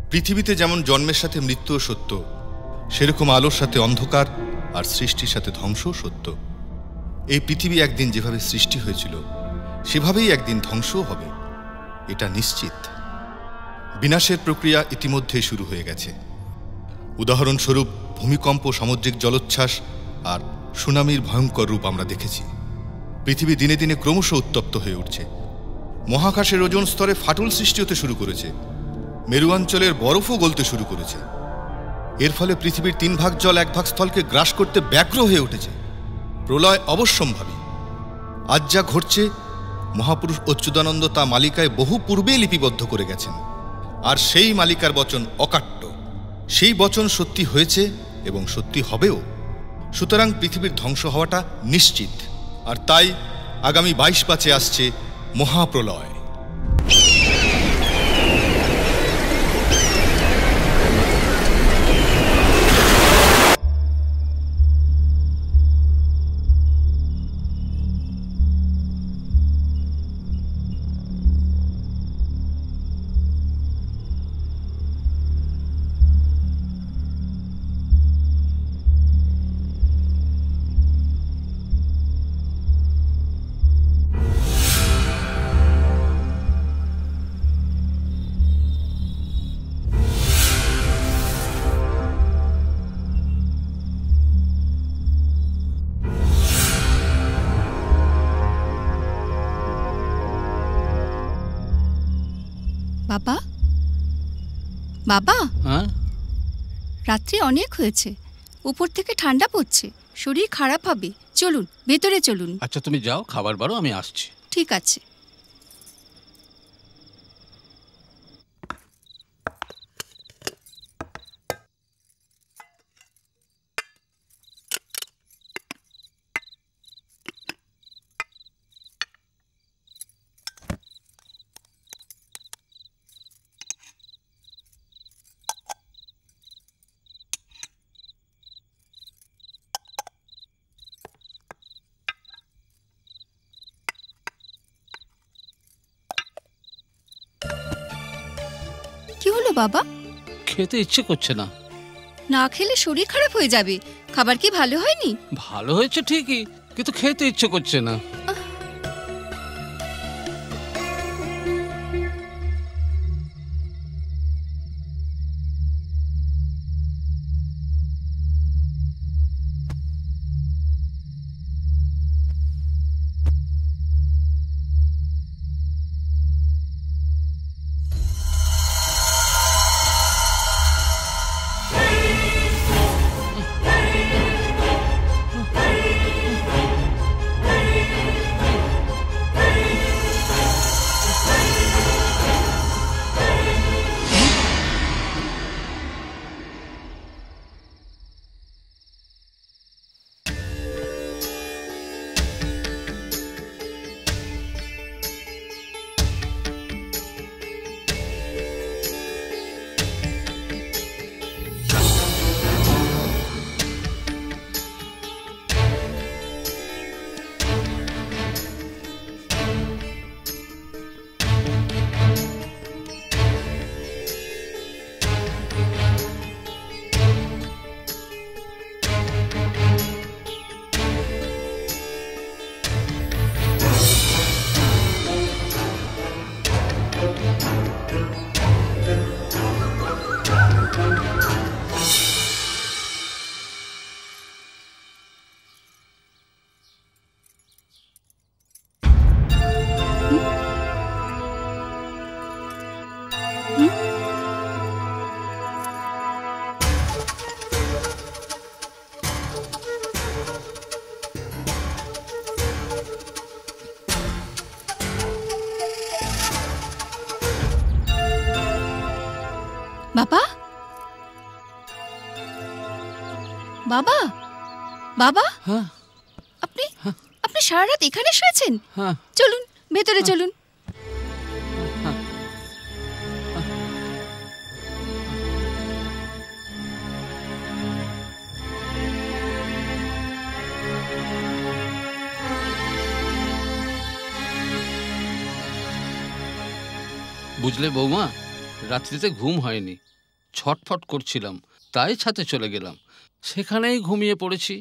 পৃথিবীতে যেমন জন্মের সাথে মৃত্যুও সত্য, সেরকম আলোর সাথে অন্ধকার আর সৃষ্টির সাথে ধ্বংসও সত্য। এই পৃথিবী একদিন যেভাবে সৃষ্টি হয়েছিল সেভাবেই একদিন ধ্বংসও হবে, এটা নিশ্চিত। বিনাশের প্রক্রিয়া ইতিমধ্যেই শুরু হয়ে গেছে। উদাহরণস্বরূপ ভূমিকম্প, সামুদ্রিক জলোচ্ছ্বাস আর সুনামির ভয়ঙ্কর রূপ আমরা দেখেছি। পৃথিবী দিনে দিনে ক্রমশ উত্তপ্ত হয়ে উঠছে। মহাকাশের ওজোন স্তরে ফাটল সৃষ্টি হতে শুরু করেছে। মেরু অঞ্চলের বরফও গলতে শুরু করেছে। এর ফলে পৃথিবীর 3 ভাগ জল 1 ভাগ স্থলকে গ্রাস করতে ব্যগ্র হয়ে উঠেছে। প্রলয় অবশ্যম্ভাবী। আজ যা ঘটছে, মহাপুরুষ অচ্যুতানন্দ তা মালিকায় বহু পূর্বেই লিপিবদ্ধ করে গেছেন। আর সেই মালিকার বচন অকাট্য। সেই বচন সত্যি হয়েছে এবং সত্যি হবেও। সুতরাং পৃথিবীর ধ্বংস হওয়াটা নিশ্চিত। আর তাই আগামী 22/5 আসছে মহাপ্রলয়। বাবা, বাবা, হ্যাঁ, রাত্রি অনেক হয়েছে, উপর থেকে ঠান্ডা পড়ছে, শরীর খারাপ হবে। চলুন ভেতরে চলুন। আচ্ছা তুমি যাও, খাবার বারো, আমি আসছি। ঠিক আছে। কি হলো বাবা? খেতে ইচ্ছে করছে না। না খেলে শরীর খারাপ হয়ে যাবে। খাবার কি ভালো হয়নি? ভালো হয়েছে ঠিকই, কিন্তু খেতে ইচ্ছে করছে না। বাবা, বাবা, বাবা, হ্যাঁ, আপনি আপনি সারা রাত এখানে শুয়েছেন? হ্যাঁ। চলুন ভেতরে চলুন। বুঝলে বৌমা, রাত্রিতে ঘুম হয়নি। ছটফট করছিলাম, তাই ছাতে চলে গেলাম। সেখানেই ঘুমিয়ে পড়েছি।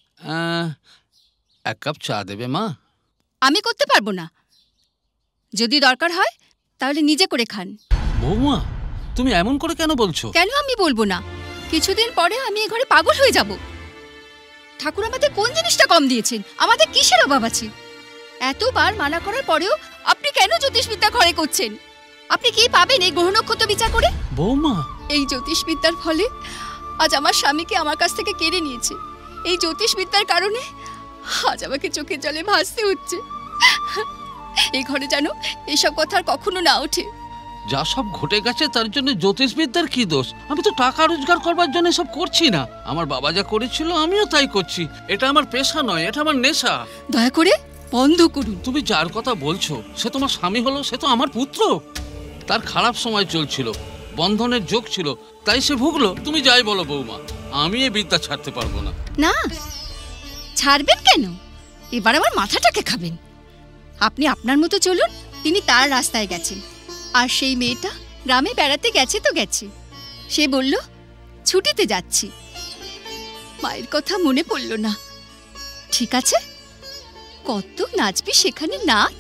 এক কাপ চা দেবে মা? আমি করতে পারবো না। যদি দরকার হয় তাহলে নিজে করে খান। বৌমা, তুমি এমন করে কেন বলছো? কেন আমি বলবো না? কিছুদিন পরে আমি এ ঘরে পাগল হয়ে যাব। ঠাকুর আমাদের কোন জিনিসটা কম দিয়েছেন? আমাদের কিসের অভাব আছে? এতবার মানা করার পরেও আপনি কেন জ্যোতিষবিদ্যা ঘরে করছেন? আপনি কি পাবেন এই গ্রহ নক্ষত্র বিচার করে? বৌমা, এই জ্যোতিষবিদ্যার ফলে আজ আমার স্বামীকে আমার কাছ থেকে কেড়ে নিয়েছে। এই জ্যোতিষবিদ্যার কারণে আজ আমাকে চোখের জলে ভাসতে হচ্ছে। এই ঘরে যেন এইসব কথা আর কখনো না ওঠে। যা সব ঘটে গেছে তার জন্য জ্যোতিষবিদ্যার কি দোষ? আমি তো টাকা রোজগার করবার জন্য সব করছি না। আমার বাবা যা করেছিল আমিও তাই করছি। এটা আমার পেশা নয়, এটা আমার নেশা। দয়া করে বন্ধ করুন। তুমি যার কথা বলছো সে তোমার স্বামী হলো, সে তো আমার পুত্র। তার খারাপ সময় চলছিল, বন্ধনের যোগ ছিল, তাই সে ভুগলো। তুমি যাই বলো বৌমা, আমি এই বিদ্যা ছাড়তে পারবো না। না, ছাড়বেন কেন? এবার আমার মাথাটাকে খাবেন। আপনি আপনার মতো চলুন, তিনি তার রাস্তায় গেছেন। আর সেই মেয়েটা গ্রামে বেড়াতে গেছে তো গেছে। সে বলল ছুটিতে যাচ্ছি। মায়ের কথা মনে পড়ল না। ঠিক আছে, কত নাচবি সেখানে নাচ।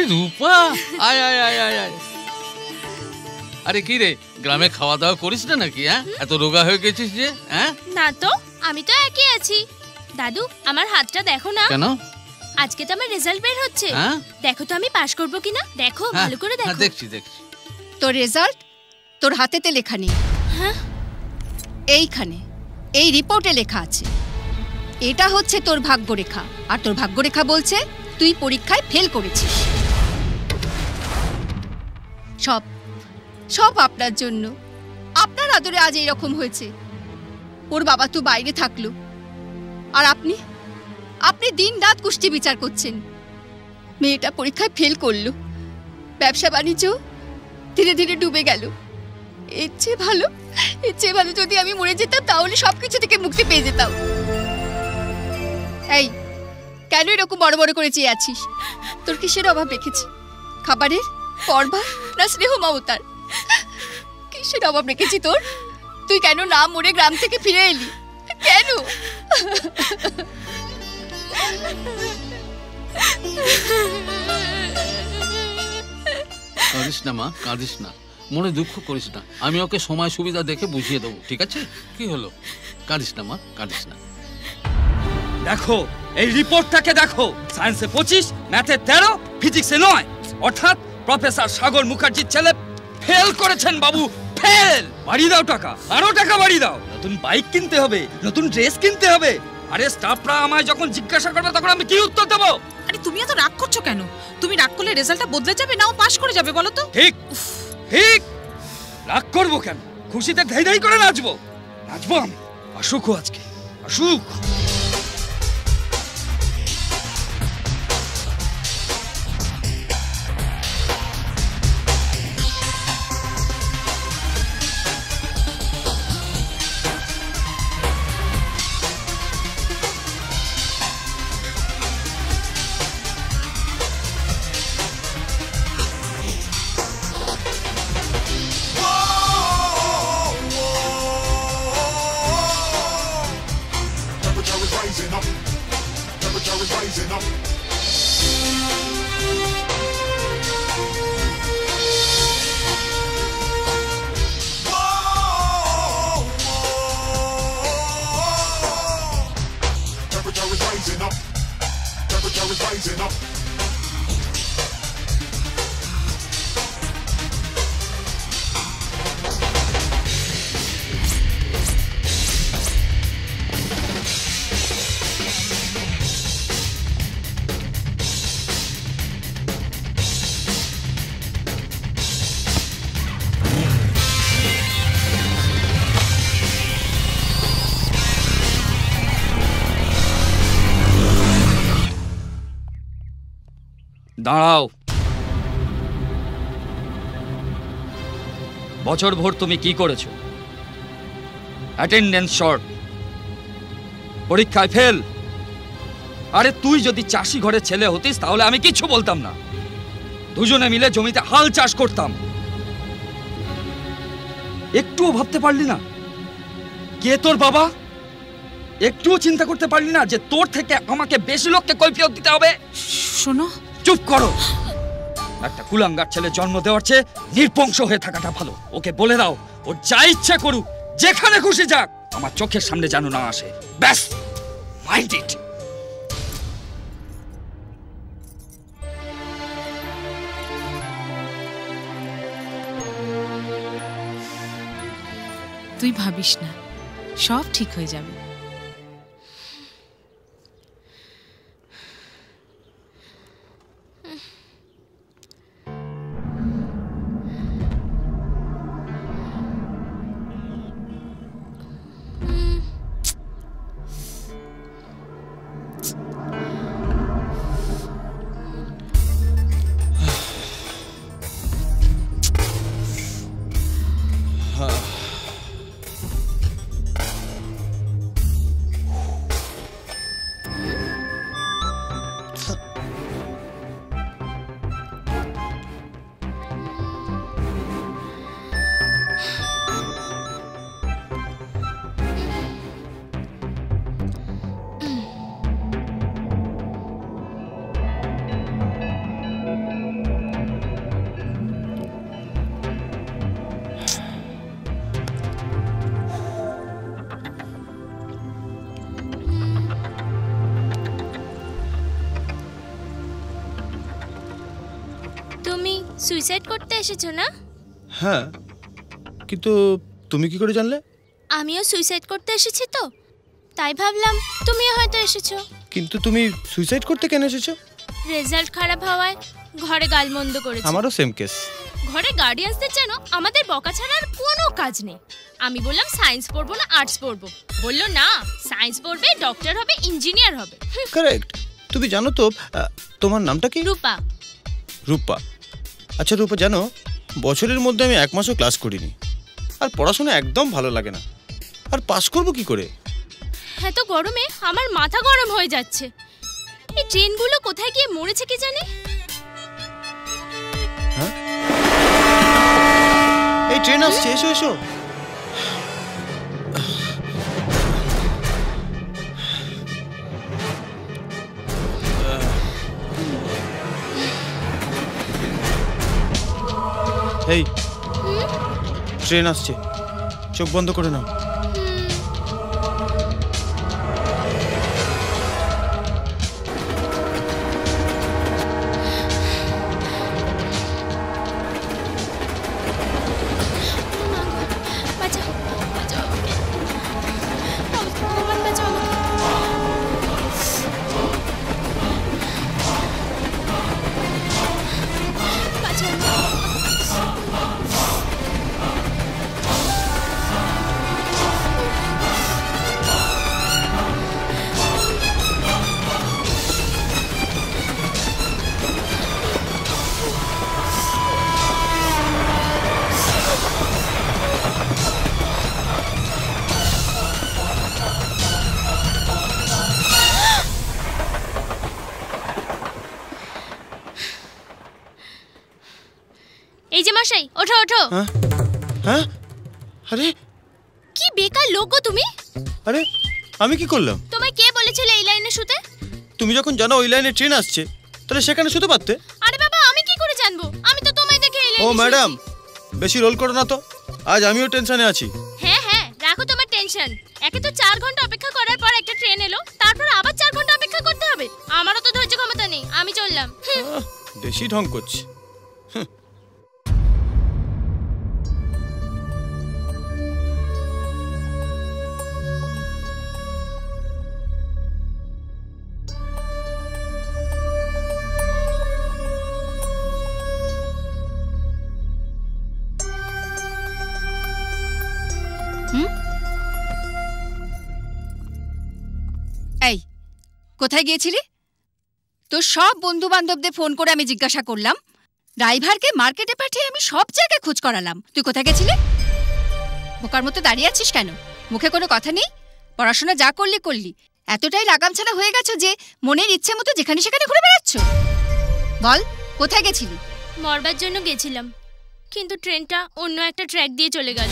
রূপা, আয় আয় আয় আয় আয়। আরে কি রে, গ্রামে খাওয়া দাওয়া করিস না নাকি? হ্যাঁ, এত রোগা হয়ে গেছিস যে? হ্যাঁ না তো, আমি তো একই আছি। দাদু, আমার হাতটা দেখো না। কেন? আজকে তো আমার রেজাল্ট বের হচ্ছে। হ্যাঁ, দেখো তো আমি পাস করব কিনা। দেখো, ভালো করে দেখো। দেখছি দেখছি। তোর রেজাল্ট তোর হাতেতে লেখা নেই, হ্যাঁ, এইখানে এই রিপোর্টে লেখা আছে। এটা হচ্ছে তোর ভাগ্যরেখা, আর তোর ভাগ্যরেখা বলছে তুই পরীক্ষায় ফেল করেছিস। সব সব আপনার জন্য, আপনার আদরে আজ এইরকম হয়েছে। ওর বাবা তো বাইরে থাকলো, আর আপনি আপনি দিন রাত কুষ্টি বিচার করছেন। মেয়েটা পরীক্ষায় ফেল করলো, ব্যবসা বাণিজ্য ধীরে ধীরে ডুবে গেল। এর চেয়ে ভালো যদি আমি মরে যেতাম, তাহলে সবকিছু থেকে মুক্তি পেয়ে যেতাম। এই, কেন এরকম বড় বড় করে চেয়ে আছিস? তোর কিসের অভাব রেখেছি? খাবারের, পরবার, না স্নেহ মমতার? কিসের অভাব রেখেছি তোর? তুই কেন না মরে গ্রাম থেকে ফিরে এলি? কেন? কাঁদিস না মা, কাঁদিস না, মনে দুঃখ করিস না। আমি ওকে সময় সুবিধা দেখে বুঝিয়ে দেবো, ঠিক আছে? কি হলো? কাঁদিস না মা, কাঁদিস না। দেখো এই রিপোর্টটাকে দেখো। সায়েন্সে 25, ম্যাথে 13, ফিজিক্সে 9, অর্থাৎ প্রফেসর সাগর মুখার্জির ছেলে ফেল করেছেন বাবু, ফেল। বাড়ি দাও টাকা, আরো টাকা বাড়ি দাও। নতুন বাইক কিনতে হবে, নতুন ড্রেস কিনতে হবে। আরে স্টাফরা আমায় যখন জিজ্ঞাসা করবে তখন আমি কি উত্তর দেবো? আরে তুমি এত রাগ করছো কেন? তুমি রাগ করলে রেজাল্টটা বদলে যাবে, নাও পাস করে যাবে, বলো তো? ঠিক ঠিক, রাগ করবো কেন? খুশিতে ধাই ধাই করে নাচবো আমি। আসুক আজকে, আসুক। দাঁড়াও। বছর ভোর তুমি কি করেছো? অ্যাটেন্ডেন্স শর্ট, পরীক্ষায় ফেল। আরে তুই যদি চাষি ঘরের ছেলে হতিস তাহলে আমি কিছু বলতাম না। দুজনে মিলে জমিতে হাল চাষ করতাম। একটুও ভাবতে পারলি না কে তোর বাবা? একটুও চিন্তা করতে পারলি না যে তোর থেকে আমাকে বেশি লোককে কৈফিয়ত দিতে হবে? শোনো, চুপ করো। একটা কুলাঙ্গার ছেলে জন্ম দেওয়ার চেয়ে নির্বংশ হয়ে থাকাটা ভালো। ওকে বলে দাও ও যা ইচ্ছে করুক, যেখানে খুশি যাক, আমার চোখের সামনে যেন না আসে। ব্যাস, মাইন্ড ইট। তুই ভাবিস না, সব ঠিক হয়ে যাবে। তুমি সুইসাইড করতে এসেছো না? হ্যাঁ, কিন্তু তুমি কি করে জানলে? আমিও সুইসাইড করতে এসেছি তো, তাই ভাবলাম তুমিও হয়তো এসেছো। কিন্তু তুমি সুইসাইড করতে কেন এসেছো? রেজাল্ট খারাপ হওয়ায় ঘরে গালমন্দ করেছে। আমারও সেম কেস। ঘরে গার্ডিয়ানসদের যেন আমাদের বকা ছাড়া আর কোনো কাজ নেই। আমি বললাম সায়েন্স পড়বো না আর্টস পড়বো, বললো না সায়েন্স পড়বে, ডক্টর হবে, ইঞ্জিনিয়ার হবে। কারেক্ট। তুমি জানো তো তোমার নামটা কি? রূপা। রূপা। আচ্ছা রূপা, জানো বছরের মধ্যে আমি 1 মাসও ক্লাস করিনি, আর পড়াশোনা একদম ভালো লাগে না, আর পাস করব কি করে? এত গরমে আমার মাথা গরম হয়ে যাচ্ছে। এই ট্রেনগুলো কোথায় গিয়ে মরেছে কি জানি। হ্যাঁ, এই ট্রেন আসছে, এসো এসো। এই ট্রেন আসছে, চোখ বন্ধ করে নাও। এই যে মশাই, ওঠো ওঠো। হ্যাঁ, আরে কি বেকার লোক গো তুমি। আরে আমি কি করলাম? তোমায় কে বলেছিল এই লাইনে শুতে? তুমি যখন জানো ওই লাইনে ট্রেন আসছে, তাহলে সেখানে শুতে পারতে। আরে বাবা, আমি কি করে জানবো? আমি তো তোমায় দেখে এই লাইনে। ও ম্যাডাম, বেশি রোল করো না তো, আজ আমিও টেনশনে আছি। হ্যাঁ হ্যাঁ, রাখো তোমার টেনশন। একে তো 4 ঘন্টা অপেক্ষা করার পর একটা ট্রেন এলো, তারপর আবার 4 ঘন্টা অপেক্ষা করতে হবে। আমারও তো ধৈর্য ক্ষমতা নেই, আমি চললাম। বেশি ঢং করছি। এই কোথায় গিয়েছিলি? তো সব বন্ধু বান্ধবদের ফোন করে আমি জিজ্ঞাসা করলাম, ড্রাইভারকে মার্কেটে পাঠিয়ে আমি সব জায়গায় খোঁজ করালাম, তুই কোথায় গেছিলি? বোকার মতো দাঁড়িয়ে আছিস কেন? মুখে কোনো কথা নেই? পড়াশোনা যা করলি করলি, এতটাই লাগাম ছাড়া হয়ে গেছো যে মনের ইচ্ছে মতো যেখানে সেখানে ঘুরে বেড়াচ্ছ। বল, কোথায় গেছিলি? মরবার জন্য গেছিলাম, কিন্তু ট্রেনটা অন্য একটা ট্র্যাক দিয়ে চলে গেল।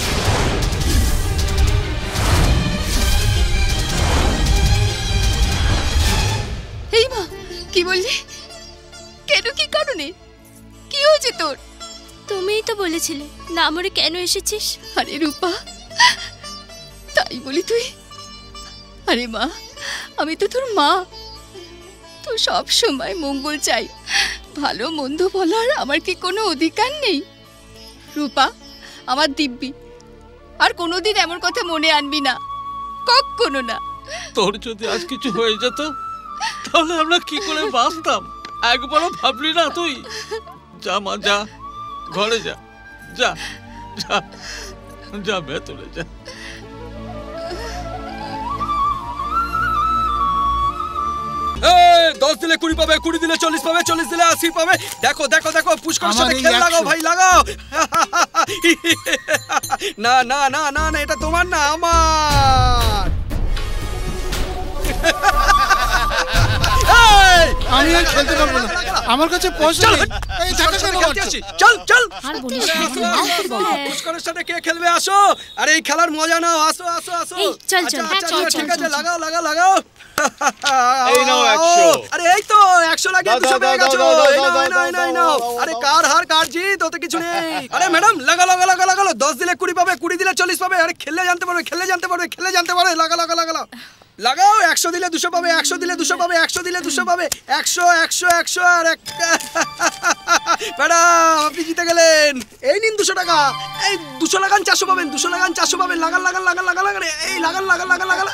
এই মা, কি বললি? কেন, কি কারণে, কি হয়েছে তোর? তুমিই তো বলেছিলে না মরে কেন এসেছিস। আরে রূপা, তাই বলি তুই? আরে মা, আমি তো তোর মা, তো সব সময় মঙ্গল চাই, ভালো মন্দ বলার আমার কি কোনো অধিকার নেই? রূপা আমার দিব্যি, আর কোনোদিন এমন কথা মনে আনবি না, কখনো না। তোর যদি আজ কিছু হয়ে যেত তাহলে আমরা কি করে বাঁচতাম? একবারও ভাবলি না তুই? যা মা, যা ঘরে যা, যা যা যা, ভেতরে যা। এই 10 দিলে 20 পাবে, 20 দিলে 40 পাবে, 40 দিলে 80 পাবে। দেখো দেখো দেখো, পুষ্করের সাথে খেল লাগাও ভাই, লাগাও। না না না না না, এটা তোমার না, আমার। আমি আর খেলতে পারবো না, আমার কাছে পয়সা নেই। এই টাকা কেন মারছিস? চল চল, আর বলিস না, পুষ্করের সাথে কে খেলবে? আসো, আরে এই খেলার মজা নাও, আসো আসো আসো। এই, চল, চল, আচ্ছা, চল, ঠিক চল, আছে, চল। লাগাও লাগাও লাগাও। এই নাও 100। আরে এই তো 100 লাগিয়ে 200 পেয়ে গেছো। এই নাও এই নাও এই নাও। আরে কার হার কার জিত ওতে কিছু নেই। আরে ম্যাডাম, লাগা লাগা লাগা লাগা, 10 দিলে 20 পাবে, 20 দিলে 40 পাবে। আরে খেললে জানতে পারবে, খেললে জানতে পারবে, খেললে জানতে পারবে, লাগা লাগা লাগা। লাগাও 100 দিলে 200 পাবে 100 দিলে 200 পাবে 100 দিলে 200 পাবে 100 100 100 আর ম্যাডাম আপনি জিতে গেলেন। এই নিন 200 টাকা। এই 200 লাগান 400 পাবেন 200 লাগান 400 পাবেন। লাগান লাগান লাগান লাগান লাগান এই লাগান লাগান লাগান লাগান।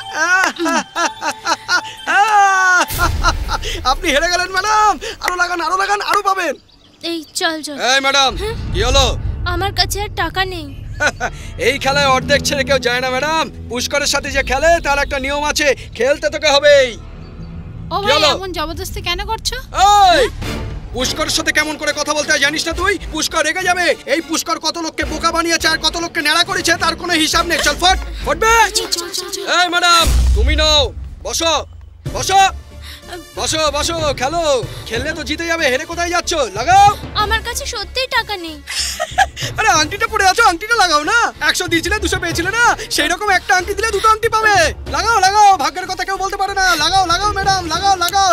আপনি হেরে গেলেন ম্যাডাম। আরো লাগান আরো পাবেন। এই চল চল। এই ম্যাডাম কি হলো? আমার কাছে আর টাকা নেই। এই খেলায় অর্ধেক ছেড়ে কেউ যায় না ম্যাডাম। পুষ্করের সাথে যে খেলে তার একটা নিয়ম আছে, খেলতে তোকে হবেই। ও ভাই এমন জবরদস্তি কেন করছো? এই পুষ্করের সাথে কেমন করে কথা বলতে হয় জানিস না তুই? পুষ্কর রেগে যাবে। এই পুষ্কর কত লোককে বোকা বানিয়েছে আর কত লোককে নেড়া করেছে তার কোনো হিসাব নেই। চল ফটবে। এই ম্যাডাম তুমি নাও, বসো বসো বসো বসো। খেলো, খেললে তো জিতে যাবে। হেরে কোথায় যাচ্ছ? লাগাও। আমার কাছে সত্যিই টাকা নেই। আরে আংটিটা পড়ে আছো, আংটিটা লাগাও না। 100 দিয়েছিলে 200 পেয়েছিলে না, সেই রকম একটা আংটি দিলে দুটো আংটি পাবে। লাগাও লাগাও, ভাগ্যের কথা কেউ বলতে পারে না। লাগাও লাগাও ম্যাডাম, লাগাও লাগাও।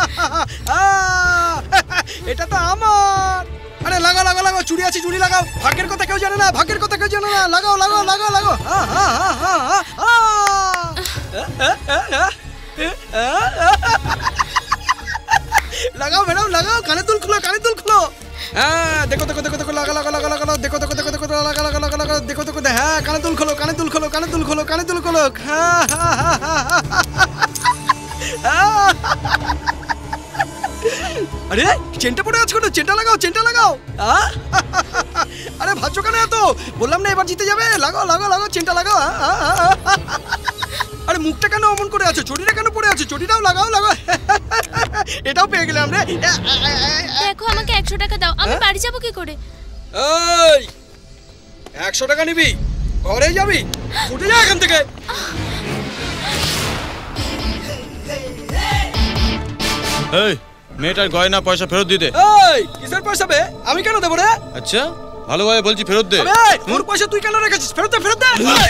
এটা তো আমার। আরে লাগাও লাগাও লাগাও, চুড়ি আছে চুড়ি লাগাও। ভাগ্যের কথা কেউ জানে না, ভাগ্যের কথা কেউ জানে না। লাগাও লাগাও লাগাও লাগাও। লাগাও ম্যাডাম লাগাও। কানে দুল খুলো কানে দুল খুলো। হ্যাঁ দেখো দেখো দেখো দেখো লাগা লাগা লাগা লাগা দেখো দেখো দেখো দেখো লাগা লাগা লাগা লাগা দেখো দেখো। হ্যাঁ কানে দুল খোলো কানে দুল খোলো কানে দুল খোলো কানে দুল খোলো। আরে চেনটা পড়ে আছে কোনো? চেনটা লাগাও চেনটা লাগাও। আরে ভাবছো কেন এত? বললাম না এবার জিতে যাবে। লাগাও লাগাও লাগাও চেনটা লাগাও। আরে মুখটা কেন অমন করে আছো? চটিটা কেন পড়ে আছো? চটিটাও লাগাও লাগাও। এটাও পেয়ে গেলাম রে। দেখো আমাকে 100 টাকা দাও, আমি বাড়ি যাব কি করে? এই 100 টাকা নিবি? ঘরে যাবি? উঠে যা এখান থেকে। এই মেয়েটার গয়না পয়সা ফেরত দিতে। এই কিসের পয়সা বে? আমি কেন দেবো রে? আচ্ছা ভালোভাবে বলছি ফেরত দে। তোর পয়সা তুই কেন রেখেছিস? ফেরত দে ফেরত দে।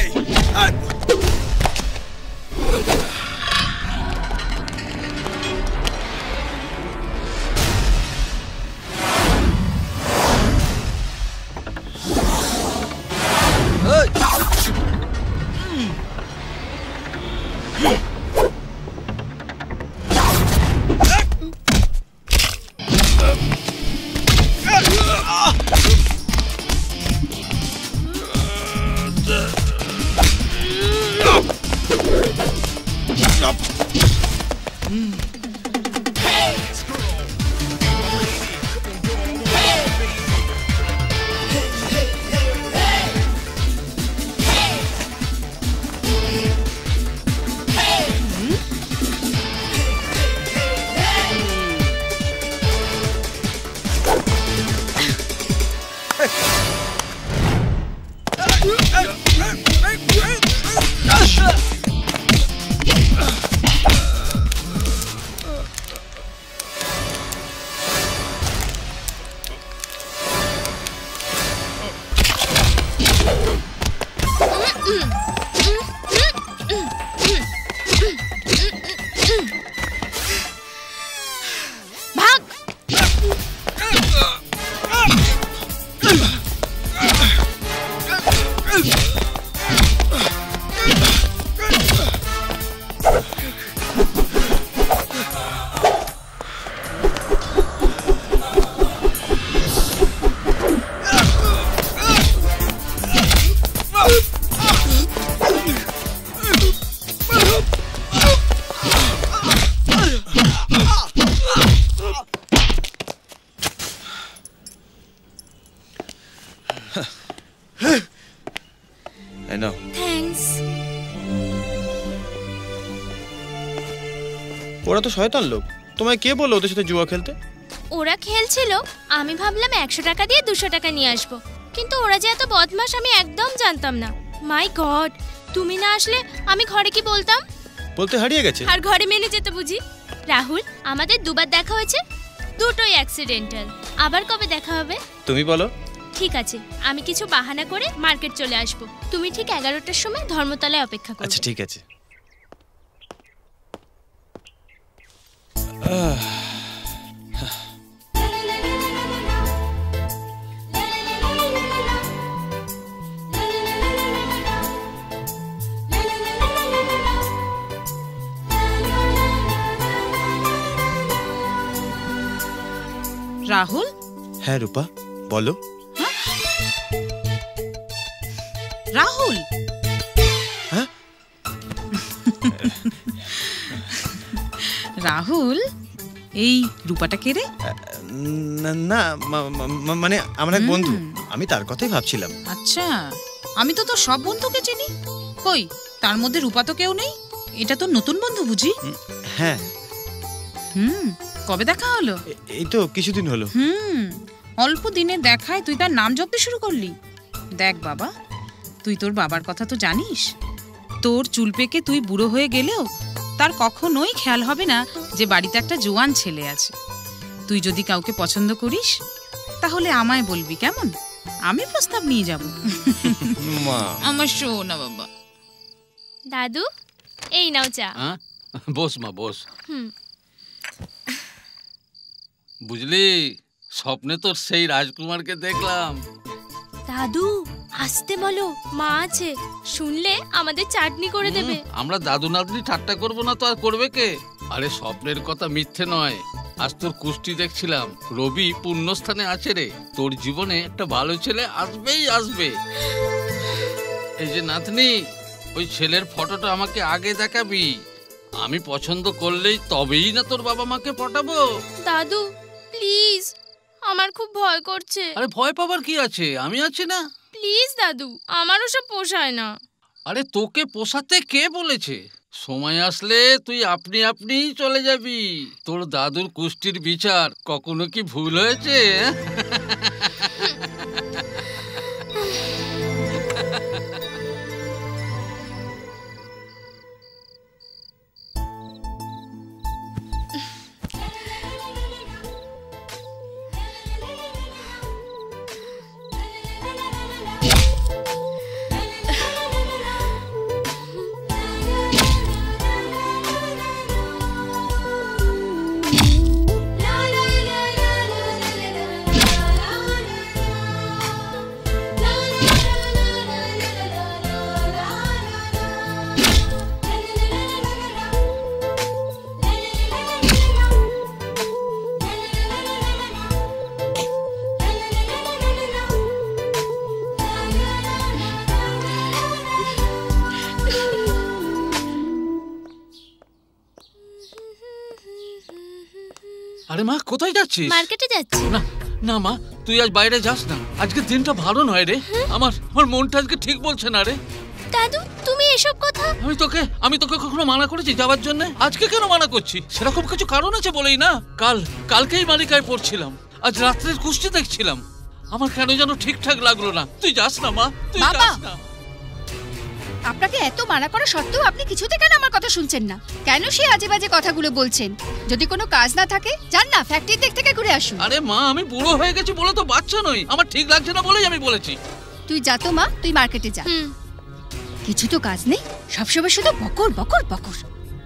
ওরা তো শয়তান লোক। তোমায় কে বললো ওদের সাথে জুয়া খেলতে? ওরা খেলছিল, আমি ভাবলাম 100 টাকা দিয়ে 200 টাকা নিয়ে আসবো, কিন্তু ওরা যে এত বদমাশ আমি একদম জানতাম না। মাই গড, তুমি না আসলে আমি ঘরে কি বলতাম? বলতে হারিয়ে গেছে। আর ঘরে মেনে যেতে বুঝি? রাহুল, আমাদের দুবার দেখা হয়েছে, দুটোই অ্যাক্সিডেন্টাল। আবার কবে দেখা হবে তুমি বলো। ঠিক আছে, আমি কিছু বাহানা করে মার্কেট চলে আসবো। তুমি ঠিক 11টার সময় ধর্মতলায় অপেক্ষা করো। আচ্ছা ঠিক আছে। রাহুল? হ্যাঁ রূপা, বলো। রাহুল, হ্যাঁ রাহুল, এই রূপাটা কে রে? না মানে আমার এক বন্ধু, আমি তার কথাই ভাবছিলাম। আচ্ছা, আমি তো তোর সব বন্ধুকে চিনি। কই, তার মধ্যে রূপা তো কেউ নেই। এটা তো নতুন বন্ধু বুঝি? হ্যাঁ। কবে দেখা হলো? এই তো কিছুদিন হলো। অল্প দিনে দেখায় তুই তার নাম জপতে শুরু করলি। দেখ বাবা, তুই তোর বাবার কথা তো জানিস। তোর চুল পেকে তুই বুড়ো হয়ে গেলেও তার কখনোই খেয়াল হবে না যে বাড়িতে একটা জোয়ান ছেলে আছে। তুই যদি কাউকে পছন্দ করিস তাহলে আমায় বলবি, কেমন? আমি প্রস্তাব নিয়ে যাব। মা, আমার শোনা বাবা। দাদু, এই নাও চা। বস মা, বস। বুঝলি, স্বপ্নে তোর সেই রাজকুমারকে দেখলাম। দাদু, আসতে বলো, মা আছে, শুনলে আমাদের চাটনি করে দেবে। আমরা দাদু নাতনি ঠাট্টা করবো না তো আর করবে কে? আরে স্বপ্নের কথা মিথ্যে নয়। আজ তোর কুষ্টি দেখছিলাম, রবি পুণ্যস্থানে আছে রে। তোর জীবনে একটা ভালো ছেলে আসবেই আসবে। এই যে নাতনি, ওই ছেলের ফটোটা আমাকে আগে দেখাবি। আমি পছন্দ করলেই তবেই না তোর বাবা মাকে পটাবো। দাদু প্লিজ, আমার খুব ভয় করছে। আরে ভয় পাবার কি আছে, আমি আছি না। প্লিজ দাদু, আমার ওসব পোষায় না। আরে তোকে পোষাতে কে বলেছে? সময় আসলে তুই আপনি আপনিই চলে যাবি। তোর দাদুর কুষ্টির বিচার কখনো কি ভুল হয়েছে? আরে মা, কোথায় যাচ্ছিস? মার্কেটে যাচ্ছি। না না মা, তুই আজ বাইরে যাস না। আজকে দিনটা ভালো নয় রে। আমার মনটা আজকে ঠিক বলছে না রে। দাদু, তুমি এসব কথা? আমি তোকে কখনো মানা করেছি যাওয়ার জন্য? আজকে কেন মানা করছি? সেরকম কিছু কারণ আছে বলেই না। কালকেই মালিকায় পড়ছিলাম, আজ রাত্রের কুষ্টি দেখছিলাম। আমার কেন যেন ঠিকঠাক লাগলো না। তুই যাস না মা, তুই যাস না। আপনাকে এত মানা করা সত্ত্বেও আপনি কিছুতে কেন আমার কথা শুনছেন না? কেন সেই আজে বাজে কথাগুলো বলছেন? যদি কোনো কাজ না থাকে যান না, ফ্যাক্টরি থেকে ঘুরে আসুন। আরে মা, আমি বুড়ো হয়ে গেছি বলে তো বাচ্চা নই। আমার ঠিক লাগছে না বলেই আমি বলেছি। তুই যা তো মা, তুই মার্কেটে যা। কিছু তো কাজ নেই, সবসময় শুধু বকর বকর বকর।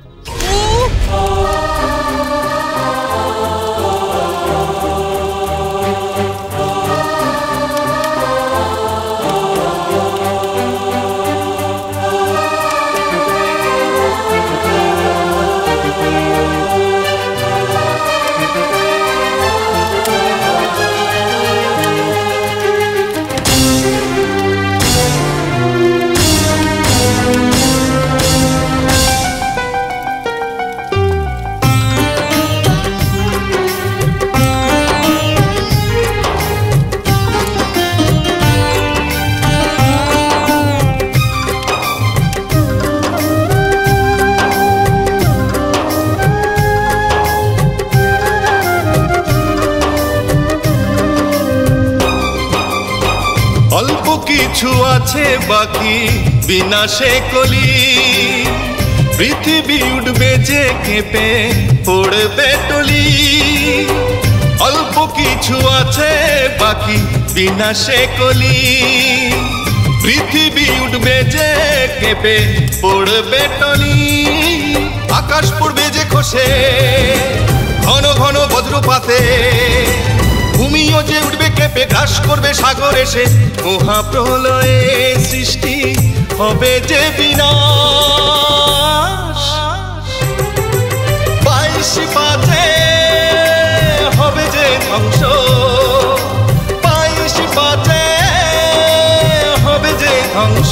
কিছু আছে বাকি বিনাশে কলি, পৃথিবী উঠবে যে কেঁপে পড়বে টলি। অল্প কিছু আছে বাকি বিনাশে কলি, পৃথিবী উঠবে যে কেঁপে পড়বে টলি। আকাশ পড়বে যে খসে ঘন ঘন বজ্রপাতে, ভূমিও যে উঠবে কেঁপে গ্রাস করবে সাগর এসে। মহাপ্রলয়ে সৃষ্টি হবে যে বিনাশ, 22 পাতে হবে যে ধ্বংস। ধ্বংস।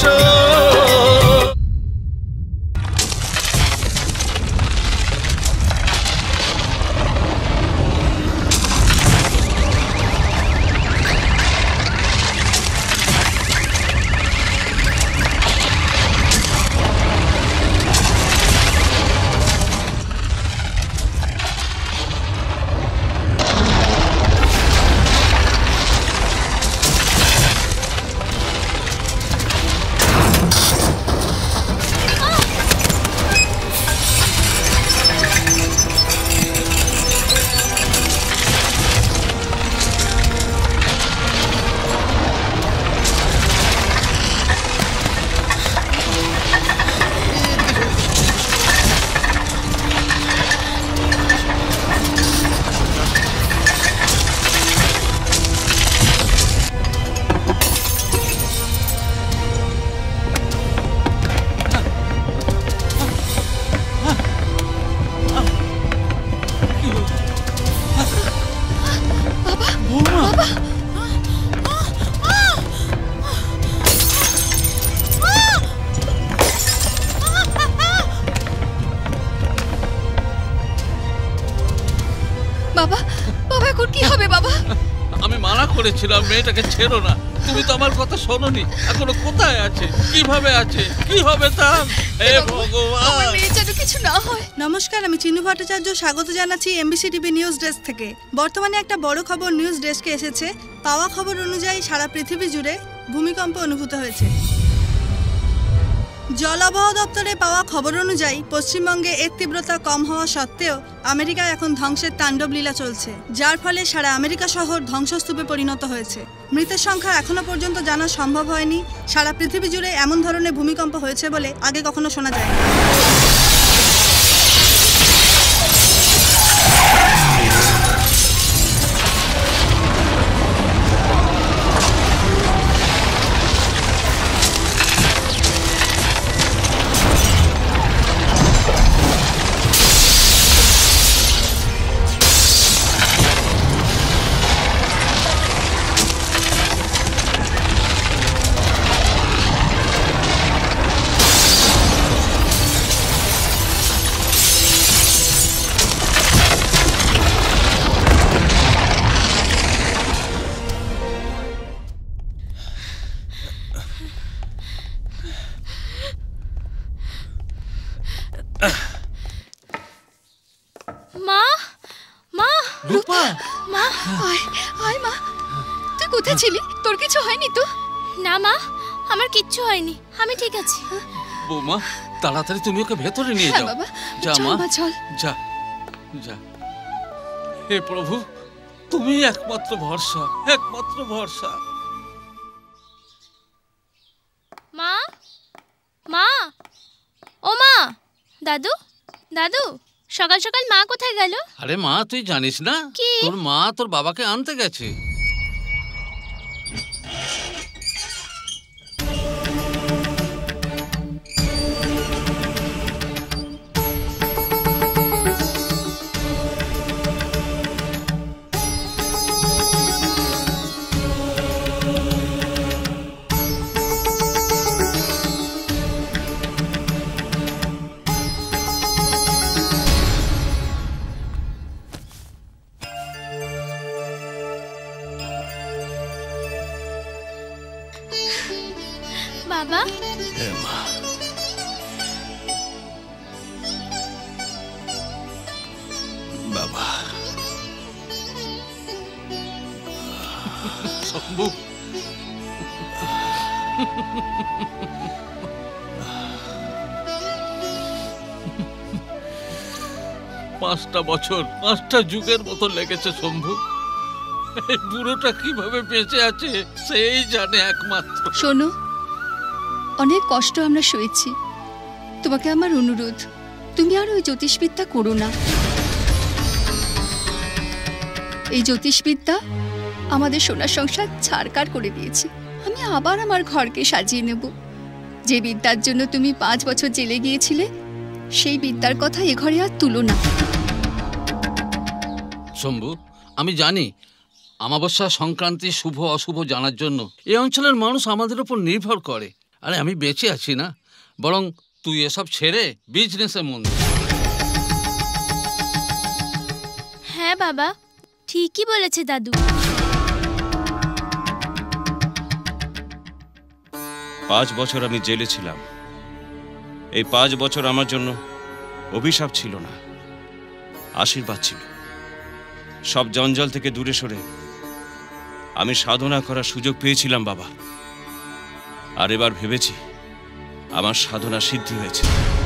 আমি মানা করেছিলাম মেয়েটাকে ছেড়ো না, তুমি তো আমার কথা শোনোনি। এখনো কোথায় আছে, কিভাবে আছে, কি হবে তার? হে ভগবান, যেন কিছু না হয়। নমস্কার, আমি চিনু ভট্টাচার্য, স্বাগত জানাচ্ছি এমবিসি টিভি নিউজ ডেস্ক থেকে। বর্তমানে একটা বড় খবর নিউজ ডেস্কে এসেছে। পাওয়া খবর অনুযায়ী সারা পৃথিবী জুড়ে ভূমিকম্প অনুভূত হয়েছে। জল আবহাওয়া দপ্তরে পাওয়া খবর অনুযায়ী পশ্চিমবঙ্গে এর তীব্রতা কম হওয়া সত্ত্বেও আমেরিকায় এখন ধ্বংসের তাণ্ডব লীলা চলছে, যার ফলে সারা আমেরিকা শহর ধ্বংসস্তূপে পরিণত হয়েছে। মৃতের সংখ্যা এখনো পর্যন্ত জানা সম্ভব হয়নি। সারা পৃথিবী জুড়ে এমন ধরনের ভূমিকম্প হয়েছে বলে আগে কখনো শোনা যায়নি। মা, মা, রূপা, মা, আয় মা, তুই কোথায় ছিলি? তোর কিছু হয়নি তো? না মা, আমার কিচ্ছু হয়নি, আমি ঠিক আছি। বৌমা তাড়াতাড়ি তুমি ওকে ভেতরে নিয়ে যাও। বাবা, যা চল মা, মা, চল। যা যা। হে প্রভু, তুমি একমাত্র ভরসা, একমাত্র ভরসা। মা, মা, ও মা, দাদু, দাদু, সকাল সকাল মা কোথায় গেল? আরে মা, তুই জানিস না কি? তোর মা তোর বাবাকে আনতে গেছে। বাবা, বাবা, শম্ভু, 5টা বছর 5টা যুগের মতো লেগেছে শম্ভু। এই বুড়োটা কিভাবে বেঁচে আছে সেই জানে একমাত্র। শোনো, অনেক কষ্ট আমরা সয়েছি। তোমাকে আমার অনুরোধ, তুমি আর ওই জ্যোতিষবিদ্যা করো না। এই জ্যোতিষবিদ্যা আমাদের সোনার সংসার ছাড়কার করে দিয়েছে। আমি আবার আমার ঘরকে সাজিয়ে নেব। যে বিদ্যার জন্য তুমি 5 বছর জেলে গিয়েছিলে, সেই বিদ্যার কথা এ ঘরে আর তুলো না। শম্ভু, আমি জানি অমাবস্যা সংক্রান্তি শুভ অশুভ জানার জন্য এই অঞ্চলের মানুষ আমাদের উপর নির্ভর করে। আরে আমি বেঁচে আছি না, বরং তুই এসব ছেড়ে বিজনেসে মন দে। হ্যাঁ বাবা, ঠিকই বলেছে দাদু। 5 বছর আমি জেলে ছিলাম। এই 5 বছর আমার জন্য অভিশাপ ছিল না, আশীর্বাদ ছিল। সব জঞ্জাল থেকে দূরে সরে আমি সাধনা করার সুযোগ পেয়েছিলাম বাবা। আর এবার ভেবেছি আমার সাধনা সিদ্ধি হয়েছে।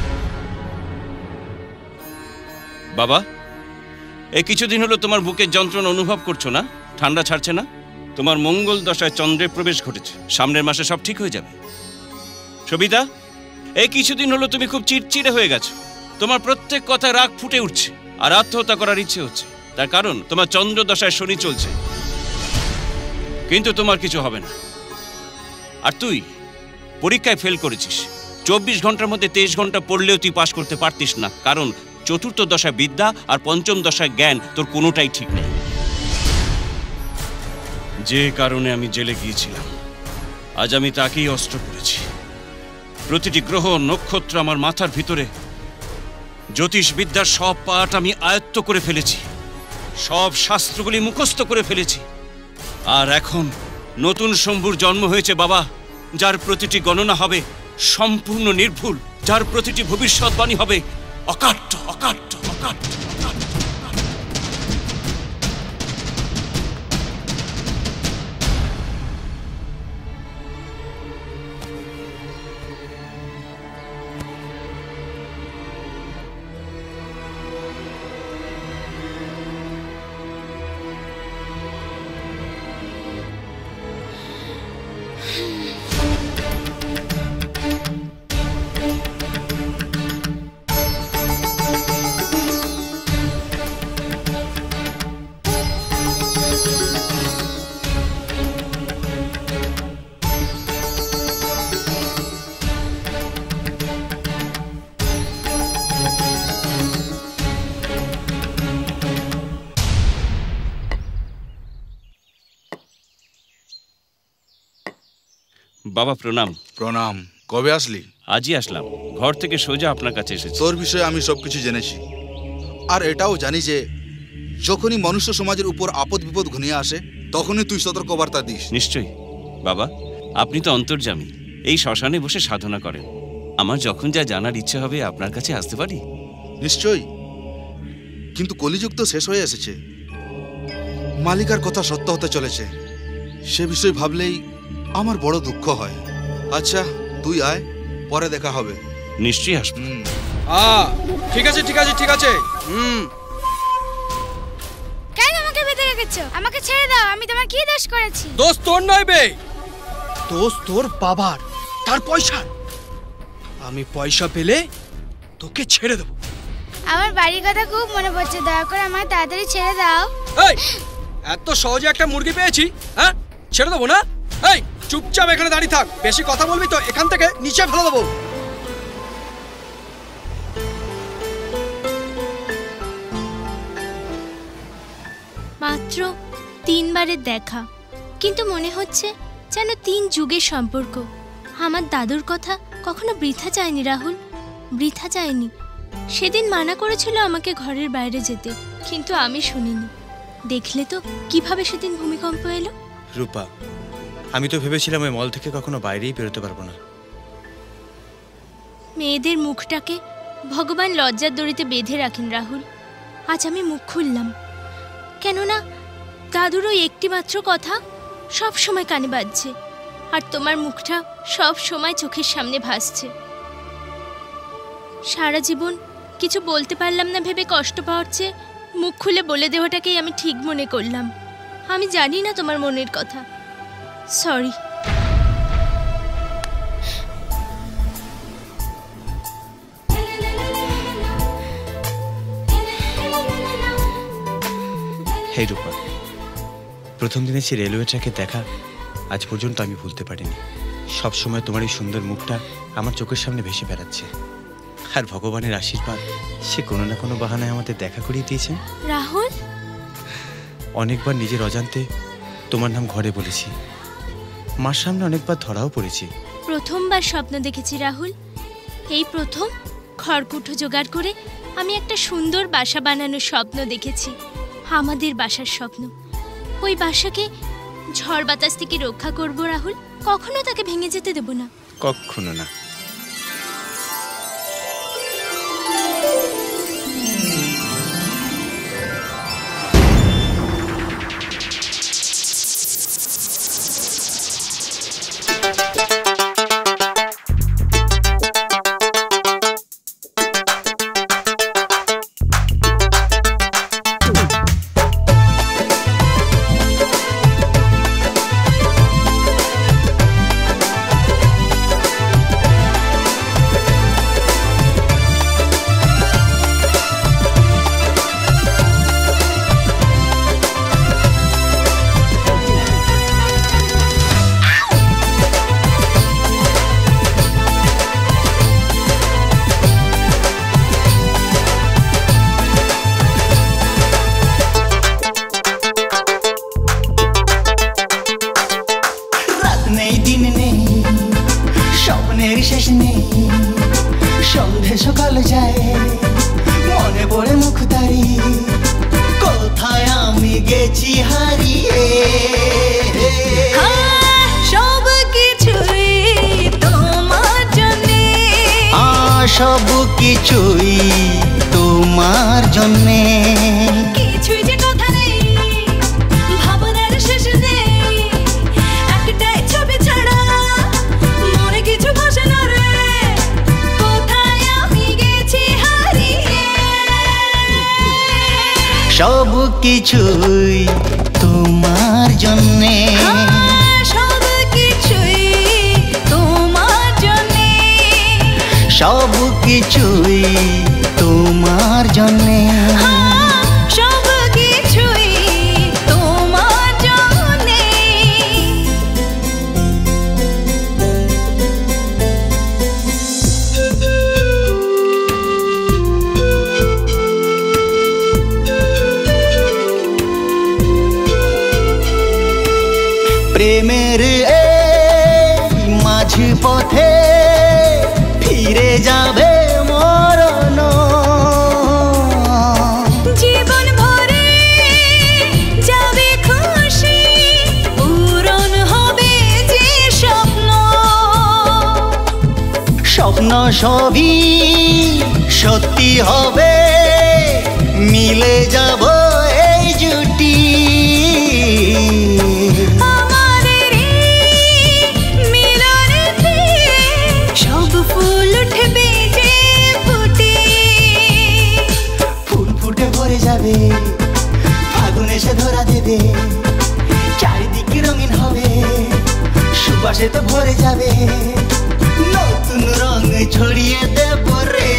বাবা, এই কিছুদিন হলো তোমার বুকের যন্ত্রণা অনুভব করছো না? ঠান্ডা ছাড়ছে না? তোমার মঙ্গল দশায় চন্দ্রের প্রবেশ ঘটেছে, সামনের মাসে সব ঠিক হয়ে যাবে। সবিতা, এই কিছুদিন হলো তুমি খুব চিড়চিড়ে হয়ে গেছো। তোমার প্রত্যেক কথায় রাগ ফুটে উঠছে আর আত্মহত্যা করার ইচ্ছে হচ্ছে। তার কারণ তোমার চন্দ্র দশায় শনি চলছে। কিন্তু তোমার কিছু হবে না। আর তুই পরীক্ষায় ফেল করেছিস। 24 ঘন্টার মধ্যে 23 ঘন্টা পড়লেও তুই পাশ করতে পারতিস না, কারণ চতুর্থ দশায় বিদ্যা আর পঞ্চম দশায় জ্ঞান তোর কোনোটাই ঠিক নেই। যে কারণে আমি জেলে গিয়েছিলাম, আজ আমি তাকেই অস্ত্র করেছি। প্রতিটি গ্রহ নক্ষত্র আমার মাথার ভিতরে। জ্যোতিষ বিদ্যার সব পাঠ আমি আয়ত্ত করে ফেলেছি, সব শাস্ত্রগুলি মুখস্থ করে ফেলেছি। আর এখন নতুন শম্ভুর জন্ম হয়েছে বাবা, যার প্রতিটি গণনা হবে সম্পূর্ণ নির্ভুল, যার প্রতিটি ভবিষ্যৎবাণী হবে অকাট্য অকাট্য অকাট্য। বাবা প্রণাম। প্রণাম। কবে আসলি? আজই আসলাম, ঘর থেকে সোজা আপনার কাছে এসেছি। তোর বিষয়ে আমি সবকিছু জেনেছি, আর এটাও জানি যে যখনই মনুষ্য সমাজের উপর আপদ বিপদ ঘনিয়ে আসে তখনই তুই সতর্কবার্তা দিস। নিশ্চয়ই বাবা, আপনি তো অন্তর্যামী, এই শ্মশানে বসে সাধনা করেন। আমার যখন যা জানার ইচ্ছে হবে আপনার কাছে আসতে পারি? নিশ্চয়ই, কিন্তু কলিযুগ তো শেষ হয়ে এসেছে। মালিকার কথা সত্য হতে চলেছে, সে বিষয় ভাবলেই আমার বড় দুঃখ হয়। আচ্ছা তুই আয়, পরে দেখা হবে। নিশ্চয়ই আসবো। ঠিক আছে ঠিক আছে ঠিক আছে। কেন আমাকে বেঁধে রেখেছো? আমাকে ছেড়ে দাও, আমি তোমার কি দোষ করেছি? দোষ তোর নয় বে, দোষ তোর বাবার, তার পয়সার। আমি পয়সা পেলে তোকে ছেড়ে দেবো। আমার বাড়ির কথা খুব মনে পড়ছে, দয়া করে আমায় তাড়াতাড়ি ছেড়ে দাও। এই, এত সহজে একটা মুরগি পেয়েছি, হ্যাঁ? ছেড়ে দেবো না? এই চুপচাপ এখানে দাঁড়িয়ে থাক, বেশি কথা বলবি তো এখান থেকে নিচে ফেলে দেবো। মাত্র 3 বারের দেখা, কিন্তু মনে হচ্ছে যেন 3 যুগের সম্পর্ক। আমার দাদুর কথা কখনো বৃথা যায়নি রাহুল, বৃথা যায়নি। সেদিন মানা করেছিল আমাকে ঘরের বাইরে যেতে, কিন্তু আমি শুনিনি। দেখলে তো কিভাবে সেদিন ভূমিকম্প এলো। রূপা, আমি তো ভেবেছিলাম ওই মল থেকে কখনো বাইরেই বেরোতে পারবো না। মেয়েদের মুখটাকে ভগবান লজ্জার দড়িতে বেঁধে রাখেন রাহুল। আজ আমি মুখ খুললাম, কেননা দাদুর ওই একটি মাত্র কথা সব সময় কানে বাজছে, আর তোমার মুখটা সব সময় চোখের সামনে ভাসছে। সারা জীবন কিছু বলতে পারলাম না ভেবে কষ্ট পাওয়ার চেয়ে মুখ খুলে বলে দেওয়াটাকেই আমি ঠিক মনে করলাম। আমি জানি না তোমার মনের কথা, সরি। হে রূপা, প্রথম দিনে সে রেলওয়ে ট্র্যাকে দেখা আজ পর্যন্ত আমি ভুলতে পারিনি। সবসময় তোমার এই সুন্দর মুখটা আমার চোখের সামনে ভেসে বেড়াচ্ছে, আর ভগবানের আশীর্বাদ সে কোনো না কোনো বাহানায় আমাদের দেখা করিয়ে দিয়েছেন। রাহুল, অনেকবার নিজের অজান্তে তোমার নাম ঘরে বলেছি, মার সামনে অনেকবার ধরাও পড়েছি, প্রথমবার স্বপ্ন দেখেছি রাহুল। এই প্রথম খড়কুটো জোগাড় করে আমি একটা সুন্দর বাসা বানানোর স্বপ্ন দেখেছি। আমাদের বাসার স্বপ্ন। ওই বাসাকে ঝড় বাতাস থেকে রক্ষা করব রাহুল, কখনো তাকে ভেঙে যেতে দেব না। কখনো না। সব কিছুই তোমার জন্যে, সব কিছুই তোমার জন্যে, সব কিছুই তোমার জন্যে, সব কিছুই তোমার জন্যে। প্রেমের এই মাঝ পথে ফিরে যাবে মরণ, জীবন ভরে যাবে খুশি, পূরণ হবে যে স্বপ্ন, স্বপ্ন সবই সত্যি হবে, মিলে যাব এই জুটি। ফাগুন এসে ধরা দেবে, চারিদিকে রঙিন হবে, সুবাসে তো ভরে যাবে, নতুন রং ছড়িয়ে দেব রে।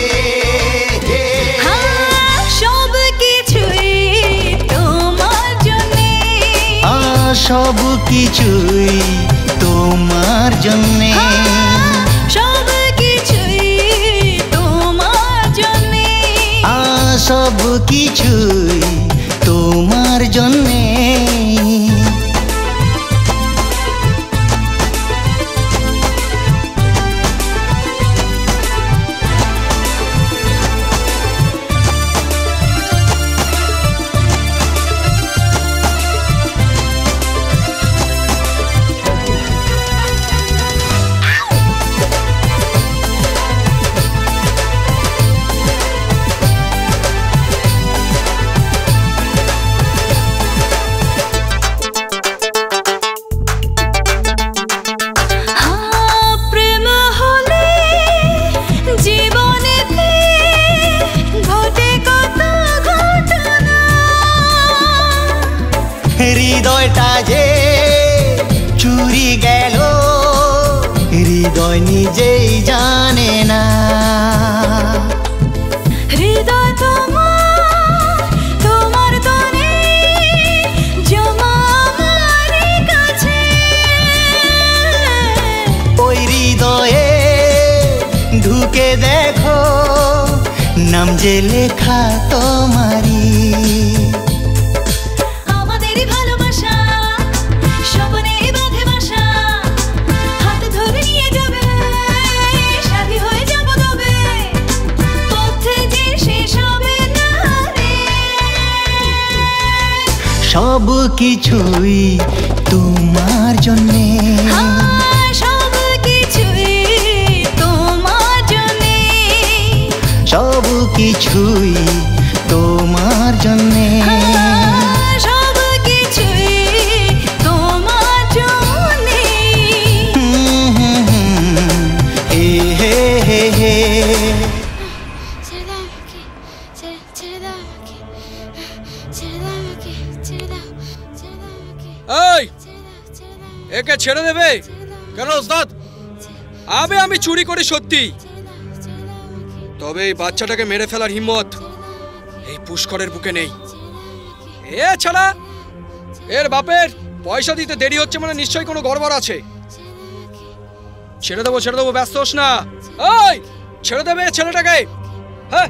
সব কিছুই তোমার জন্যে, সব কিছুই তোমার জন্যে, সব কিছুই তোমার জন্যে, সব কিছুই তোমার জন্যে। হৃদয়টা যে চুরি গেল, হৃদয় নিজেই জানে না, হৃদয় তোমার তনে জমা আমার কাছে, ওই হৃদয়ে ঢুকে দেখো নাম যে লেখা তোমারি। স্বপ্নে বাঁধে বাসা, হাত ধরে নিয়ে যাবে কিছুই তোমার জন্যে, সব কিছুই তোমার জন্যে, সব কিছুই তোমার জন্যে, সব কিছুই তোমার জন্যে। হে হে হে হে। এই একে ছেড়ে দেবে কেন ওস্তাদ? আমি চুরি করি সত্যি, তবে এই বাচ্চাটাকে মেরে ফেলার হিম্মত এই পুষ্করের বুকে নেই। এছাড়া এর বাপের পয়সা দিতে দেরি হচ্ছে মানে নিশ্চয়ই কোনো গড়বড় আছে। ছেড়ে দেবো, ব্যস্ত হোস না। এই ছেড়ে দেবে ছেলেটাকে। হ্যাঁ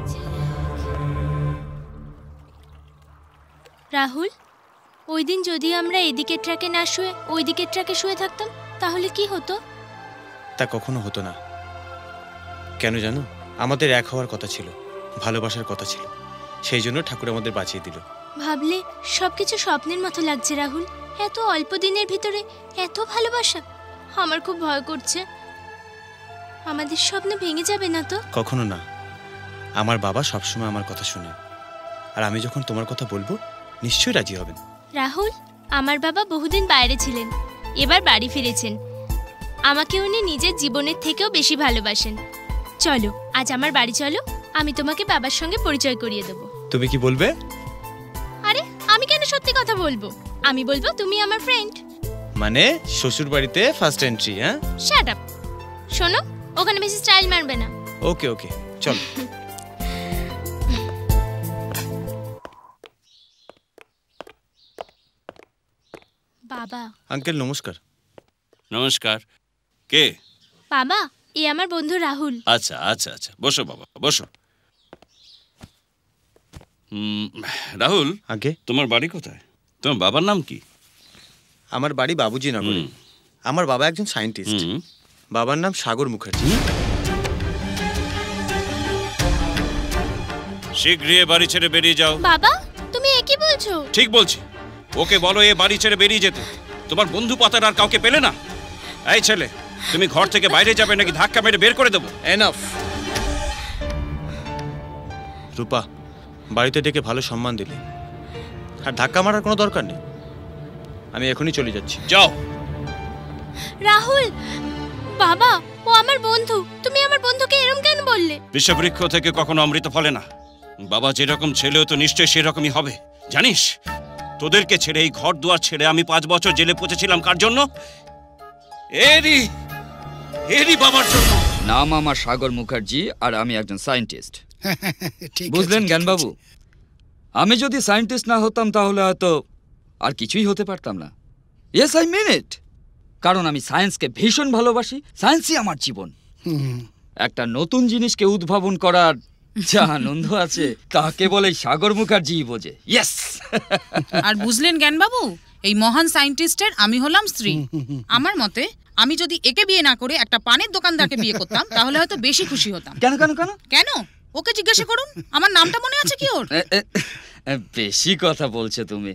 রাহুল, ওই দিন যদি আমরা এদিকের ট্র্যাকে না শুয়ে ওই দিকের ট্র্যাকে শুয়ে থাকতাম তাহলে কি হতো? তা কখনো হতো না। কেন জানো, আমাদের এক হওয়ার কথা ছিল, ভালোবাসার কথা ছিল, সেই জন্য ঠাকুর আমাদের বাঁচিয়ে দিল। ভাবলে সবকিছু স্বপ্নের মতো লাগছে রাহুল। এত অল্প দিনের ভিতরে এত ভালোবাসা, আমার খুব ভয় করছে। আমাদের স্বপ্ন ভেঙে যাবে না তো? কখনো না। আমার বাবা সবসময় আমার কথা শুনে, আর আমি যখন তোমার কথা বলবো নিশ্চয়ই রাজি হবেন। রাহুল, আমার বাবা বহুদিন বাইরে ছিলেন, এবার বাড়ি ফিরেছেন। আমাকে উনি নিজের জীবনের থেকেও বেশি ভালোবাসেন। চলো আজ আমার বাড়ি চলো, আমি তোমাকে বাবার সঙ্গে পরিচয় করিয়ে দেবো। তুমি কি বলবে? আরে আমি কেন সত্যি কথা বলবো? আমি বলবো তুমি আমার ফ্রেন্ড। মানে শ্বশুর বাড়িতে ফার্স্ট এন্ট্রি? হ্যাঁ, শাট আপ। শোনো, ওখানে বেশি স্টাইল মারবে না। ওকে ওকে, চলো। বাবা। আঙ্কেল নমস্কার। নমস্কার। কে? বাবা, এ আমার বন্ধু রাহুল। আচ্ছা আচ্ছা আচ্ছা, বসো বাবা বসো। রাহুল, আগে তোমার বাড়ি কোথায়? তোমার বাবার নাম কি? আমার বাড়ি বাবুজি নগরে। আমার বাবা একজন সায়েন্টিস্ট। বাবার নাম সাগর মুখার্জি। শীঘ্রই বাড়ি ছেড়ে বেরিয়ে যাও। বাবা, তুমি এ কি বলছো? ঠিক বলছি। ওকে বলো এ বাড়ি ছেড়ে বেরিয়ে যেতে। তোমার বন্ধু পাতার আর কাউকে পেলে না? এই ছেলে, তুমি ঘর থেকে বাইরে যাবে নাকি ধাক্কা মেরে বের করে দেবো? এনাফ। রূপা, বাড়িতে ডেকে ভালো সম্মান দিলে, আর ধাক্কা মারার কোনো দরকার নেই। আমি এখনই চলে যাচ্ছি। যাও। রাহুল, বাবা, ও আমার বন্ধু। তুমি আমার বন্ধুকে এরকম কেন বললে? বিষবৃক্ষ থেকে কখনো অমৃত ফলে না। বাবা যেরকম ছেলেও তো নিশ্চয়ই সেরকমই হবে। জানিস, তোদেরকে ছেড়ে এই ঘর দুয়ার ছেড়ে আমি 5 বছর জেলে পচেছিলাম কার জন্য? এরই বাবার জন্য। নাম আমার সাগর মুখার্জি, আর আমি একজন সায়েন্টিস্ট। বুঝলেন জ্ঞানবাবু, আমি যদি সায়েন্টিস্ট না হতাম তাহলে হয়তো আর কিছুই হতে পারতাম না। Yes, I mean it. কারণ আমি সায়েন্সকে ভীষণ ভালোবাসি, সায়েন্সই আমার জীবন। একটা নতুন জিনিসকে উদ্ভাবন করার যা আনন্দ আছে তা কেবল এই সাগর মুখার্জি বোঝে। ইয়েস। আর বুঝলেন জ্ঞানবাবু, এই মহান সায়েন্টিস্টের আমি হলাম স্ত্রী। আমার মতে আমি যদি একে বিয়ে না করে একটা পানের দোকানদারকে বিয়ে করতাম তাহলে হয়তো বেশি খুশি হতাম। কেন কেন কেন কেন? ওকে জিজ্ঞাসা করুন, আমার নামটা মনে আছে কি ওর? বেশি কথা বলছো তুমি।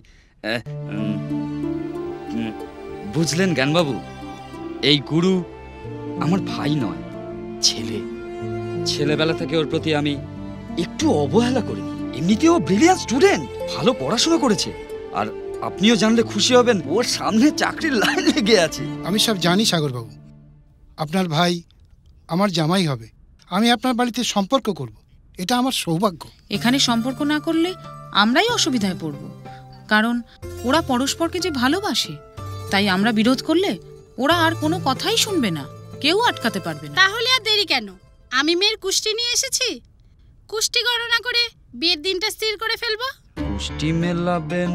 বুঝলেন জ্ঞানবাবু, এই গুরু আমার ভাই নয়, ছেলে। ছেলেবেলা থেকে ওর প্রতি আমি একটু অবহেলা করিনি। এমনিতেও ব্রিলিয়ান্ট স্টুডেন্ট, ভালো পড়াশোনা করেছে। আর আপনিও জানলে খুশি হবেন, ওর সামনে চাকরির লাইন লেগে আছে। আমি সব জানি সাগরবাবু। আপনার ভাই আমার জামাই হবে। আমি আপনার বাড়িতে সম্পর্ক করব, এটা আমার সৌভাগ্য। এখানে সম্পর্ক না করলে আমরাই অসুবিধায় পড়ব, কারণ ওরা পরস্পরকে যে ভালোবাসে। তাই আমরা বিরোধ করলে ওরা আর কোনো কথাই শুনবে না, কেউ আটকাতে পারবে না। তাহলে আর দেরি কেন? আমি মেয়ের কুষ্টি নিয়ে এসেছি, কুষ্টি গণনা করে বিয়ের দিনটা স্থির করে ফেলবো। কুষ্টি মেলাবেন?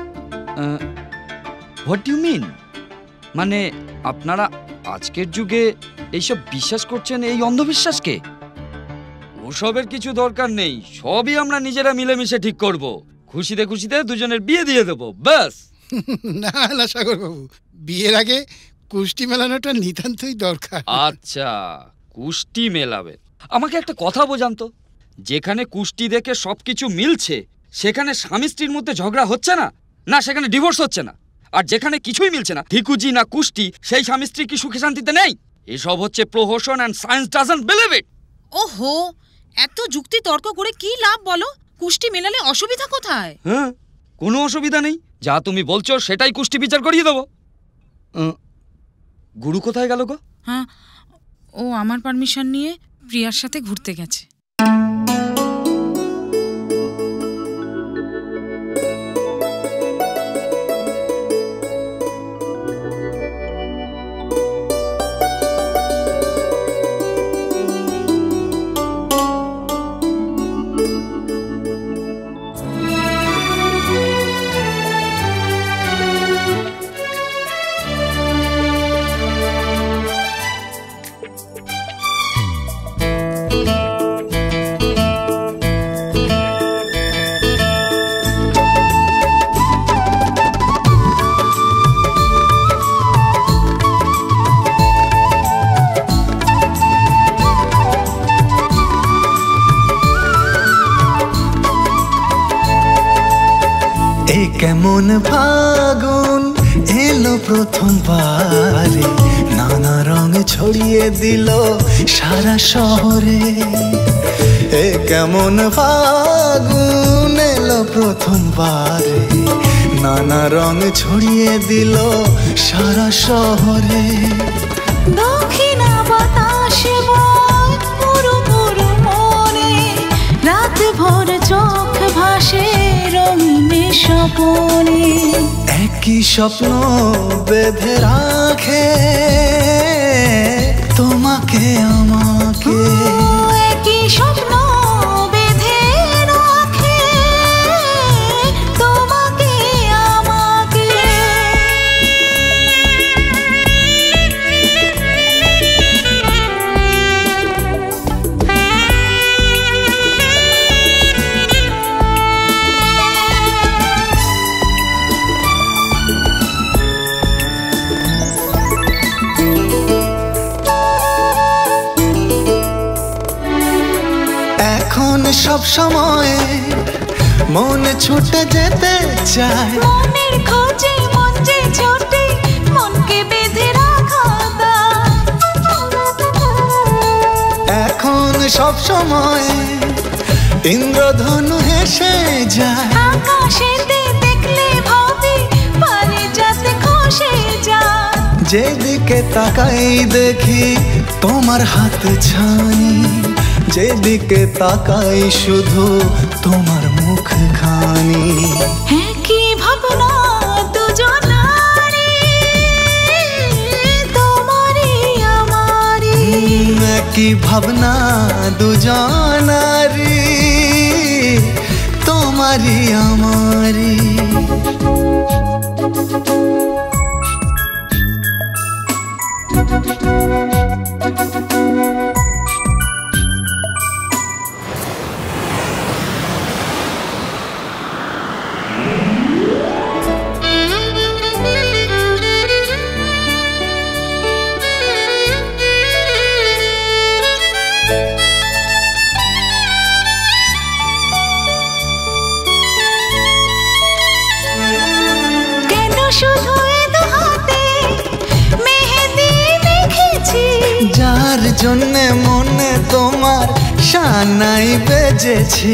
What you mean? মানে আপনারা আজকের যুগে এইসব বিশ্বাস করছেন, এই অন্ধবিশ্বাসকে? ওসবের কিছু দরকার নেই, সবই আমরা নিজেরা মিলেমিশে ঠিক করব। খুশিতে খুশিতে দুজনের বিয়ে দিয়ে দেবো, ব্যাস। না না সাগরবাবু, বিয়ের আগে কুষ্টি মেলানোটা নিতান্তই দরকার। আচ্ছা, কুষ্টি মেলাবে। আমাকে একটা কথা বোঝান তো, যেখানে কুষ্টি দেখে সবকিছু মিলছে সেখানে স্বামী স্ত্রীর মধ্যে ঝগড়া হচ্ছে না? না সেখানে ডিভোর্স হচ্ছে না, আর যেখানে কিছুই মিলছে না, ভিকুজি না কুষ্টি, সেই স্বামী স্ত্রী কি সুখে শান্তিতে নেই? এসব হচ্ছে প্রহসন, and science doesn't believe it. ওহো, এত যুক্তি তর্ক করে কি লাভ বলো? কুষ্টি মেলালে অসুবিধা কোথায়? হ্যাঁ, কোনো অসুবিধা নেই, যা তুমি বলছো সেটাই কুষ্টি বিচার করিয়ে দেবো। গুরু কোথায় গেল গো? হ্যাঁ, ও আমার পারমিশন নিয়ে প্রিয়ার সাথে ঘুরতে গেছে। কেমন ফাগুন এলো প্রথমবারে, নানা রং ছড়িয়ে দিল সারা শহরে। এ কেমন ফাগুন এলো প্রথমবারে, নানা রং ছড়িয়ে দিল সারা শহরে। দক্ষিণা বাতাসে বয় পুরো পুরো মনে, রাত ভোর চোখ ভাসে রঙিন স্বপনে। একই স্বপ্ন বেঁধে রাখে তোমাকে আমাকে, একই স্বপ্ন বেঁধে রাখে তোমাকে আমাকে। সব সময় মন ছুটে যেতে চায়, মনের খোঁজে মন যে ছোটে মনকে বেঁধে রাখা দায়। এখন সব সময় ইন্দ্রধনু হেসে যায়, আকাশেতে দেখলে ভাবে পারে যাতে খসে যায়। যেদিকে তাকাই দেখি তোমার হাত ছানি, যেদিকে তাকাই শুধু তোমার মুখ খানি। হ্যাঁ কি ভাবনা দুজনারি, তোমারই আমারি। কি ভাবনা দুজনারি, তোমারই আমারি। যার জন্যে মনে তোমার শানাই বেজেছে,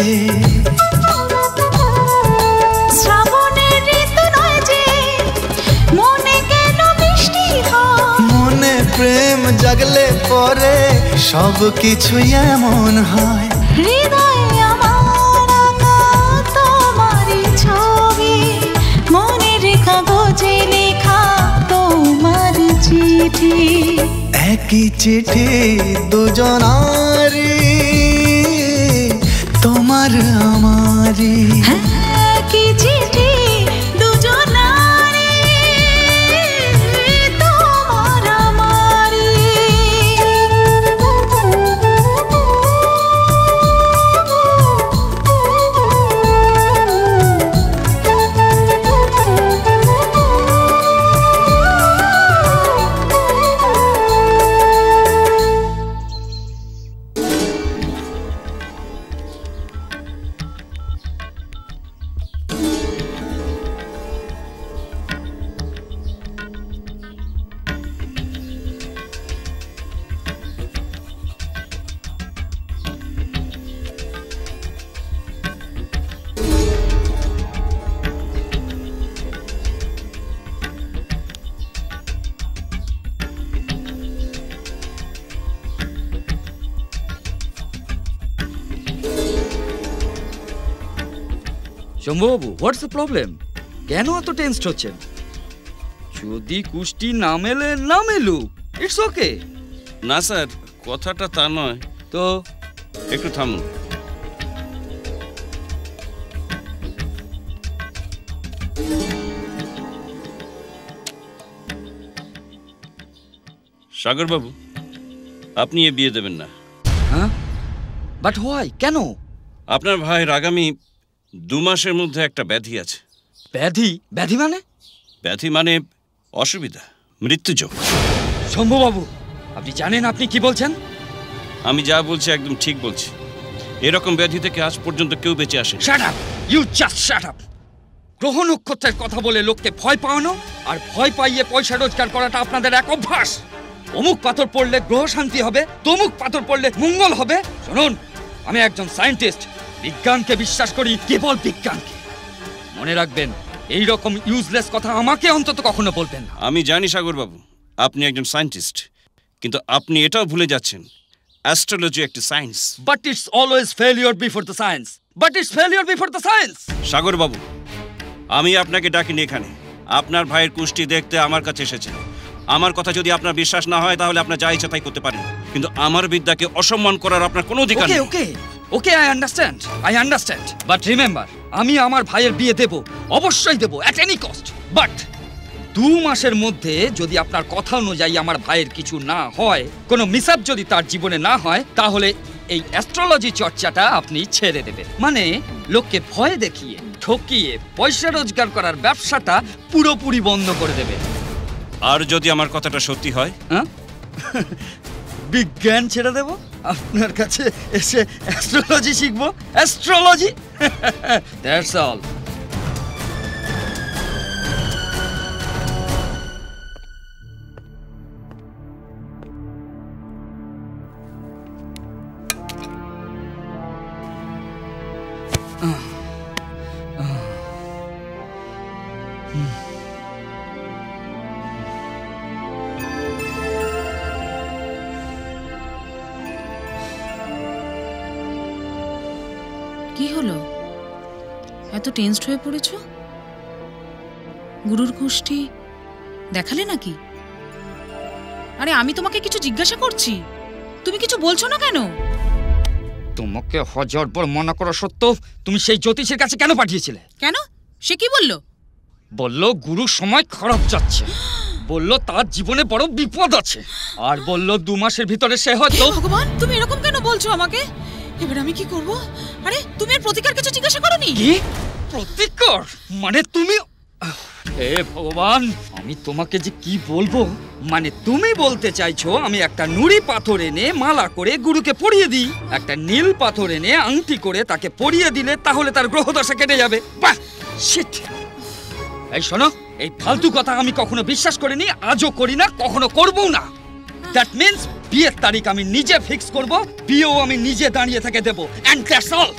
শ্রাবণের ঋতু নয় যে মনে কেন বৃষ্টি হয়। মনে প্রেম জাগলে পরে সব কিছুই এমন হয়। হৃদয়ে আমার আঁকা তোমারই ছবি, মনের কাগজে লেখা তোমার চিঠি। একই চিঠি দুজনারি, তোমার আমারি। একই চিঠি দুজনারি, তোমার আমারি। Shambhubabu, what's the problem? কেন এত টেনসড হচ্ছেন? যদি কুষ্টি না মেলে না মেলুক, ইটস ওকে। না স্যার, কথাটা তা নয়। তো একটু থামুন। সাগর বাবু, আপনি এ বিয়ে দেবেন না। হ্যাঁ? But why? কেন? আপনার ভাইয়ের আগামী 2 মাসের মধ্যে একটা ব্যাধি আছে। ব্যাধি? ব্যাধি মানে? ব্যাধি মানে অসুবিধা, মৃত্যুযোগ। শম্ভুবাবু, আপনি জানেন আপনি কি বলছেন? আমি যা বলছি একদম ঠিক বলছি। এরকম ব্যাধি থেকে আজ পর্যন্ত কেউ বেঁচে আসে। Shut up, you just shut up. গ্রহ নক্ষত্রের কথা বলে লোককে ভয় পাওয়ানো আর ভয় পাইয়ে পয়সা রোজগার করাটা আপনাদের এক অভ্যাস। অমুক পাথর পড়লে গ্রহ শান্তি হবে, তমুক পাথর পড়লে মঙ্গল হবে। শুনুন, আমি একজন সায়েন্টিস্ট, বিজ্ঞানকে বিশ্বাস করি, কেবল বিজ্ঞানকে। মনে রাখবেন, এই রকম ইউজলেস কথা আমাকে অন্তত কখনো বলবেন না। আমি জানি সাগর বাবু, আপনি একজন সায়েন্টিস্ট, কিন্তু আপনি এটাও ভুলে যাচ্ছেন অ্যাস্ট্রোলজি একটি science. But it's always failure before the science. But it's failure before the science. Sagar babu, আমি আপনাকে ডাকিনি এখানে। আপনার ভাইয়ের কুষ্টি দেখতে আমার কাছে এসেছেন। আমার কথা যদি আপনার বিশ্বাস না হয় তাহলে আপনার যা ইচ্ছা তাই করতে পারেন, কিন্তু আমার বিদ্যাকে অসম্মান করার আপনার কোনো অধিকার নেই। Okay okay, I understand. But remember, আমি আমার ভাইয়ের বিয়ে দেব, অবশ্যই দেব, অ্যাট এনি কস্ট। বাট 2 মাসের মধ্যে যদি আপনার কথা অনুযায়ী আমার ভাইয়ের কিছু না হয়, কোনো মিসআপ যদি তার জীবনে না হয়, তাহলে এই অ্যাস্ট্রোলজি চর্চাটা আপনি ছেড়ে দেবেন। মানে লোককে ভয় দেখিয়ে ঠকিয়ে পয়সা রোজগার করার ব্যবসাটা পুরোপুরি বন্ধ করে দেবেন। আর যদি আমার কথাটা সত্যি হয়? হ্যাঁ, বিজ্ঞান ছেড়ে দেব, আপনার কাছে এসে অ্যাস্ট্রোলজি শিখবো। Astrology, that's all. কি হলো, এত টেনসড হয়ে পড়েছ? গুরুর কুষ্টি দেখালে নাকি? আরে আমি তোমাকে কিছু জিজ্ঞাসা করছি, তুমি কিছু বলছো না কেন? তোমাকে 1000 বার মানা করা সত্ত্বেও তুমি সেই জ্যোতিষের কাছে কেন পাঠিয়েছিলে? কেন? সে কি বললো? বললো গুরুর সময় খারাপ যাচ্ছে, বললো তার জীবনে বড় বিপদ আছে, আর বললো 2 মাসের ভিতরে সে হয়তো। ভগবান, তুমি এরকম কেন বলছো আমাকে? এবার আমি কি করব? আরে তুমি এর প্রতিকার কিছু জিজ্ঞাসা করোনি? কি প্রতিকার? মানে তুমি, হে ভগবান, আমি তোমাকে যে কি বলবো। মানে তুমি বলতে চাইছো আমি একটা নুড়ি পাথর এনে মালা করে গুরুকে পরিয়ে দিই, একটা নীল পাথর এনে আংটি করে তাকে পরিয়ে দিলে তাহলে তার গ্রহদশা কেটে যাবে? বাহ, শিট। এই শোনো, এই ফালতু কথা আমি কখনো বিশ্বাস করিনি, আজও করি না, কখনো করবো না। দ্যাট মিন্স বিয়ের তারিখ আমি নিজে ফিক্স করব, বিয়েও আমি নিজে দাঁড়িয়ে থেকে দেব, এন্ড দ্যাটস অল।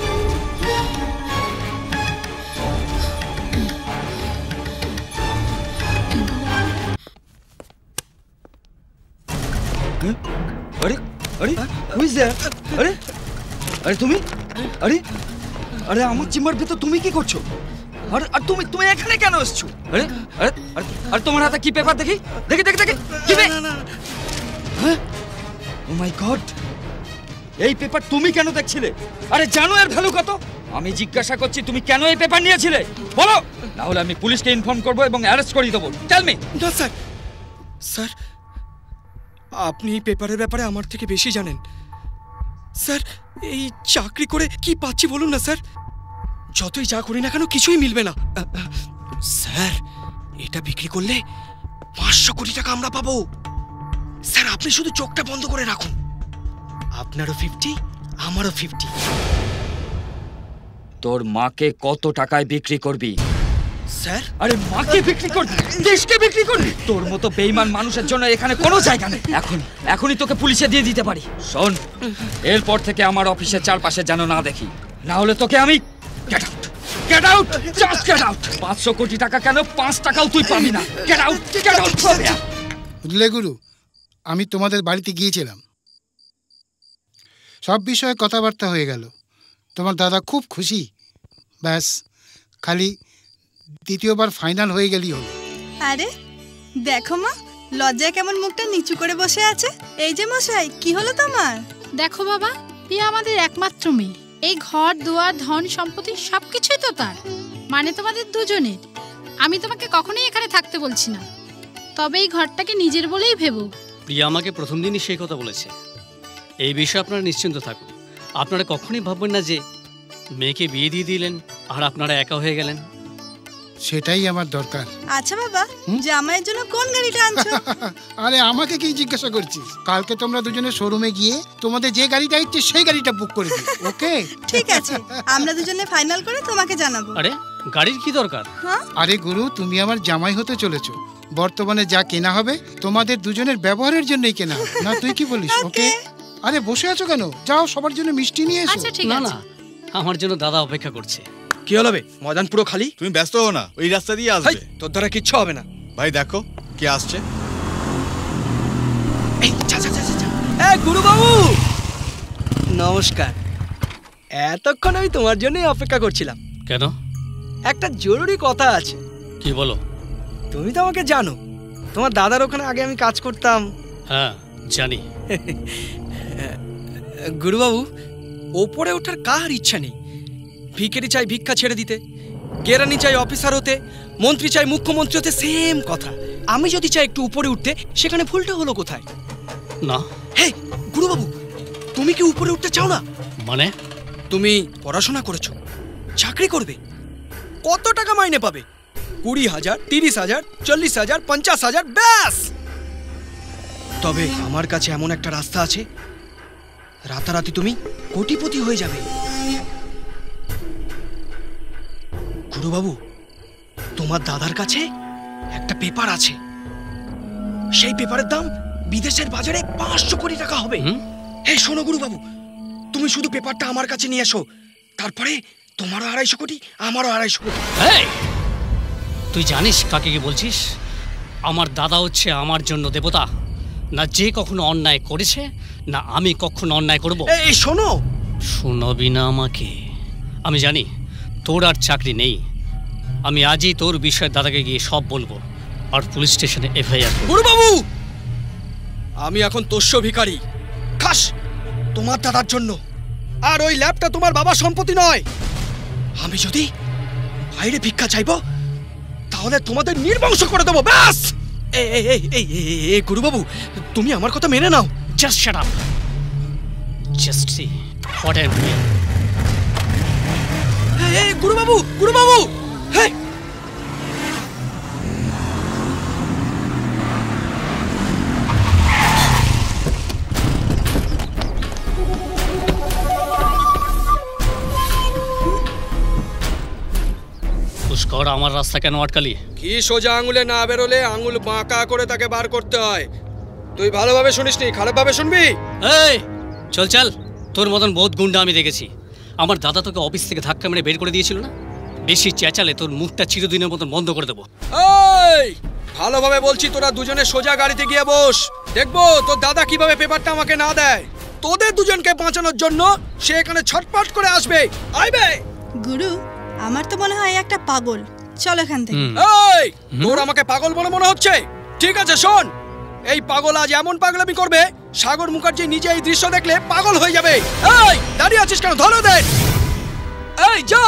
আরে আরে হু ইজ দ্যাট? আরে আরে তুমি, আরে আরে আমার চেম্বার ভিতর তুমি কি করছো? আরে আর তুমি তুমি এখানে কেন এসেছো? আরে আরে আর তোমার হাতে কি পেপার? দেখি দেখি দেখি দেখি কি হ্যাঁ, ও মাই গড, এই পেপার তুমি কেন দেখছিলে? আরে জানো এর ভ্যালু কত? আমি জিজ্ঞাসা করছি তুমি কেন এই পেপার নিয়েছিলে, বলো, না হলে আমি পুলিশকে ইনফর্ম করব এবং অ্যারেস্ট করিয়ে দেবো। Tell me. না স্যার, স্যার আপনি এই পেপারের ব্যাপারে আমার থেকে বেশি জানেন। স্যার এই চাকরি করে কি পাচ্ছি বলুন না স্যার, যতই যা করি না কেন কিছুই মিলবে না। স্যার এটা বিক্রি করলে 500 কোটি টাকা আমরা পাবো। স্যার আপনি শুধু চোখটা বন্ধ করে রাখুন, আপনারও 50 আমারও 50। তোর মাকে কত টাকায় বিক্রি করবি? স্যার আরে মাকে বিক্রি করবি, দেশকে বিক্রি করবি? তোর মতো বেঈমান মানুষের জন্য এখানে কোনো জায়গা নেই। এখনই তোকে পুলিশে দিয়ে দিতে পারি। শোন, এরপর থেকে আমার অফিসের চারপাশে যেন না দেখি, না হলে তোকে আমি get out, get out, just get out. 500 কোটি টাকা কেন 5 টাকাও তুই পাবি না। Get out, get out. বুঝলে গুরু, আমি তোমাদের বাড়িতে গিয়েছিলাম, সব বিষয়ে কথাবার্তা হয়ে গেল। তোমার দাদা খুব খুশি। ব্যাস, খালি দ্বিতীয়বার ফাইনাল হয়ে গেলেই হলো। আরে দেখো মা, লজ্জায় কেমন মুখটা নিচু করে বসে আছে। এই যে মশাই, কি হলো তোমার? দেখো বাবা, পিয়া আমাদের একমাত্র মেয়ে। এই ঘর দুয়ার ধন সম্পত্তি সবকিছুই তো তার, মানে তোমাদের দুজনের। আমি তোমাকে কখনোই এখানে থাকতে বলছি না, তবে এই ঘরটাকে নিজের বলেই ভেবো। প্রিয়া আমাকে প্রথম দিনই সেই কথা বলেছে। এই বিষয়ে আপনারা নিশ্চিন্ত থাকুন। আপনারা কখনোই ভাববেন না যে মেয়েকে বিয়ে দিয়ে দিলেন আর আপনারা একা হয়ে গেলেন। সেটাই আমার দরকার। আচ্ছা বাবা, জামাইয়ের জন্য কোন গাড়িটা আনছো? আরে আমাকে কি জিজ্ঞাসা করছিস? কালকে তোমরা দুজনে শোরুমে গিয়ে তোমাদের যে গাড়িটা ইচ্ছে সেই গাড়িটা বুক করে দিও। ওকে ঠিক আছে, আমরা দুজনে ফাইনাল করে তোমাকে জানাবো। আরে গাড়ির কি দরকার? আরে গুরু, তুমি আমার জামাই হতে চলেছো। বর্তমানে যা কেনা হবে তোমাদের দুজনের ব্যবহারের জন্যই কেনা হবে। না তুই কি বলিস? ওকে। আরে বসে আছো কেন? যাও সবার জন্য মিষ্টি নিয়ে এসো। আচ্ছা ঠিক আছে। না, আমার জন্য দাদা অপেক্ষা করছে। কি হলো বে? ময়দান পুরো খালি। তুমি ব্যস্ত হও না, ওই রাস্তা দিয়ে আসবে। তোর দ্বারা কিচ্ছু হবে না। ভাই দেখো কে আসছে। এই যা যা যা যা। এই গুরু বাবু, নমস্কার। এতক্ষণ আমি তোমার জন্যই অপেক্ষা করছিলাম। কেন? একটা জরুরি কথা আছে। কি বলো? তুমি তো আমাকে জানো, তোমার দাদার ওখানে আগে আমি কাজ করতাম। হ্যাঁ জানি। গুরুবাবু, ওপরে ওঠার কার ইচ্ছা নেই। ভিখারি চাই ভিক্ষা ছেড়ে দিতে, কেরানি চাই অফিসার হতে, মন্ত্রী চাই মুখ্যমন্ত্রী হতে, সেম কথা। আমি যদি চাই একটু উপরে উঠতে, সেখানে ভুলটা হলো কোথায়? না। হে গুরুবাবু, তুমি কি উপরে উঠতে চাও না? মানে? তুমি পড়াশোনা করেছো, চাকরি করবে, কত টাকা মাইনে পাবে? 20,000, 30,000, 40,000, 50,000, ব্যাস। তবে আমার কাছে এমন একটা রাস্তা আছে, রাতারাতি তুমি কোটিপতি হয়ে যাবে। গুরুবাবু, তোমার দাদার কাছে একটা পেপার আছে, সেই পেপারের দাম বিদেশের বাজারে 500 কোটি টাকা হবে। এই শোনো গুরুবাবু, তুমি শুধু পেপারটা আমার কাছে নিয়ে এসো, তারপরে তোমারও 250 কোটি, আমারও 250 কোটি। তুই জানিস কাকে কি বলছিস? আমার দাদা হচ্ছে আমার জন্য দেবতা। না যে কখনো অন্যায় করেছে, না আমি কখনো অন্যায় করব। এই শোনো। শোনাবি না আমাকে? আমি জানি তোর আর চাকরি নেই। আমি আজই তোর বিষয়ে দাদাকে গিয়ে সব বলবো, আর পুলিশ স্টেশনে এফআইআর করব। গুরুবাবু, আমি এখন তোষ্য ভিখারি, খাস তোমার দাদার জন্য। আর ওই ল্যাবটা তোমার বাবার সম্পত্তি নয়। আমি যদি বাইরে ভিক্ষা চাইবো, তাহলে তোমাদের নির্বংশ করে দেবো, ব্যাস। এই গুরুবাবু, তুমি আমার কথা মেনে নাও। Just shut up, just see what I am doing. এই গুরুবাবু, গুরুবাবু, হেই পুষ্কর, আমার রাস্তা কেন আটকালি? কি সোজা আঙুলে না বেরোলে আঙুল বাঁকা করে তাকে বার করতে হয়। তুই ভালোভাবে শুনিসনি, খারাপভাবে শুনবি। এই চল চল, তোর মতন বহুত গুন্ডা আমি দেখেছি। আমার দাদা তোকে অফিস থেকে ধাক্কা মেরে বের করে দিয়েছিল না? বেশি চেঁচালে তোর মুখটা চিরদিনের মতন বন্ধ করে দেবো। এই ভালোভাবে বলছি, তোরা দুজনে সোজা গাড়িতে গিয়ে বস। দেখবো তোর দাদা কিভাবে পেপারটা আমাকে না দেয়। তোদের দুজনকে বাঁচানোর জন্য সে এখানে ছটপট করে আসবে। আইবে। গুরু, আমার তো মনে হয় একটা পাগল। চল এখান থেকে। এই তোর আমাকে পাগল বলে মনে হচ্ছে? ঠিক আছে শোন, এই পাগল আজ এমন পাগলামি করবে, সাগর মুখার্জি নিজে এই দৃশ্য দেখলে পাগল হয়ে যাবে। এই দাঁড়িয়ে আছিস কেন? ধরো দে। এই যা।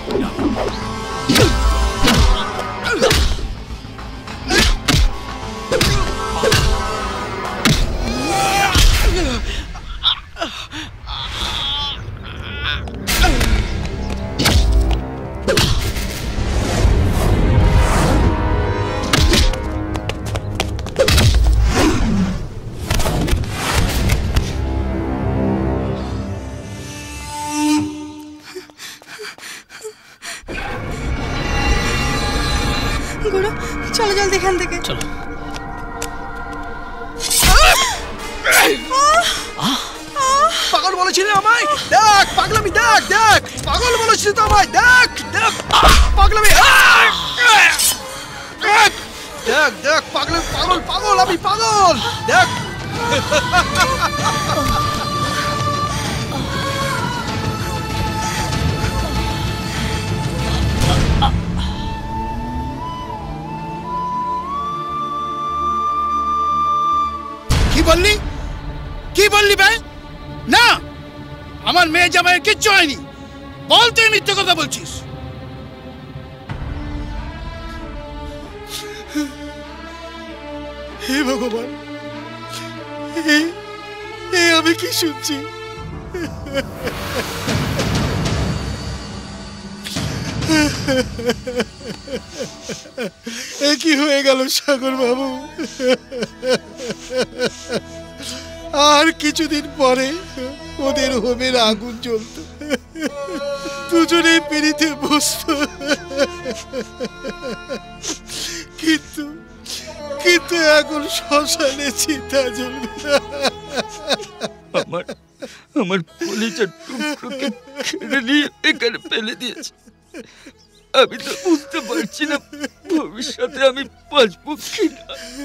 গুরু চলো জলদি এখান থেকে। চলো। পাগল বলেছিলি আমায়? দেখ পাগলামি, দেখ দেখ পাগল বলেছিলি তো আমায়, দেখ দেখ পাগলামি, দেখ দেখ দেখ পাগলামি, পাগল পাগল আমি পাগল, দেখ। কি বললি? কি বললি ভাই? না, আমার মেয়ে জামাইয়ের কিচ্ছু হয়নি। বল তুই মিথ্যে কথা বলছিস। হে ভগবান, আমি কি শুনছি? এ কি হয়ে গেল সাগর বাবু? আর কিছুদিন পরে ওদের হোমের আগুন জ্বলত, দুজনে পিড়িতে বসত, কিন্তু কিন্তু এখন শ্মশানে চিতা জ্বলবে। আমার কলিজার টুকরোকে ছেড়ে নিয়ে এখানে ফেলে দিয়েছে। আমি তো বুঝতে পারছি না ভবিষ্যতে আমি বাঁচবো কিনা।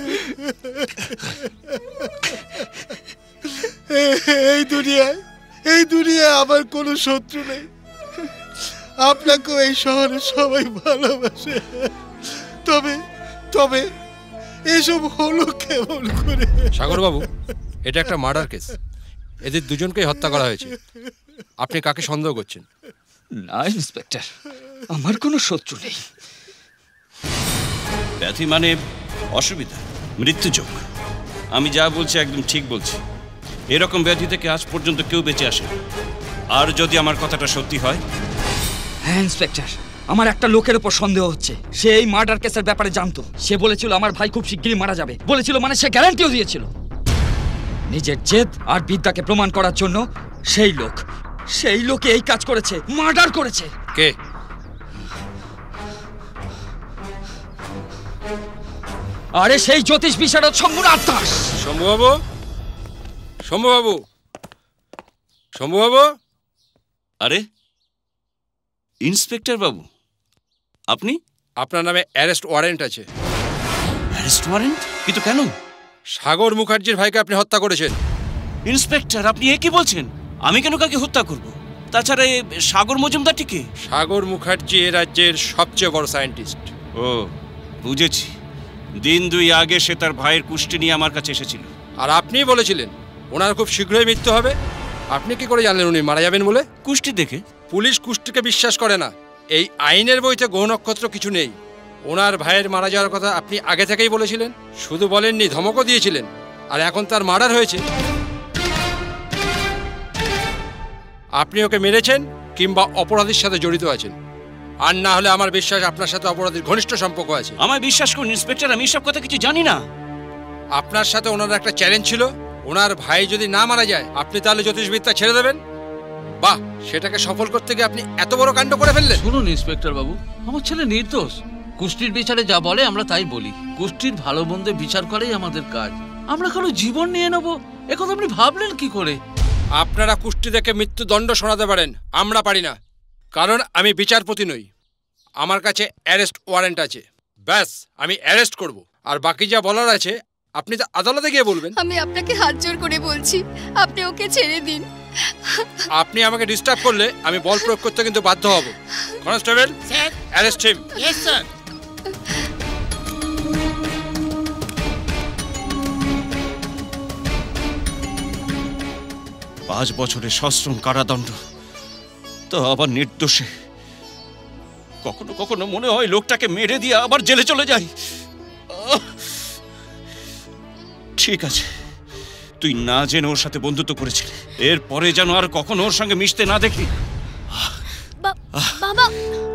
এই দুনিয়ায় আমার কোনো শত্রু নেই। আপনাকেও এই শহরে সবাই ভালোবাসে। তবে তবে এসব হলো কেমন করে? সাগর বাবু, এটা একটা মার্ডার কেস। এদের দুজনকেই হত্যা করা হয়েছে। আপনি কাকে সন্দেহ করছেন? না ইন্সপেক্টর, আমার কোনো শত্রু নেই। ব্যাধি মানে অসুবিধা, মৃত্যুযোগ। আমি যা বলছি একদম ঠিক বলছি। এরকম ব্যাধি থেকে আজ পর্যন্ত কেউ বেঁচে আসে। আর যদি আমার কথাটা সত্যি হয়? হ্যাঁ ইন্সপেক্টর, আমার একটা লোকের উপর সন্দেহ হচ্ছে। সে এই মার্ডার কেসের ব্যাপারে জানতো। সে বলেছিল আমার ভাই খুব শিগগিরই মারা যাবে। বলেছিল মানে সে গ্যারান্টিও দিয়েছিল। নিজের জেদ আর বিদ্যাকে প্রমাণ করার জন্য সেই লোক এই কাজ করেছে, মার্ডার করেছে। কে? আরে সেই জ্যোতিষ বিশারদ শম্ভুনাথ দাস। শম্ভুবাবু, শম্ভুবাবু, শম্ভুবাবু। আরে ইন্সপেক্টর বাবু, আপনি? আপনার নামে অ্যারেস্ট ওয়ারেন্ট আছে। Arrest warrant? কিন্তু কেন? সাগর মুখার্জির ভাইকে আপনি হত্যা করেছেন। ইন্সপেক্টর, আপনি এ কি বলছেন? আমি কেন কাকে হত্যা করব? তাছাড়া সাগর মজুমদার টিকে? সাগর মুখার্জি এ রাজ্যের সবচেয়ে বড় সায়েন্টিস্ট। ও বুঝেছি। দিন দুই আগে সে তার ভাইয়ের কুষ্টি নিয়ে আমার কাছে এসেছিল। আর আপনি বলেছিলেন ওনার খুব শীঘ্রই মৃত্যু হবে। আপনি কি করে জানলেন উনি মারা যাবেন বলে? কুষ্টি দেখে। পুলিশ কুষ্টিকে বিশ্বাস করে না। এই আইনের বইতে গ্রহ নক্ষত্র কিছু নেই। ওনার ভাইয়ের মারা যাওয়ার কথা আপনি আগে থেকেই বলেছিলেন। শুধু বলেননি, ধমকও দিয়েছিলেন। আর এখন তার মার্ডার হয়েছে। আপনি ওকে মেরেছেন কিংবা অপরাধীর সাথে জড়িত আছেন। আর না হলে আমার বিশ্বাস আপনার সাথে অপরাধীর ঘনিষ্ঠ সম্পর্ক আছে। আমায় বিশ্বাস করুন ইন্সপেক্টর, আমি এসব কথা কিছু জানি না। আপনার সাথে ওনার একটা চ্যালেঞ্জ ছিল। ওনার ভাই যদি না মারা যায় আপনি তাহলে জ্যোতিষবিদ্যা ছেড়ে দেবেন। বাহ, সেটাকে সফল করতে গিয়ে আপনি এত বড় কাণ্ড করে ফেললেন। শুনুন ইন্সপেক্টর বাবু, আমার ছেলে নির্দোষ। কুষ্টির বিচারে যা বলে আমরা তাই বলি। কুষ্টির ভালো মন্দে বিচার করেই আমাদের কাজ। আমরা কারো জীবন নিয়ে নেবো একথা আপনি ভাবলেন কি করে? আপনারা কুষ্টি দেখে মৃত্যুদণ্ড শোনাতে পারেন, আমরা পারি না। কারণ আমি বিচারপতি নই। আমার কাছে অ্যারেস্ট ওয়ারেন্ট আছে। ব্যাস, আমি অ্যারেস্ট করব। আর বাকি যা বলার আছে আপনি তো আদালতে গিয়ে বলবেন। আমি আপনাকে হাত জোর করে বলছি, আপনি ওকে ছেড়ে দিন। আপনি আমাকে ডিস্টার্ব করলে আমি বল প্রয়োগ করতে কিন্তু বাধ্য হব। Constable, sir. Arrest him. Yes sir. 5 বছরের সশ্রম কারাদণ্ড, তো আবার নির্দোষে। কখনো কখনো মনে হয় লোকটাকে মেরে দিয়ে আবার জেলে চলে যাই। ঠিক আছে, তুই না জেনে ওর সাথে বন্ধুত্ব করেছিলি, এরপরে যেন আর কখনো ওর সঙ্গে মিশতে না দেখি। বাবা,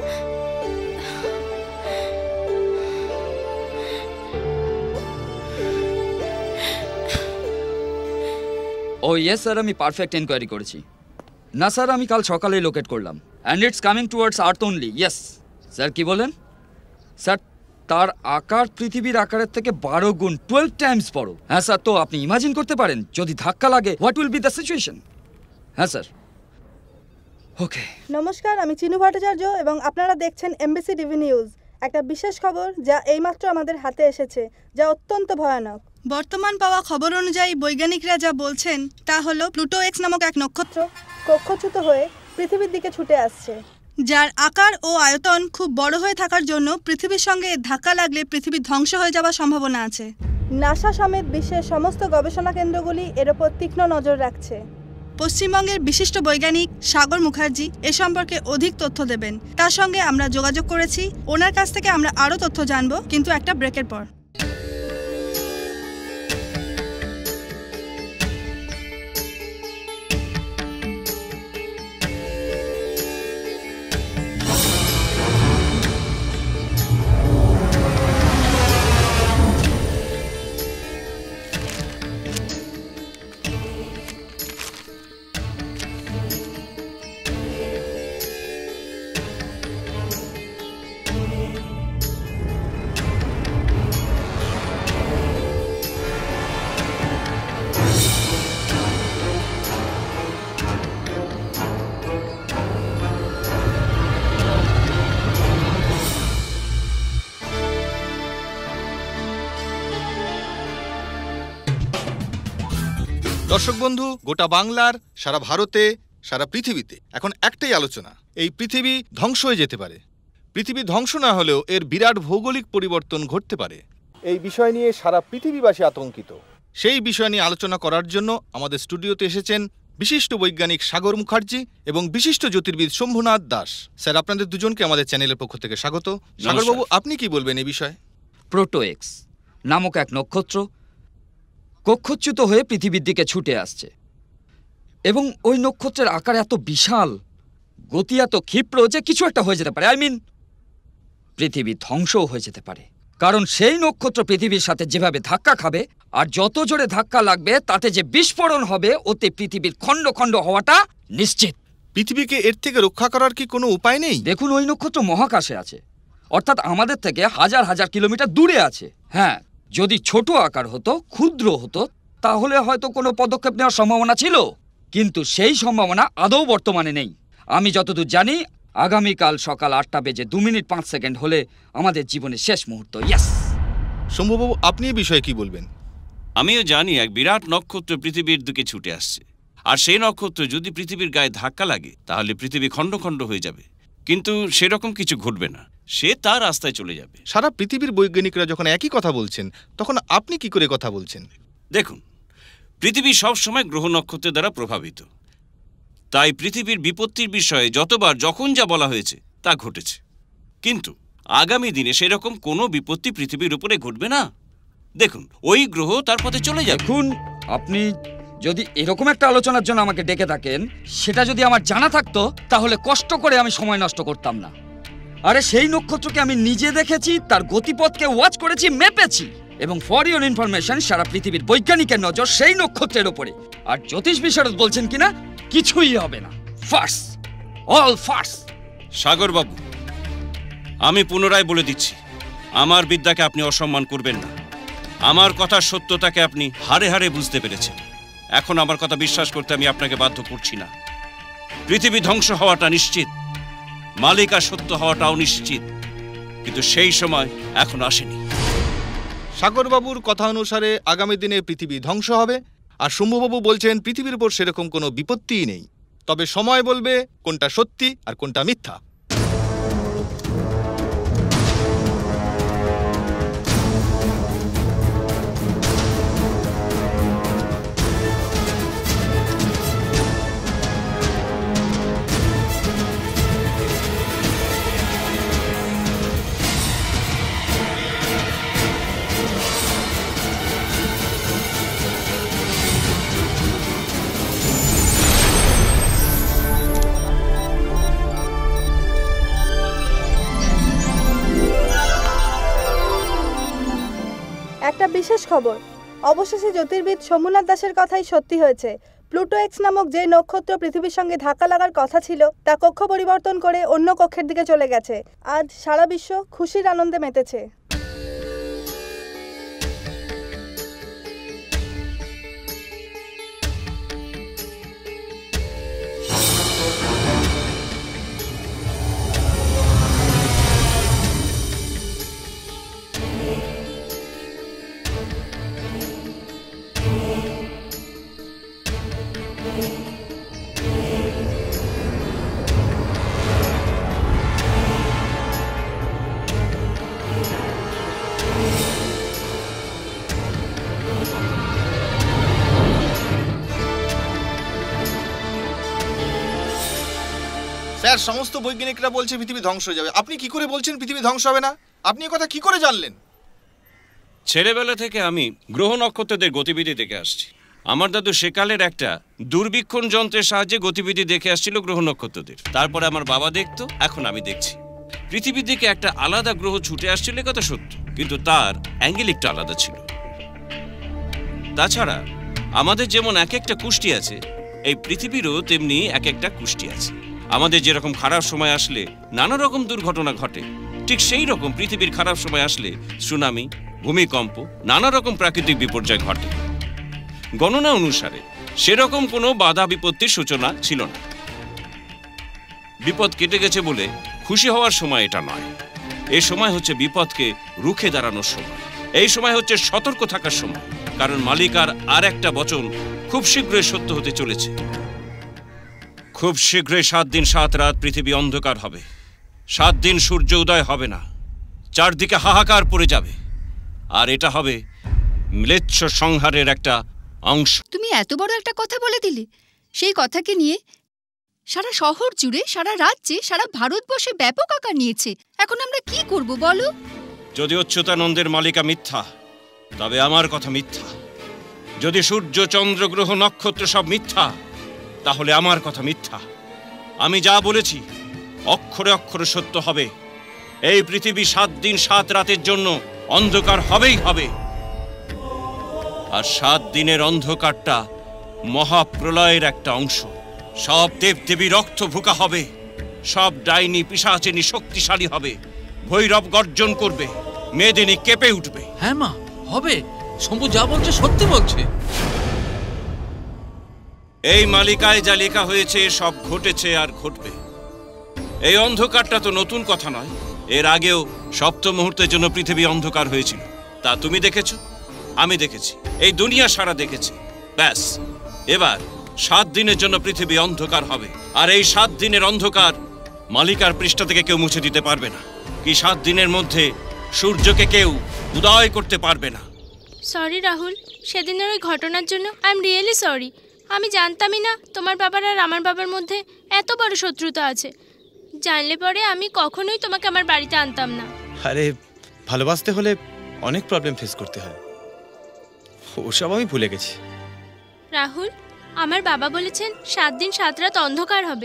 ও ইয়েস স্যার, আমি পারফেক্ট এনকোয়ারি করেছি। না স্যার, আমি কাল সকালে লোকেট করলাম and it's coming towards earth only. Yes sir. কি বলেন স্যার? তার আকার পৃথিবীর আকারের থেকে 12 গুণ 12 টাইমস বড়। হ্যাঁ স্যার, তো আপনি ইমাজিন করতে পারেন যদি ধাক্কা লাগে what will be the situation. হ্যাঁ স্যার। ওকে। নমস্কার, আমি চিনু ভট্টাচার্য এবং আপনারা দেখছেন এমবিসি টিভি নিউজ। একটা বিশেষ খবর যা এইমাত্র আমাদের হাতে এসেছে, যা অত্যন্ত ভয়ানক। বর্তমান পাওয়া খবর অনুযায়ী বৈজ্ঞানিকরা যা বলছেন তা হলো প্লুটো এক্স নামক এক নক্ষত্র কক্ষচ্যুত হয়ে পৃথিবীর দিকে ছুটে আসছে, যার আকার ও আয়তন খুব বড় হয়ে থাকার জন্য পৃথিবীর সঙ্গে ধাক্কা লাগলে পৃথিবী ধ্বংস হয়ে যাওয়ার সম্ভাবনা আছে। নাসা সমেত বিশ্বের সমস্ত গবেষণা কেন্দ্রগুলি এর ওপর তীক্ষ্ণ নজর রাখছে। পশ্চিমবঙ্গের বিশিষ্ট বৈজ্ঞানিক সাগর মুখার্জি এ সম্পর্কে অধিক তথ্য দেবেন। তার সঙ্গে আমরা যোগাযোগ করেছি, ওনার কাছ থেকে আমরা আরও তথ্য জানবো, কিন্তু একটা ব্রেকের পর। দর্শক বন্ধু, গোটা বাংলার, সারা ভারতে, সারা পৃথিবীতে এখন একটাই আলোচনা, এই পৃথিবী ধ্বংস হয়ে যেতে পারে। পৃথিবী ধ্বংস না হলেও এর বিরাট ভৌগোলিক পরিবর্তন ঘটতে পারে। এই বিষয় নিয়ে সারা পৃথিবীবাসী আতঙ্কিত। সেই বিষয় নিয়ে আলোচনা করার জন্য আমাদের স্টুডিওতে এসেছেন বিশিষ্ট বৈজ্ঞানিক সাগর মুখার্জি এবং বিশিষ্ট জ্যোতির্বিদ শম্ভুনাথ দাস। স্যার, আপনাদের দুজনকে আমাদের চ্যানেলের পক্ষ থেকে স্বাগত। সাগরবাবু, আপনি কি বলবেন এই বিষয়ে? প্রোটো এক্স নামক এক নক্ষত্র কক্ষচ্যুত হয়ে পৃথিবীর দিকে ছুটে আসছে এবং ওই নক্ষত্রের আকার এত বিশাল, গতি এত ক্ষিপ্র যে কিছু একটা হয়ে যেতে পারে। পৃথিবী ধ্বংসও হয়ে যেতে পারে, কারণ সেই নক্ষত্র পৃথিবীর সাথে যেভাবে ধাক্কা খাবে আর যত জোরে ধাক্কা লাগবে তাতে যে বিস্ফোরণ হবে, ওতে পৃথিবীর খণ্ড খণ্ড হওয়াটা নিশ্চিত। পৃথিবীকে এর থেকে রক্ষা করার কি কোনো উপায় নেই? দেখুন, ওই নক্ষত্র মহাকাশে আছে, অর্থাৎ আমাদের থেকে হাজার হাজার কিলোমিটার দূরে আছে। হ্যাঁ, যদি ছোট আকার হতো, ক্ষুদ্র হতো, তাহলে হয়তো কোনো পদক্ষেপ নেওয়ার সম্ভাবনা ছিল, কিন্তু সেই সম্ভাবনা আদৌ বর্তমানে নেই। আমি যতদূর জানি, আগামীকাল সকাল 8টা বেজে 2 মিনিট 5 সেকেন্ড হলে আমাদের জীবনের শেষ মুহূর্ত। ইয়েস। শম্ভুবাবু, আপনি এই বিষয়ে কি বলবেন? আমিও জানি এক বিরাট নক্ষত্র পৃথিবীর দিকে ছুটে আসছে, আর সেই নক্ষত্র যদি পৃথিবীর গায়ে ধাক্কা লাগে তাহলে পৃথিবী খণ্ড খণ্ড হয়ে যাবে, কিন্তু সেরকম কিছু ঘটবে না, সে তার রাস্তায় চলে যাবে। সারা পৃথিবীর বৈজ্ঞানিকরা যখন একই কথা বলছেন, তখন আপনি কি করে কথা বলছেন? দেখুন, পৃথিবী সবসময় গ্রহ নক্ষত্রের দ্বারা প্রভাবিত, তাই পৃথিবীর বিপত্তির বিষয়ে যতবার যখন যা বলা হয়েছে তা ঘটেছে, কিন্তু আগামী দিনে সেরকম কোনো বিপত্তি পৃথিবীর উপরে ঘটবে না। দেখুন, ওই গ্রহ তার পথে চলে যাবে। দেখুন, আপনি যদি এরকম একটা আলোচনার জন্য আমাকে ডেকে থাকেন, সেটা যদি আমার জানা থাকতো তাহলে কষ্ট করে আমি সময় নষ্ট করতাম না। আরে সেই নক্ষত্রকে আমি নিজে দেখেছি, তার গতিপথকে ওয়াচ করেছি, মেপেছি, এবং ফর ইউর ইনফরমেশন, সারা পৃথিবীর বৈজ্ঞানিকের নজর সেই নক্ষত্রের উপরে। আর জ্যোতিষ বিশারদ বলছেন কিনা, কিছুই হবে না, ফার্স, অল ফার্স। সাগর বাবু, আমি পুনরায় বলে দিচ্ছি, আমার বিদ্যাকে আপনি অসম্মান করবেন না। আমার কথার সত্যতাকে আপনি হাড়ে হাড়ে বুঝতে পেরেছেন। এখন আমার কথা বিশ্বাস করতে আমি আপনাকে বাধ্য করছি না। পৃথিবী ধ্বংস হওয়াটা নিশ্চিত, মালিকা সত্য হওয়াটাও নিশ্চিত, কিন্তু সেই সময় এখন আসেনি। সাগরবাবুর কথা অনুসারে আগামী দিনে পৃথিবী ধ্বংস হবে, আর শম্ভুবাবু বলছেন পৃথিবীর উপর সেরকম কোনো বিপত্তিই নেই। তবে সময় বলবে কোনটা সত্যি আর কোনটা মিথ্যা। বিশেষ খবর, অবশেষে জ্যোতির্বিদ সোমনাথ দাসের কথাই সত্যি হয়েছে। প্লুটো এক্স নামক যে নক্ষত্র পৃথিবীর সঙ্গে ধাক্কা লাগার কথা ছিল তা কক্ষ পরিবর্তন করে অন্য কক্ষের দিকে চলে গেছে। আজ সারা বিশ্ব খুশির আনন্দে মেতেছে। স্যার, সমস্ত বৈজ্ঞানিকরা বলছে পৃথিবী ধ্বংস হয়ে যাবে, আপনি কি করে বলছেন পৃথিবী ধ্বংস হবে না? আপনি এই কথা কি করে জানলেন? ছেলেবেলা থেকে আমি গ্রহ নক্ষত্রদের গতিবিধি দেখে আসছি। আমার দাদু সেকালের একটা দূরবীক্ষণ যন্ত্রের সাহায্যে গতিবিধি দেখে আসছিল গ্রহ নক্ষত্রদের। তারপরে আমার বাবা দেখতো, এখন আমি দেখছি। পৃথিবীর দিকে একটা আলাদা গ্রহ ছুটে আসছিল, কথা সত্য, কিন্তু তার অ্যাঙ্গেল একটু আলাদা ছিল। তাছাড়া আমাদের যেমন এক একটা কুষ্টি আছে, এই পৃথিবীরও তেমনি এক একটা কুষ্টি আছে। আমাদের যেরকম খারাপ সময় আসলে নানা রকম দুর্ঘটনা ঘটে, ঠিক সেই রকম পৃথিবীর খারাপ সময় আসলে সুনামি, ভূমিকম্প, নানা রকম প্রাকৃতিক বিপর্যয় ঘটে। গণনা অনুসারে সেরকম কোনো বাধা বিপত্তির সূচনা ছিল না। বিপদ কেটে গেছে বলে খুশি হওয়ার সময় এটা নয়। এই সময় হচ্ছে বিপদকে রুখে দাঁড়ানোর সময়। এই সময় হচ্ছে সতর্ক থাকার সময়, কারণ মালিকার আর একটা বচন খুব শীঘ্রই সত্য হতে চলেছে। খুব শীঘ্রই 7 দিন 7 রাত পৃথিবী অন্ধকার হবে। 7 দিন সূর্য উদয় হবে না, চারদিকে হাহাকার পড়ে যাবে। আর এটা হবে ম্লেচ্ছ সংহারের একটা অংশ। তুমি এত বড় একটা কথা বলে দিলে, সেই কথাকে নিয়ে সারা শহর জুড়ে, সারা রাজ্যে, সারা ভারতবর্ষে ব্যাপক আকার নিয়েছে। এখন আমরা কি করব বলো? যদি অচ্যুতানন্দের মালিকা মিথ্যা, তবে আমার কথা মিথ্যা। যদি সূর্য, চন্দ্র, গ্রহ, নক্ষত্র সব মিথ্যা, তাহলে আমার কথা মিথ্যা। আমি যা বলেছি অক্ষরে অক্ষরে সত্য হবে। এই পৃথিবী 7 দিন 7 রাতের জন্য অন্ধকার হবেই হবে। আর 7 দিনের অন্ধকারটা মহাপ্রলয়ের একটা অংশ। সব দেবদেবী রক্ত ভুকা হবে, সব ডাইনি পিশাচিনী শক্তিশালী হবে, ভৈরব গর্জন করবে, মেদিনী কেঁপে উঠবে। হ্যাঁ মা, হবে। শম্ভু যা বলছে সত্যি বলছে। এই মালিকায় যা লেখা হয়েছে সব ঘটেছে আর ঘটবে। এই অন্ধকারটা তো নতুন কথা নয়। এর আগেও সপ্তম মুহূর্তের জন্য পৃথিবী অন্ধকার হয়েছিল, তা তুমি দেখেছো, আমি দেখেছি, এই দুনিয়া সারা দেখেছে। ব্যাস, এবার 7 দিনের জন্য পৃথিবী অন্ধকার হবে। আর এই 7 দিনের অন্ধকার মালিকার পৃষ্ঠা থেকে কেউ মুছে দিতে পারবে না। কি 7 দিনের মধ্যে সূর্যকে কেউ উদয় করতে পারবে না। সরি রাহুল, সেদিনের ওই ঘটনার জন্য আই এম রিয়েলি সরি। আমি জানতামই না তোমার বাবার আর আমার বাবার মধ্যে এত বড় শত্রুতা আছে। জানলে পরে আমি কখনোই তোমাকে আমার বাড়িতে আনতাম না। আরে ভালোবাসতে হলে অনেক প্রবলেম ফেস করতে হয়, ওসব আমি ভুলে গেছি। রাহুল, আমার বাবা বলেছেন 7 দিন 7 রাত অন্ধকার হবে।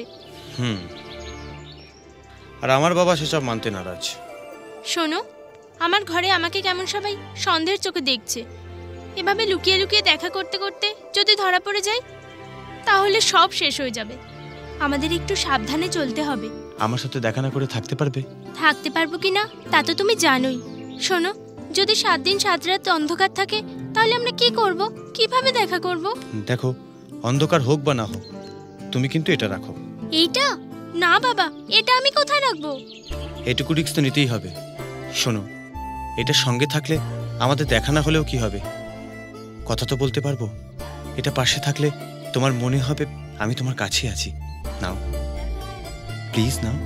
আর আমার বাবা সেসব মানতে নারাজ। শোনো, আমার ঘরে আমাকে কেমন সবাই সন্দেহের চোখে দেখছে। এভাবে লুকিয়ে লুকিয়ে দেখা করতে করতে যদি ধরা পড়ে যায়, তাহলে সব শেষ হয়ে যাবে। আমাদের একটু সাবধানে চলতে হবে। আমার সাথে দেখা না করে থাকতে পারবে? থাকতে পারবো কিনা তা তো তুমি জানোই। শোনো, যদি 7 দিন 7 রাত অন্ধকার থাকে, তাহলে আমরা কি করব? কিভাবে দেখা করব? দেখো, অন্ধকার হোক বা না হোক, তুমি কিন্তু এটা রাখো। এইটা না বাবা, এটা আমি কোথায় রাখবো? এটুকু রিস্ক তো নিতেই হবে। শোনো, এটা সঙ্গে থাকলে আমাদের দেখা না হলেও কি হবে, কথা তো বলতে পারবো। এটা পাশে থাকলে তোমার মনে হবে আমি তোমার কাছে আছি। নাও প্লিজ, নাও।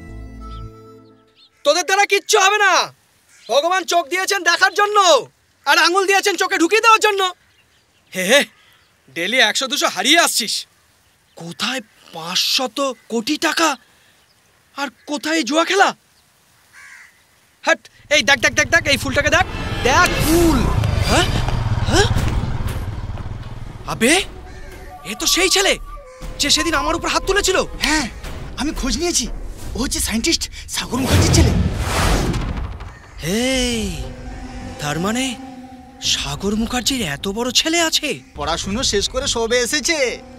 তোদের দ্বারা কিচ্ছু হবে না। ভগবান চোখ দিয়েছেন দেখার জন্য, আর আঙুল দিয়েছেন চোখে ঢুকিয়ে দেওয়ার জন্য। হে হে, ডেলি 100-200 হারিয়ে আসছিস। কোথায় 500 কোটি টাকা, আর কোথায় জুয়া খেলা? হাট, এই দেখ দেখ দেখ দেখ, এই ফুলটাকে দেখ, দেখ ফুল। হ্যাঁ হ্যাঁ, আবে এ তো সেই ছেলে যে সেদিন আমার উপর হাত তুলেছিল। হ্যাঁ, আমি খোঁজ নিয়েছি, ও হচ্ছে সায়েন্টিস্ট সাগর মুখার্জির ছেলে। হেই, তার মানে সাগর মুখার্জির এত বড় ছেলে আছে? পড়াশুনো শেষ করে সবে এসেছে।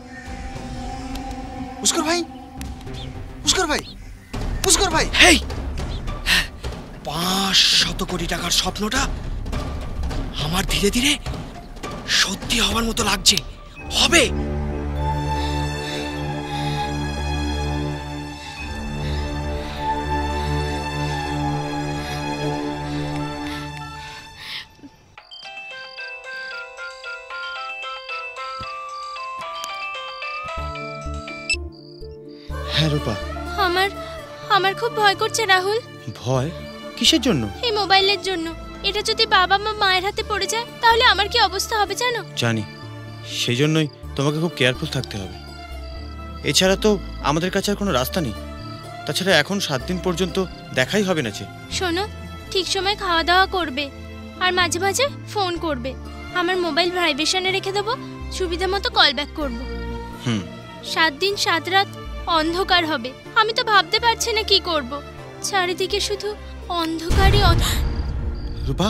পুষ্কর ভাই, পুষ্কর ভাই, পুষ্কর ভাই, হেই, 500 কোটি টাকার স্বপ্নটা আমার ধীরে ধীরে সত্যি হওয়ার মতো লাগছে। হবে। হ্যাঁ রূপা। আমার খুব ভয় করছে রাহুল। ভয় কিসের জন্য? এই মোবাইলের জন্য। এটা যদি বাবা মা মায়ের হাতে পড়ে যায় তাহলে আমার কি অবস্থা হবে জানো? জানি, সেই জন্যই তোমাকে খুব কেয়ারফুল থাকতে হবে। এছাড়া তো আমাদের কাছে আর কোনো রাস্তা নেই। তাছাড়া এখন 7 দিন পর্যন্ত দেখাই হবে না। শোনো, ঠিক সময় খাওয়া দাওয়া করবে আর মাঝে মাঝে ফোন করবে। আমার মোবাইল ভাইব্রেশনে রেখে দেবো, সুবিধা মতো কল ব্যাক করবো। 7 দিন 7 রাত অন্ধকার হবে। আমি তো ভাবতে পারছি না কি করব। চারিদিকে শুধু অন্ধকারই। রূপা,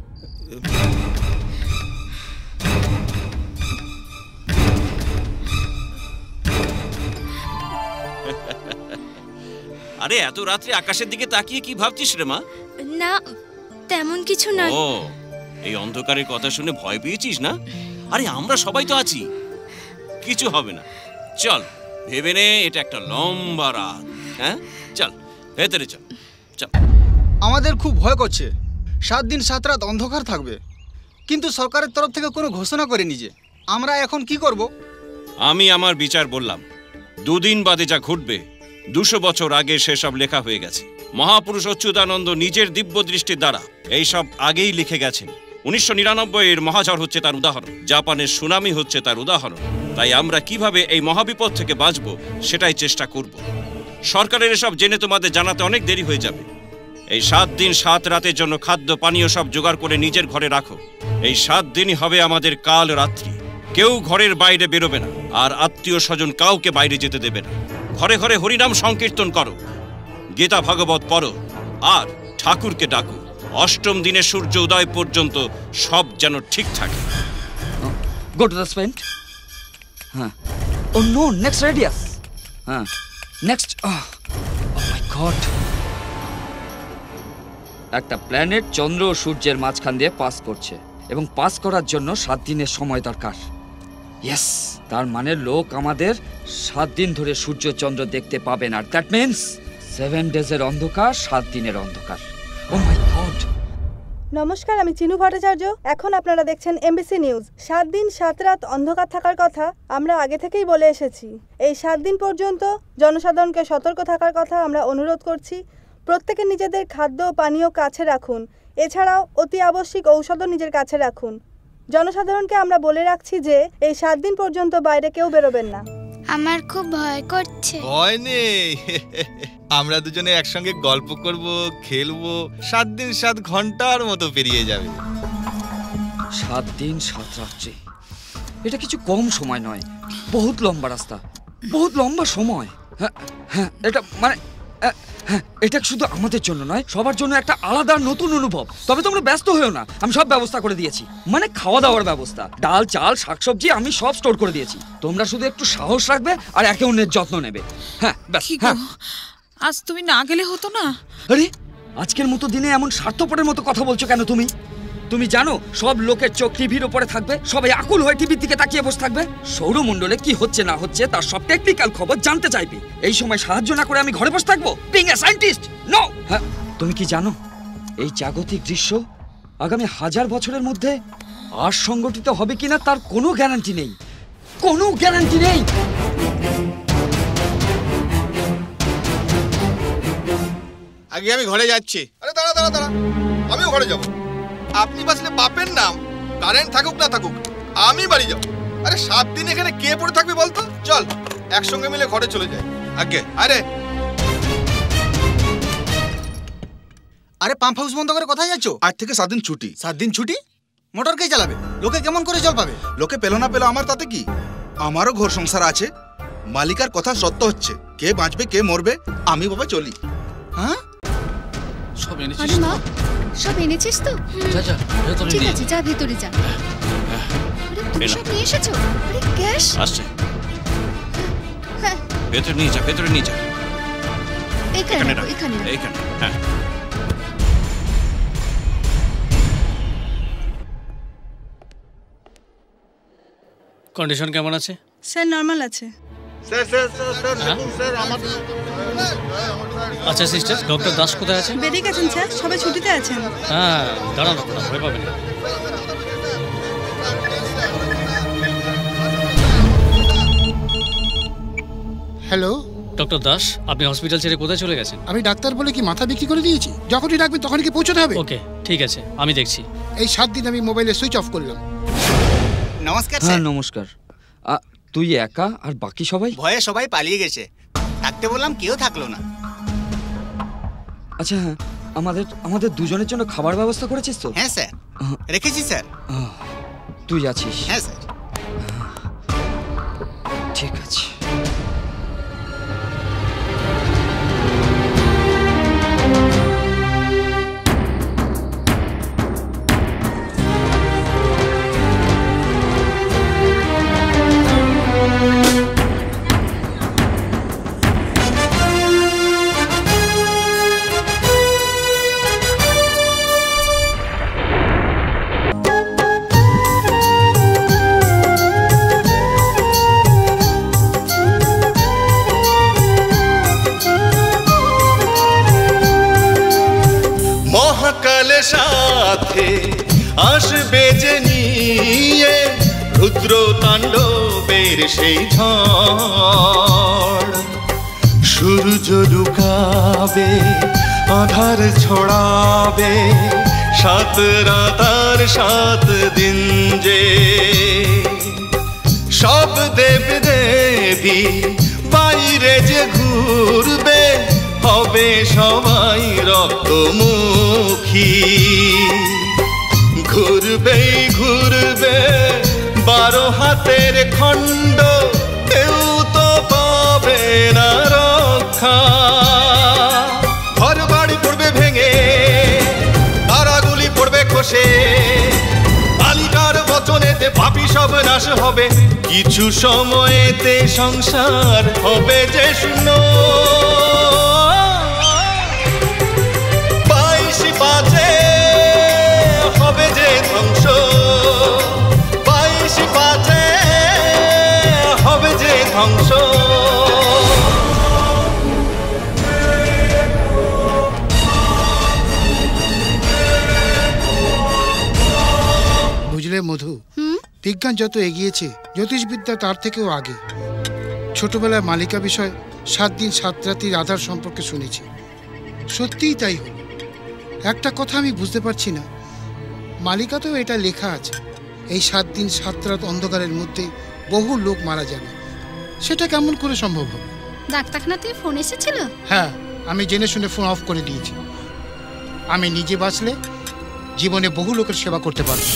আরে এত রাত্রে আকাশের দিকে তাকিয়ে কি ভাবছিস রে মা? না, তেমন কিছু না। ও, এই অন্ধকারের কথা শুনে ভয় পেয়েছিস না? আরে আমরা সবাই তো আছি, কিছু হবে না। চল, ভেবে নে এটা একটা লম্বা রাত। হ্যাঁ, চল ভেতরে চল। চল। আমাদের খুব ভয় করছে। 7 দিন 7 রাত অন্ধকার থাকবে, কিন্তু সরকারের তরফ থেকে কোনো ঘোষণা করেনি যে। আমরা এখন কি করব? আমি আমার বিচার বললাম। 2 দিন বাদে যা ঘটবে 200 বছর আগে সেসব লেখা হয়ে গেছে। মহাপুরুষ অচ্যুতানন্দ নিজের দিব্য দৃষ্টির দ্বারা এইসব আগেই লিখে গেছেন। 1999-এর মহাঝড় হচ্ছে তার উদাহরণ, জাপানের সুনামি হচ্ছে তার উদাহরণ। তাই আমরা কিভাবে এই মহাবিপদ থেকে বাঁচব সেটাই চেষ্টা করব। সরকারের এসব জেনে তোমাদের জানাতে অনেক দেরি হয়ে যাবে। এই 7 দিন 7 রাতের জন্য খাদ্য পানীয় সব জোগাড় করে নিজের ঘরে রাখো। এই 7 দিনই হবে আমাদের কাল রাত্রি। কেউ ঘরের বাইরে বেরোবে না, আর আত্মীয় স্বজন কাউকে বাইরে যেতে দেবে না। ঘরে ঘরে হরিনাম সংকীর্তন করো, গীতা ভাগবত পড়ো, আর ঠাকুরকে ডাকো। 8ম দিনে সূর্য উদয় পর্যন্ত সব যেন ঠিক থাকে। Go to the spent. হ্যাঁ। Oh no, next radius. হ্যাঁ, নেক্সট। Oh my god. একটা প্ল্যানেট চন্দ্র ও সূর্যের মাঝখান দিয়ে পাস করছে, এবং পাস করার জন্য 7 দিনের সময় দরকার। ইয়েস, তার মানে লোক আমাদের 7 দিন ধরে সূর্য চন্দ্র দেখতে পাবে না। দ্যাট মিন্স 7 ডেজের অন্ধকার, 7 দিনের অন্ধকার। Oh my god. নমস্কার, আমি চিনু ভট্টাচার্য। এখন আপনারা দেখছেন এমবিসি নিউজ। 7 দিন 7 রাত অন্ধকার থাকার কথা আমরা আগে থেকেই বলে এসেছি। এই 7 দিন পর্যন্ত জনসাধারণকে সতর্ক থাকার কথা আমরা অনুরোধ করছি। প্রত্যেকে নিজেদের খাদ্য ও পানীয় কাছে রাখুন। এছাড়াও অতি আবশ্যিক ঔষধও নিজের কাছে রাখুন। জনসাধারণকে আমরা বলে রাখছি যে এই 7 দিন পর্যন্ত বাইরে কেউ বেরোবেন না। আমার খুব ভয় করছে। ভয় নেই, আমরা দুজনে একসঙ্গে গল্প করব, খেলবো। 7 দিন 7 ঘন্টার মতো পেরিয়ে যাবে। 7 দিন 7 রাত্রি, এটা কিছু কম সময় নয়, বহুত লম্বা রাস্তা, বহুত লম্বা সময়। হ্যাঁ হ্যাঁ, এটা মানে হ্যাঁ, এটা শুধু আমাদের জন্য নয়, সবার জন্য একটা আলাদা নতুন অনুভব। তবে তোমরা ব্যস্ত হয়েও না, আমি সব ব্যবস্থা করে দিয়েছি। মানে খাওয়া দাওয়ার ব্যবস্থা, ডাল চাল শাকসবজি আমি সব স্টোর করে দিয়েছি। তোমরা শুধু একটু সাহস রাখবে আর একে অন্যের যত্ন নেবে। হ্যাঁ ব্যাস। হ্যাঁ, আজ তুমি না গেলে হতো না? আরে আজকের মতো দিনে এমন স্বার্থপরের মতো কথা বলছো কেন তুমি? তুমি জানো সব লোকের চোখ টিভির উপরে থাকবে, সবাই আকুল হয়ে টিভির দিকে তাকিয়ে বসে থাকবে। সৌরমণ্ডলে কি হচ্ছে না হচ্ছে তার সব টেকনিক্যাল খবর জানতে চাইবে। এই সময় সাহায্য না করে আমি ঘরে বসে থাকবো বিং এ সায়েন্টিস্ট? নো। হ্যাঁ, তুমি কি জানো এই জাগতিক দৃশ্য আগামী 1000 বছরের মধ্যে আর সংগঠিত হবে কিনা তার কোনো গ্যারান্টি নেই, কোনো গ্যারান্টি নেই। আগে আমি ঘরে যাচ্ছি। আরে দাঁড়া দাঁড়া দাঁড়া, আমিও ঘরে যাব। আপনি বাঁচলে বাপের নাম, কারেন্ট থাকুক না থাকুক আমি বাড়ি যাব। আরে 7 দিন এখানে কে পড়ে থাকবে বলতো? চল একসঙ্গে মিলে ঘরে চলে যাই। আগে আরে আরে পাম্প হাউস বন্ধ করে কোথায় যাচ্ছ? 8 থেকে 7 দিন ছুটি। 7 দিন ছুটি? মোটর কে চালাবে? লোকে কেমন করে জল পাবে? লোকে পেলো না পেলো আমার তাতে কি? আমারও ঘর সংসার আছে। মালিকার কথা সত্য হচ্ছে, কে বাঁচবে কে মরবে আমি বাবা চলি। হ্যাঁ, সব সব এনেছিস আরে মা সব এনেছিস তো? যা যা ভেতরে ঠিক নিয়ে আছে যা ভেতরে যা। আরে তুমি সব নিয়ে এসেছো? আরে ক্যাশ? আসছে হ্যাঁ ভেতরে নিয়ে যা, ভেতরে নিয়ে যা। এখানে রাখ, এখানে এইখানে। হ্যাঁ কন্ডিশন কেমন আছে? স্যার নর্মাল আছে। স্যার স্যার স্যার স্যার দেখুন স্যার আমার আচ্ছা সিস্টার, ডক্টর দাস কোথায় আছে? বেরিয়ে গেছেন স্যার, সবাই ছুটিতে আছেন। হ্যাঁ দাঁড়ান, আপনারা ভয় পাবেন না। হ্যালো ডক্টর দাস, আপনি হসপিটাল ছেড়ে কোথায় চলে গেছেন? আমি ডাক্তার বলে কি মাথা বিক্রি করে দিয়েছি? যখনই ডাকবেন তখনই কি পৌঁছতে হবে? ওকে ঠিক আছে, আমি দেখছি। এই 7 দিন আমি মোবাইলে সুইচ অফ করলাম। নমস্কার হ্যাঁ স্যার। নমস্কার। তুই একা আর বাকি সবাই? ভয়ে সবাই পালিয়ে গেছে, থাকতে বললাম কেউ থাকলো না। আচ্ছা হ্যাঁ, আমাদের দুজনের জন্য খাবার ব্যবস্থা করেছিস তো? হ্যাঁ স্যার রেখেছি স্যার। তুই আছিস? হ্যাঁ স্যার। ঠিক আছে। মহাকালে সাথে আসবে যে নিয়ে রুদ্র তাণ্ডবের সেই ঝড়, সূর্য লুকাবে আধার ছড়াবে, 7 রাত আর 7 দিন যে সব দেব দেবী বাইরে যে ঘুরবে, হবে সবাই রক্তমুখী। ঘুরবেই ঘুরবে 12 হাতের খণ্ড, কেউ তো পাবে না রক্ষা। ঘর বাড়ি পড়বে ভেঙে, তারাগুলি পড়বে খসে, বালিকার বচনেতে পাপী সব নাশ হবে। কিছু সময়েতে সংসার হবে যে শূন্য, 22-5 হবে যে ধ্বংস, 22-5 হবে যে ধ্বংস। বুঝলে মধু, বিজ্ঞান যত এগিয়েছে জ্যোতিষবিদ্যা তার থেকেও আগে। ছোটবেলায় মালিকা বিষয় 7 দিন 7 রাতির আধার সম্পর্কে শুনেছি, সত্যিই তাই হল। একটা কথা আমি বুঝতে পারছি না, মালিকাতেও এটা লেখা আছে এই 7 দিন 7 রাত অন্ধকারের মধ্যে বহু লোক মারা যাবে। সেটা কেমন করে সম্ভব হবে? ডাক্তারখানা থেকে ফোন এসেছিল? হ্যাঁ, আমি জেনে শুনে ফোন অফ করে দিয়েছি। আমি নিজে বাঁচলে জীবনে বহু লোকের সেবা করতে পারবো।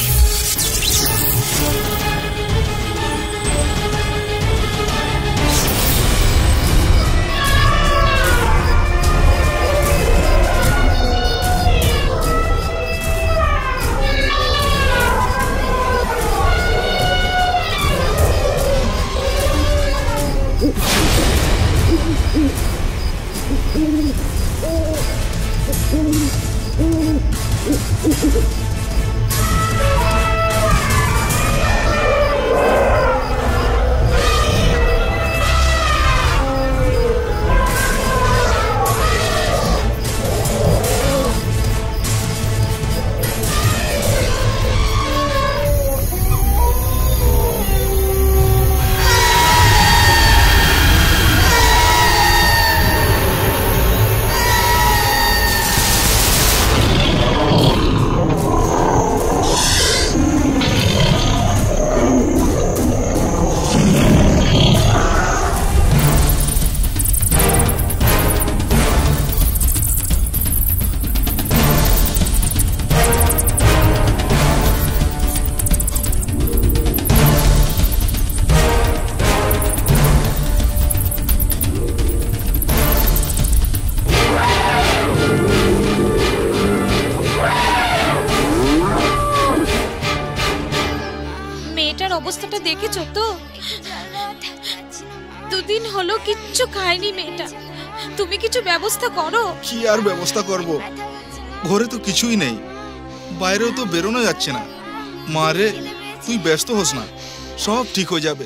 দিন হলো কিচ্ছু খায়নি মেয়েটা, তুমি কিছু ব্যবস্থা করো। কি আর ব্যবস্থা করব, ঘরে তো কিছুই নেই, বাইরেও তো বেরোনো যাচ্ছে না। মারে তুই ব্যস্ত হোস না, সব ঠিক হয়ে যাবে।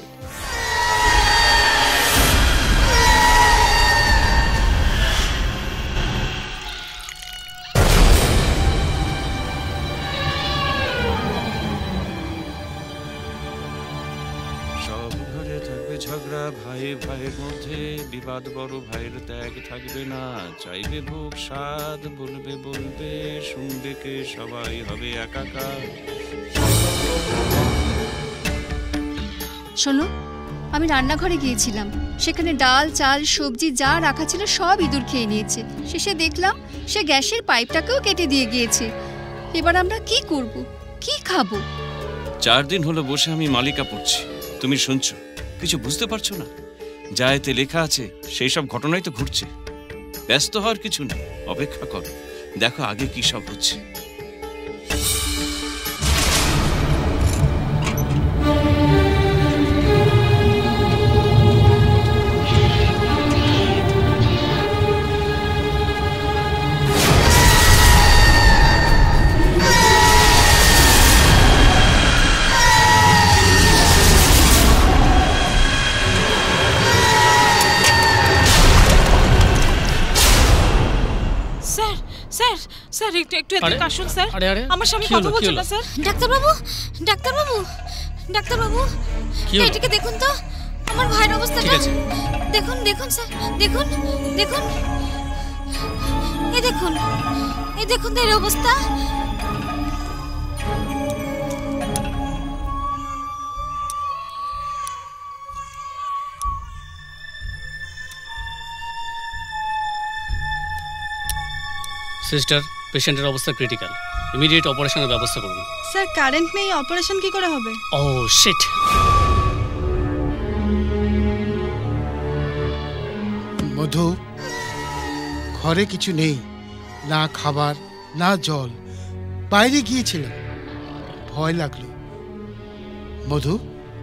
সব ঘরে থাকবে ঝগড়া, ভাই ভাইয়ের মধ্যে বিবাদ, বড় ভাইয়ের ত্যাগ থাকবে না। চাইবে ভোগ স্বাদ, বলবে বলবে, শুনবে কে, সবাই হবে একাকার। শোনো, আমি রান্নাঘরে গিয়েছিলাম, সেখানে ডাল চাল সবজি যা রাখা ছিল সব ইঁদুর খেয়ে নিয়েছে। শেষে দেখলাম সে গ্যাসের পাইপটাকেও কেটে দিয়ে গিয়েছে। এবার আমরা কি করব, কি খাবো? 4 দিন হলো বসে আমি মালিকা পড়ছি, তুমি শুনছো, কিছু বুঝতে পারছো না? যা এতে লেখা আছে সেই সব ঘটনাই তো ঘটছে। ব্যস্ত হওয়ার কিছু নেই, অপেক্ষা করো, দেখো আগে কি সব হচ্ছে। স্যার স্যার একটু একটু এদিকে আসুন স্যার। আমার স্বামী কথা বলছে না স্যার। ডাক্তারবাবু, ডাক্তারবাবু, ডাক্তারবাবু, এদিকে দেখুন তো আমার ভাইয়ের অবস্থাটা। দেখুন দেখুন স্যার, দেখুন দেখুন, এই দেখুন, এই দেখুন এর অবস্থা। সিস্টার, পেশেন্টের অবস্থা ক্রিটিক্যাল, ইমিডিয়েট অপারেশনের ব্যবস্থা করুন। স্যার কারেন্ট নেই, অপারেশন কি করে হবে? ও শিট। মধু, ঘরে কিছু নেই, না খাবার না জল, বাইরে গিয়েছিলাম, ভয় লাগলো। মধু,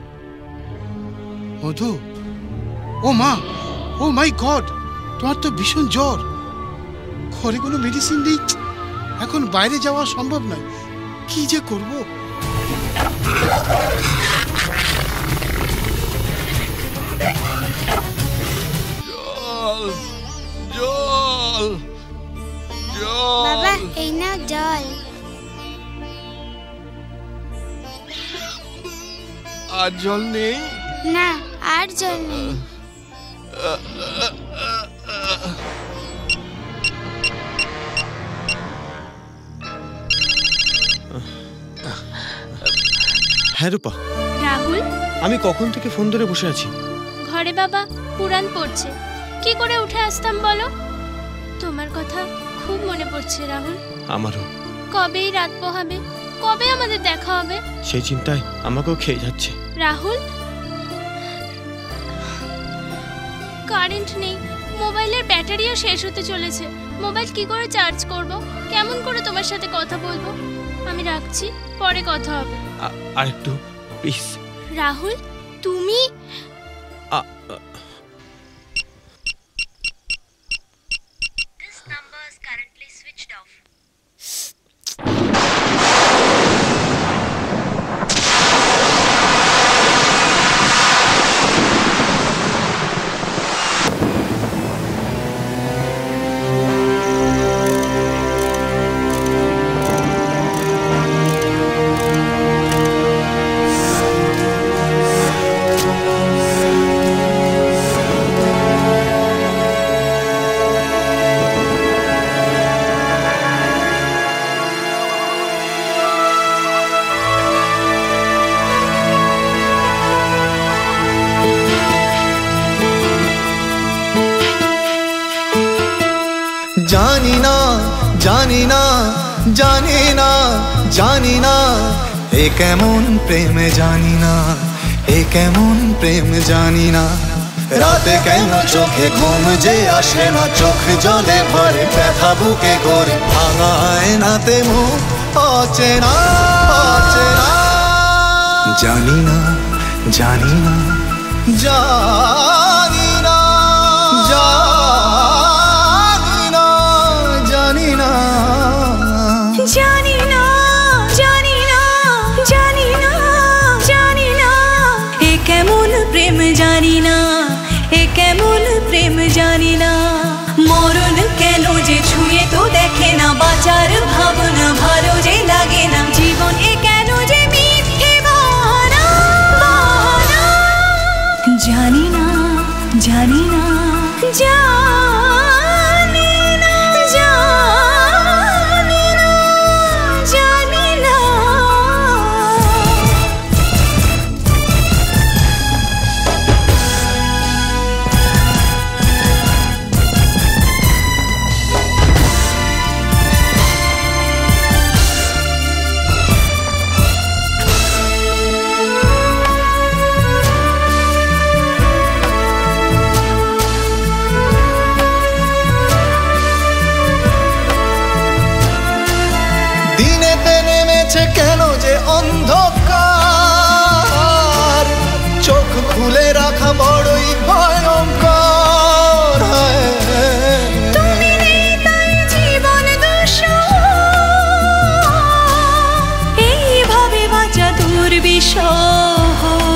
মধু, ও মা, ও মাই গড, তোমার তো ভীষণ জ্বর, ঘরে কোনো মেডিসিন নেই, এখন বাইরে যাওয়া সম্ভব নয়, কি যে করব? জল জল জল, বাবা এই নাও জল। আর জল নেই? না, আর জল নেই। হ্যাঁ রূপা, রাহুল, আমি কখন থেকে ফোন ধরে বসে আছি। ঘরে বাবা পুরাণ পড়ছে, কি করে উঠে আসতাম বলো? তোমার কথা খুব মনে পড়ছে রাহুল। আমারও। কবেই রাত পোহাবে, কবে আমাদের দেখা হবে, সেই চিন্তায় আমাকেও খেয়ে যাচ্ছে। রাহুল, কারেন্ট নেই, মোবাইলের ব্যাটারিও শেষ হতে চলেছে, মোবাইল কি করে চার্জ করব, কেমন করে তোমার সাথে কথা বলবো? আমি রাখছি, পরে কথা হবে। আর একটু প্লিজ। রাহুল, তুমি জানি না জানি না জানি না জানি না, এ কেমন প্রেম জানি না, এ কেমন প্রেম জানি না। রাতে কেন চোখে ঘুম যে আসে না, চোখ জলে ভরে ব্যথা বুকে করে, ভাঙায় নাতে মুখ অচেনা অচেনা। জানি না জানি না জানি দিনেতে নেমেছে কেন যে অন্ধকার, চোখ খুলে রাখা বড়ই ভয়ঙ্কর। তুমি নেই তাই জীবন দুঃসহ, এইভাবে বাঁচা দুর্বিষহ।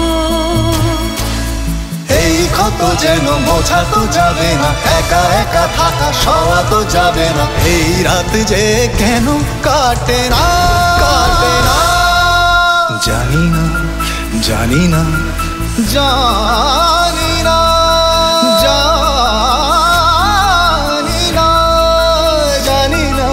এই ক্ষত যেন মোছা তো যাবে না, একা একা থাকা সওয়া তো যাবে না, এই রাত যে কেন কাটে না কাটে না। জানি না জানি না জানি না জানি না জানি না।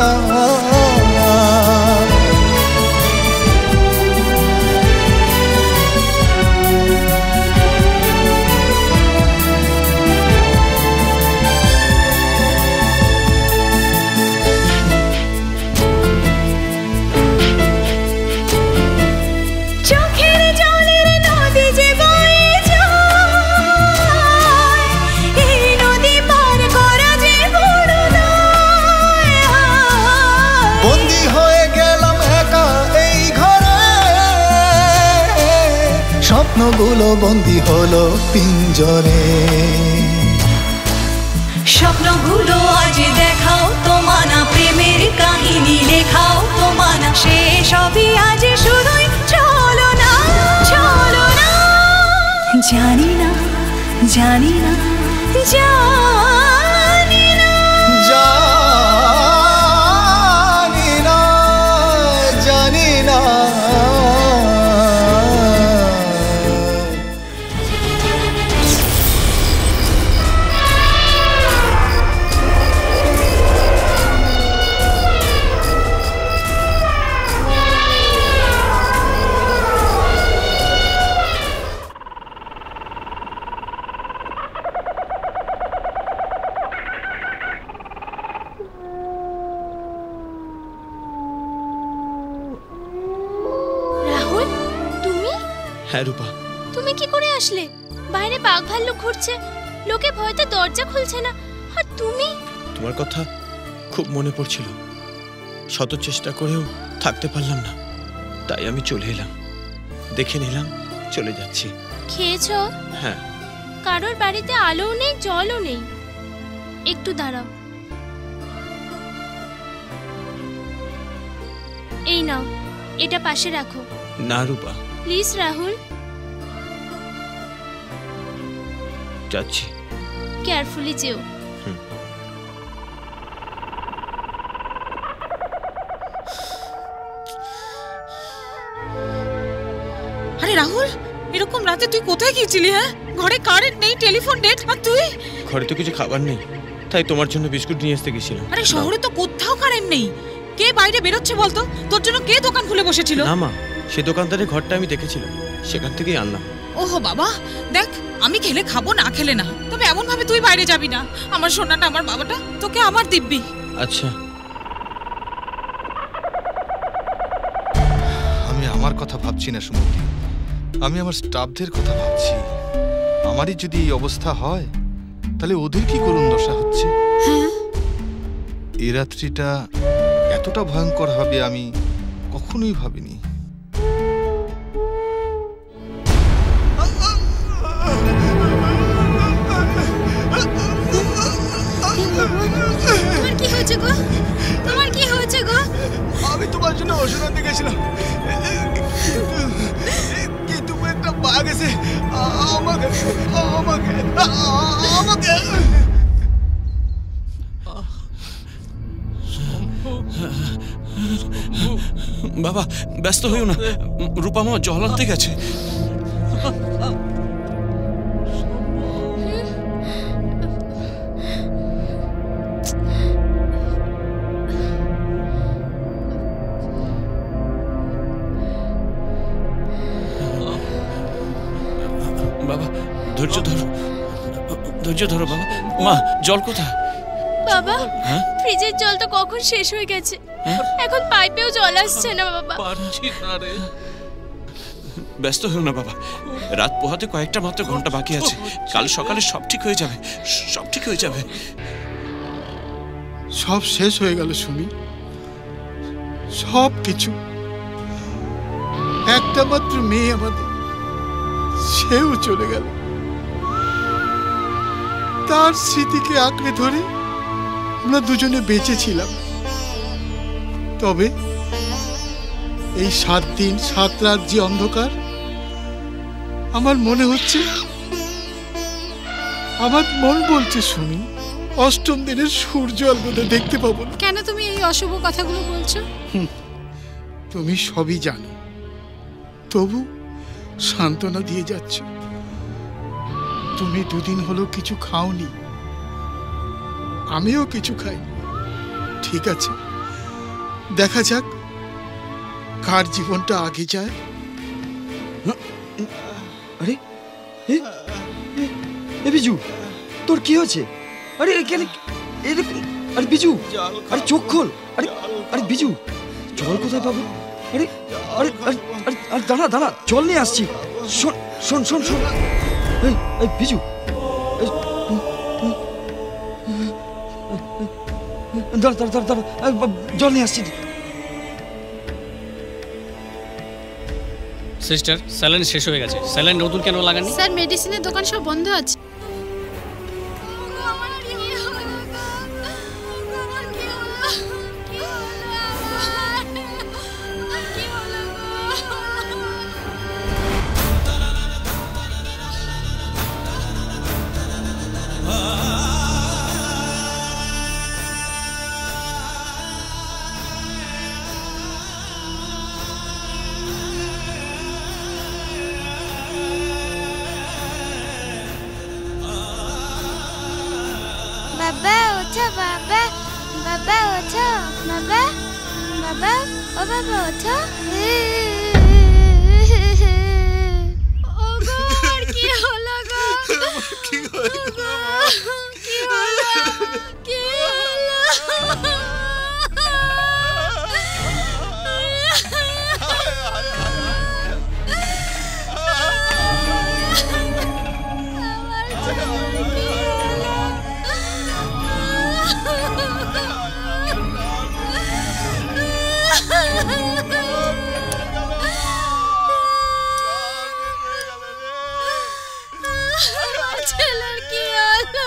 চোখের জলের নদী যে বয়ে যায়, এই নদী পার করা যে বড় নয়। বন্দি হয়ে গেলাম একা এই ঘরে, স্বপ্নগুলো বন্দি হলো পিঞ্জরে। স্বপ্নগুলো আজ দেখাও তোমানা, প্রেমের কাহিনী লেখাও তোমানা, সে সবই আজ শুধুই চলো না চলো না। জানি না জানি না জানি না জানি না জানি না। রাহুল, তুমি হ্যাঁ রূপা, তুমি কি করে আসলে? বাইরে বাঘ ভাল্লুক ঘুরছে, লোকে ভয়তে দরজা খুলছে না, আর তুমি? তোমার কথা খুব মনে পড়ছিল, শত চেষ্টা করেও থাকতে পারলাম না, তাই আমি চলে এলাম। দেখে নিলাম, চলে যাচ্ছি। খেয়েছো? হ্যাঁ। কারোর বাড়িতে আলোও নেই, জলও নেই। একটু দাঁড়াও, এই নাও, এটা পাশে রাখো। না রূপা, প্লিজ রাহুল। যাচ্ছি। কেয়ারফুলি যেও। আরে রাহুল, এরকম রাতে তুই কোথায় গিয়েছিলি? হ্যাঁ, ঘরে কারেন্ট নেই, টেলিফোন ডেড, আর তুই? ঘরে তো কিছু খাবার নেই, তাই তোমার জন্য বিস্কুট নিয়ে আসতে গেছিলাম। আরে শহরে তো কোথাও কারেন্ট নেই, কে বাইরে বেরোচ্ছে বলতো? তোর জন্য কে দোকান খুলে বসেছিল? না মা, সে দোকানদারের ঘরটা আমি দেখেছিলাম, সেখান থেকেই আনলাম। ওহো বাবা, দেখ আমি খেলে খাবো, না খেলে না, তবে এমন ভাবে তুই বাইরে যাবি না। আমার সোনাটা, আমার বাবাটা তোকে আমার দিব্যি। আচ্ছা। আমি আমার কথা ভাবছি না সুমতি, আমি আমার স্টাফদের কথা ভাবছি। আমারই যদি এই অবস্থা হয়, তাহলে ওদের কি করুণ দশা হচ্ছে। এই রাত্রিটা এতটা ভয়ঙ্কর হবে আমি কখনোই ভাবিনি। তোমার কি হয়েছে গো? তোমার কি হয়েছে গো? আমি তোমার জন্য ওষুধ আনতে গেছিলাম, কিন্তু একটা বাঘ এসে আমাকে আমাকে আমাকে বাবা ব্যস্ত হইও না, রূপা মা জল আনতে গেছে। বাবা ধৈর্য ধরো, ধৈর্য ধরো বাবা। মা জল কোথায়? বাবা, হ্যাঁ? ফ্রিজের জল তো কখন শেষ হয়ে গেছে, এখন পাইপেও জল আসছে না বাবা। পারছি না রে। ব্যস্ত হও না বাবা, রাত পোহাতে কয়েকটা মাত্র ঘন্টা বাকি আছে, কাল সকালে সব ঠিক হয়ে যাবে, সব ঠিক হয়ে যাবে। সব শেষ হয়ে গেল সুমি, সব কিছু। একটা মাত্র মেয়ে আমাদের, সেও চলে গেল। তার স্মৃতিকে আঁকড়ে ধরে আমরা দুজনে বেঁচে ছিলাম। তবে এই 7 দিন 7 রাত যে অন্ধকার, আমার মনে হচ্ছে, আমার মন বলছে শুনি 8ম দিনের সূর্য আর বোধহয় দেখতে পাবো না। কেন তুমি এই অশুভ কথাগুলো বলছো? তুমি সবই জানো, তবু সান্ত্বনা দিয়ে যাচ্ছ। তুমি 2 দিন হলো কিছু খাওনি, আমিও কিছু খাইনি। ঠিক আছে, দেখা যাক কার জীবনটা আগে যায়। আরে এ বিজু, তোর কি হয়েছে? আরে এখানে আরে বিজু, আরে চোখ খোল। আরে আরে বিজু, জল কোথায় পাবো? আরে আরে আরে দাঁড়া দাঁড়া, জল নিয়ে আসছি। শোন শোন শোন শোন, এই বিজু, দাঁড়া দাঁড়া দাঁড়া দাঁড়া, জল নিয়ে আসছি। সিস্টার, স্যালাইন শেষ হয়ে গেছে। স্যালাইন নতুন কেন লাগাননি? স্যার, মেডিসিনের দোকান সব বন্ধ আছে। বাবা ওঠো, বাবা বাবা ওঠো, বাবা বাবা, ও বাবা ওঠো। ওগো, আর কি হলো গো? কি হলো? কি হলো? কি হলো? ছেলের কি হলো?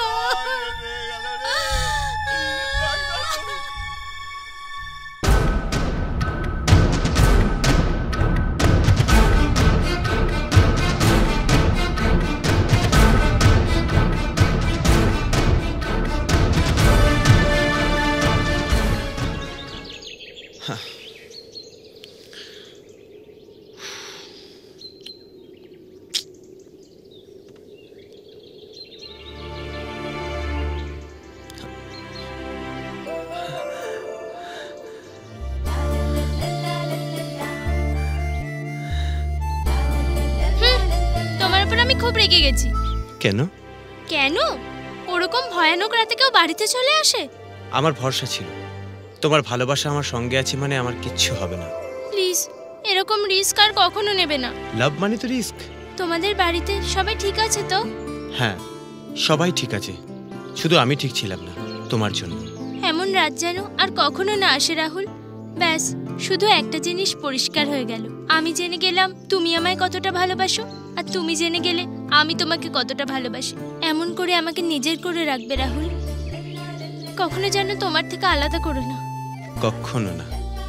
আমি খুব রেগে গেছি। কেন? কেন? ওরকম ভয়ানক রাতে কেউ বাড়িতে চলে আসে? আমার ভরসা ছিল, তোমার ভালোবাসা আমার সঙ্গে আছে মানে আমার কিচ্ছু হবে না। প্লিজ, এরকম রিস্ক আর কখনো নেবে না। লাভ মানে তো রিস্ক। তোমাদের বাড়িতে সবাই ঠিক আছে তো? হ্যাঁ, সবাই ঠিক আছে, শুধু আমি ঠিক ছিলাম না তোমার জন্য। এমন রাত যেন আর কখনো না আসে রাহুল। ব্যাস, শুধু একটা জিনিস পরিষ্কার হয়ে গেল। আমি জেনে গেলাম তুমি আমায় কতটা ভালোবাসো, আর তুমি জেনে গেলে আমি তোমাকে কতটা ভালোবাসি। এমন করে আমাকে নিজের করে রাখবে রাহুল, কখনো যেন তোমার থেকে আলাদা করো না। কখনো না।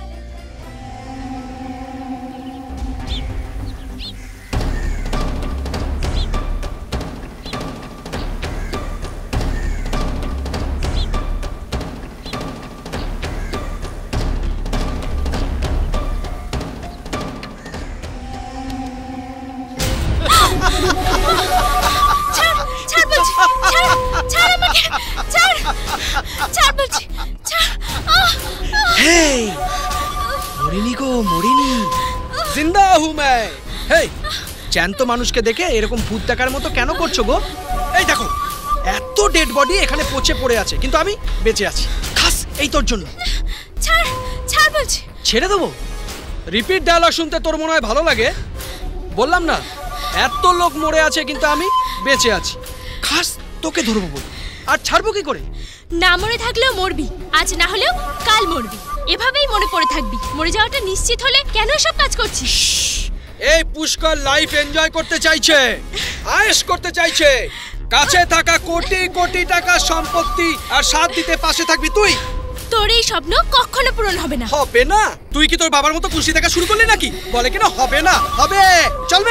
মরিনি গো, মরিনি, জিন্দা হু मैं। হেই, জ্যান্ত মানুষকে দেখে এরকম ভূত দেখার মতো কেন করছো গো? এই দেখো, এত ডেড বডি এখানে পচে পড়ে আছে, কিন্তু আমি বেঁচে আছি। খাস এই তোর জন্য। ছাড়, ছাড় বলছি। ছেড়ে দেবো? রিপিট ডায়লগ শুনতে তোর মনে হয় ভালো লাগে? বললাম না, এত লোক মরে আছে কিন্তু আমি বেঁচে আছি। খাস তোকে ধরবো বল, আর ছাড়বো কি করে? না মরে থাকলেও মরবি, আজ না হলেও কাল মরবি। এভাবেই মনে পড়ে থাকবি। মরে যাওয়াটা নিশ্চিত হলে কেন এসব কাজ করছিস? এই পুষ্কর লাইফ এনজয় করতে চাইছে, আয়েশ করতে চাইছে। কাছে থাকা কোটি কোটি টাকা সম্পত্তি আর সাথ দিতে পাশে থাকবি তুই। তোর এই স্বপ্ন কখনো পূরণ হবে না। হবে না? তুই কি তোর বাবার মতো খুশি থাকা শুরু করলি নাকি? বলে কিনা হবে না, হবে। চলবে।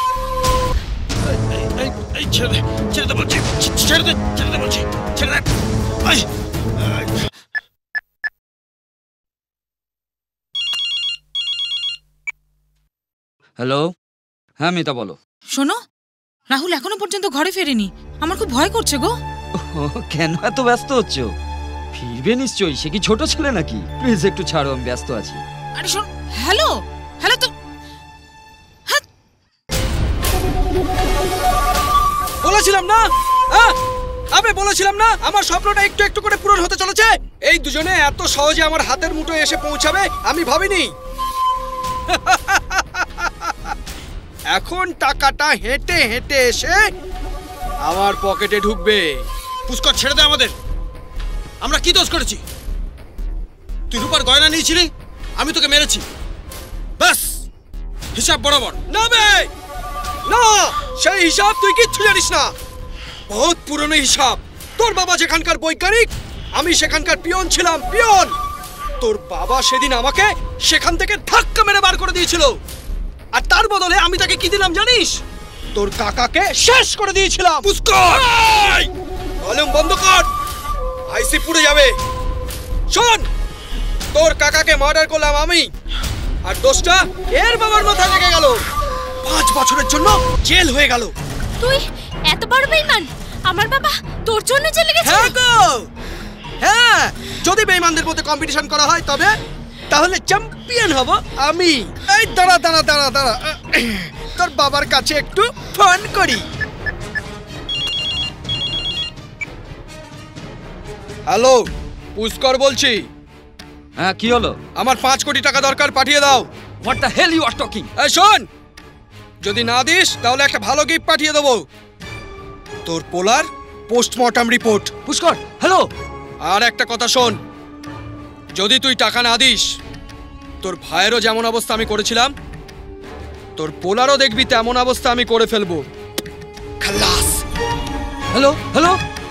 এই ছেড়ে দে, ছেড়ে দে বলছি, ছেড়ে দে, ছেড়ে দে বলছি, ছেড়ে দে। হ্যালো, হ্যাঁ মিতা বলো। শোনো, রাহুল এখনো পর্যন্ত ঘরে ফেরেনি। আমার খুব ভয় করছে গো। কেন এত ব্যস্ত হচ্ছ? ফিরবে নিশ্চয়ই। সে কি ছোট ছেলে নাকি? প্লিজ একটু ছাড়ো, আমি ব্যস্ত আছি। আরে শোন, হ্যালো হ্যালো তো বলেছিলাম না, আমি বলেছিলাম না আমার স্বপ্নটা একটু একটু করে পূরণ হতে চলেছে। এই দুজনে এত সহজে আমার হাতের মুঠোয় এসে পৌঁছাবে আমি ভাবিনি। এখন টাকাটা হেঁটে হেঁটে এসে আমার পকেটে ঢুকবে। পুষ্কর ছেড়ে দে আমাদের। আমরা কি দোষ করেছি? তুই রূপার গয়না নিয়েছিলি, আমি তোকে মেরেছি, ব্যাস হিসাব বরাবর। না বে, না, সেই হিসাব তুই কিচ্ছু জানিস না। বহুত পুরনো হিসাব। তোর বাবা যেখানকার বৈজ্ঞানিক, আমি সেখানকার পিয়ন ছিলাম, পিয়ন। তোর বাবা সেদিন আমাকে সেখান থেকে ধাক্কা মেরে বার করে দিয়েছিল, আর তার বদলে আমি তাকে কি দিলাম জানিস? তোর কাকাকে শেষ করে দিয়েছিলাম। পুষ্কর, ভলিউম বন্ধ কর, আইসি পুড়ে যাবে। শোন, তোর কাকাকে মার্ডার করলাম আমি, আর দোষটা এর বাবার মাথায় লেগে গেল। 5 বছরের জন্য জেল হয়ে গেল। তুই এত বড় বেঈমান? আমার বাবা তোর জন্য জেলে গেছে? হ্যাঁ গো, হ্যাঁ। যদি বেঈমানদের মধ্যে কম্পিটিশন করা হয় তবে তাহলে চ্যাম্পিয়ন হব আমি। এই দাঁড়া দাঁড়া দাঁড়া দাঁড়া, তোর বাবার কাছে একটু ফোন করি। হ্যালো, পুষ্কর বলছি। হ্যাঁ, কি হলো? আমার 5 কোটি টাকা দরকার, পাঠিয়ে দাও। What the hell you are talking? এই শোন, যদি না দিস তাহলে একটা ভালো গিফট পাঠিয়ে দেবো, তোর পোলার পোস্টমর্টম রিপোর্ট। পুষ্কর, হ্যালো। আর একটা কথা শোন, যদি তুই টাকা না দিস, তোর ভাইয়েরও যেমন অবস্থা আমি করেছিলাম, তোর পোলারও দেখবি তেমন অবস্থা আমি করে ফেলবো। খালাস। Hello hello,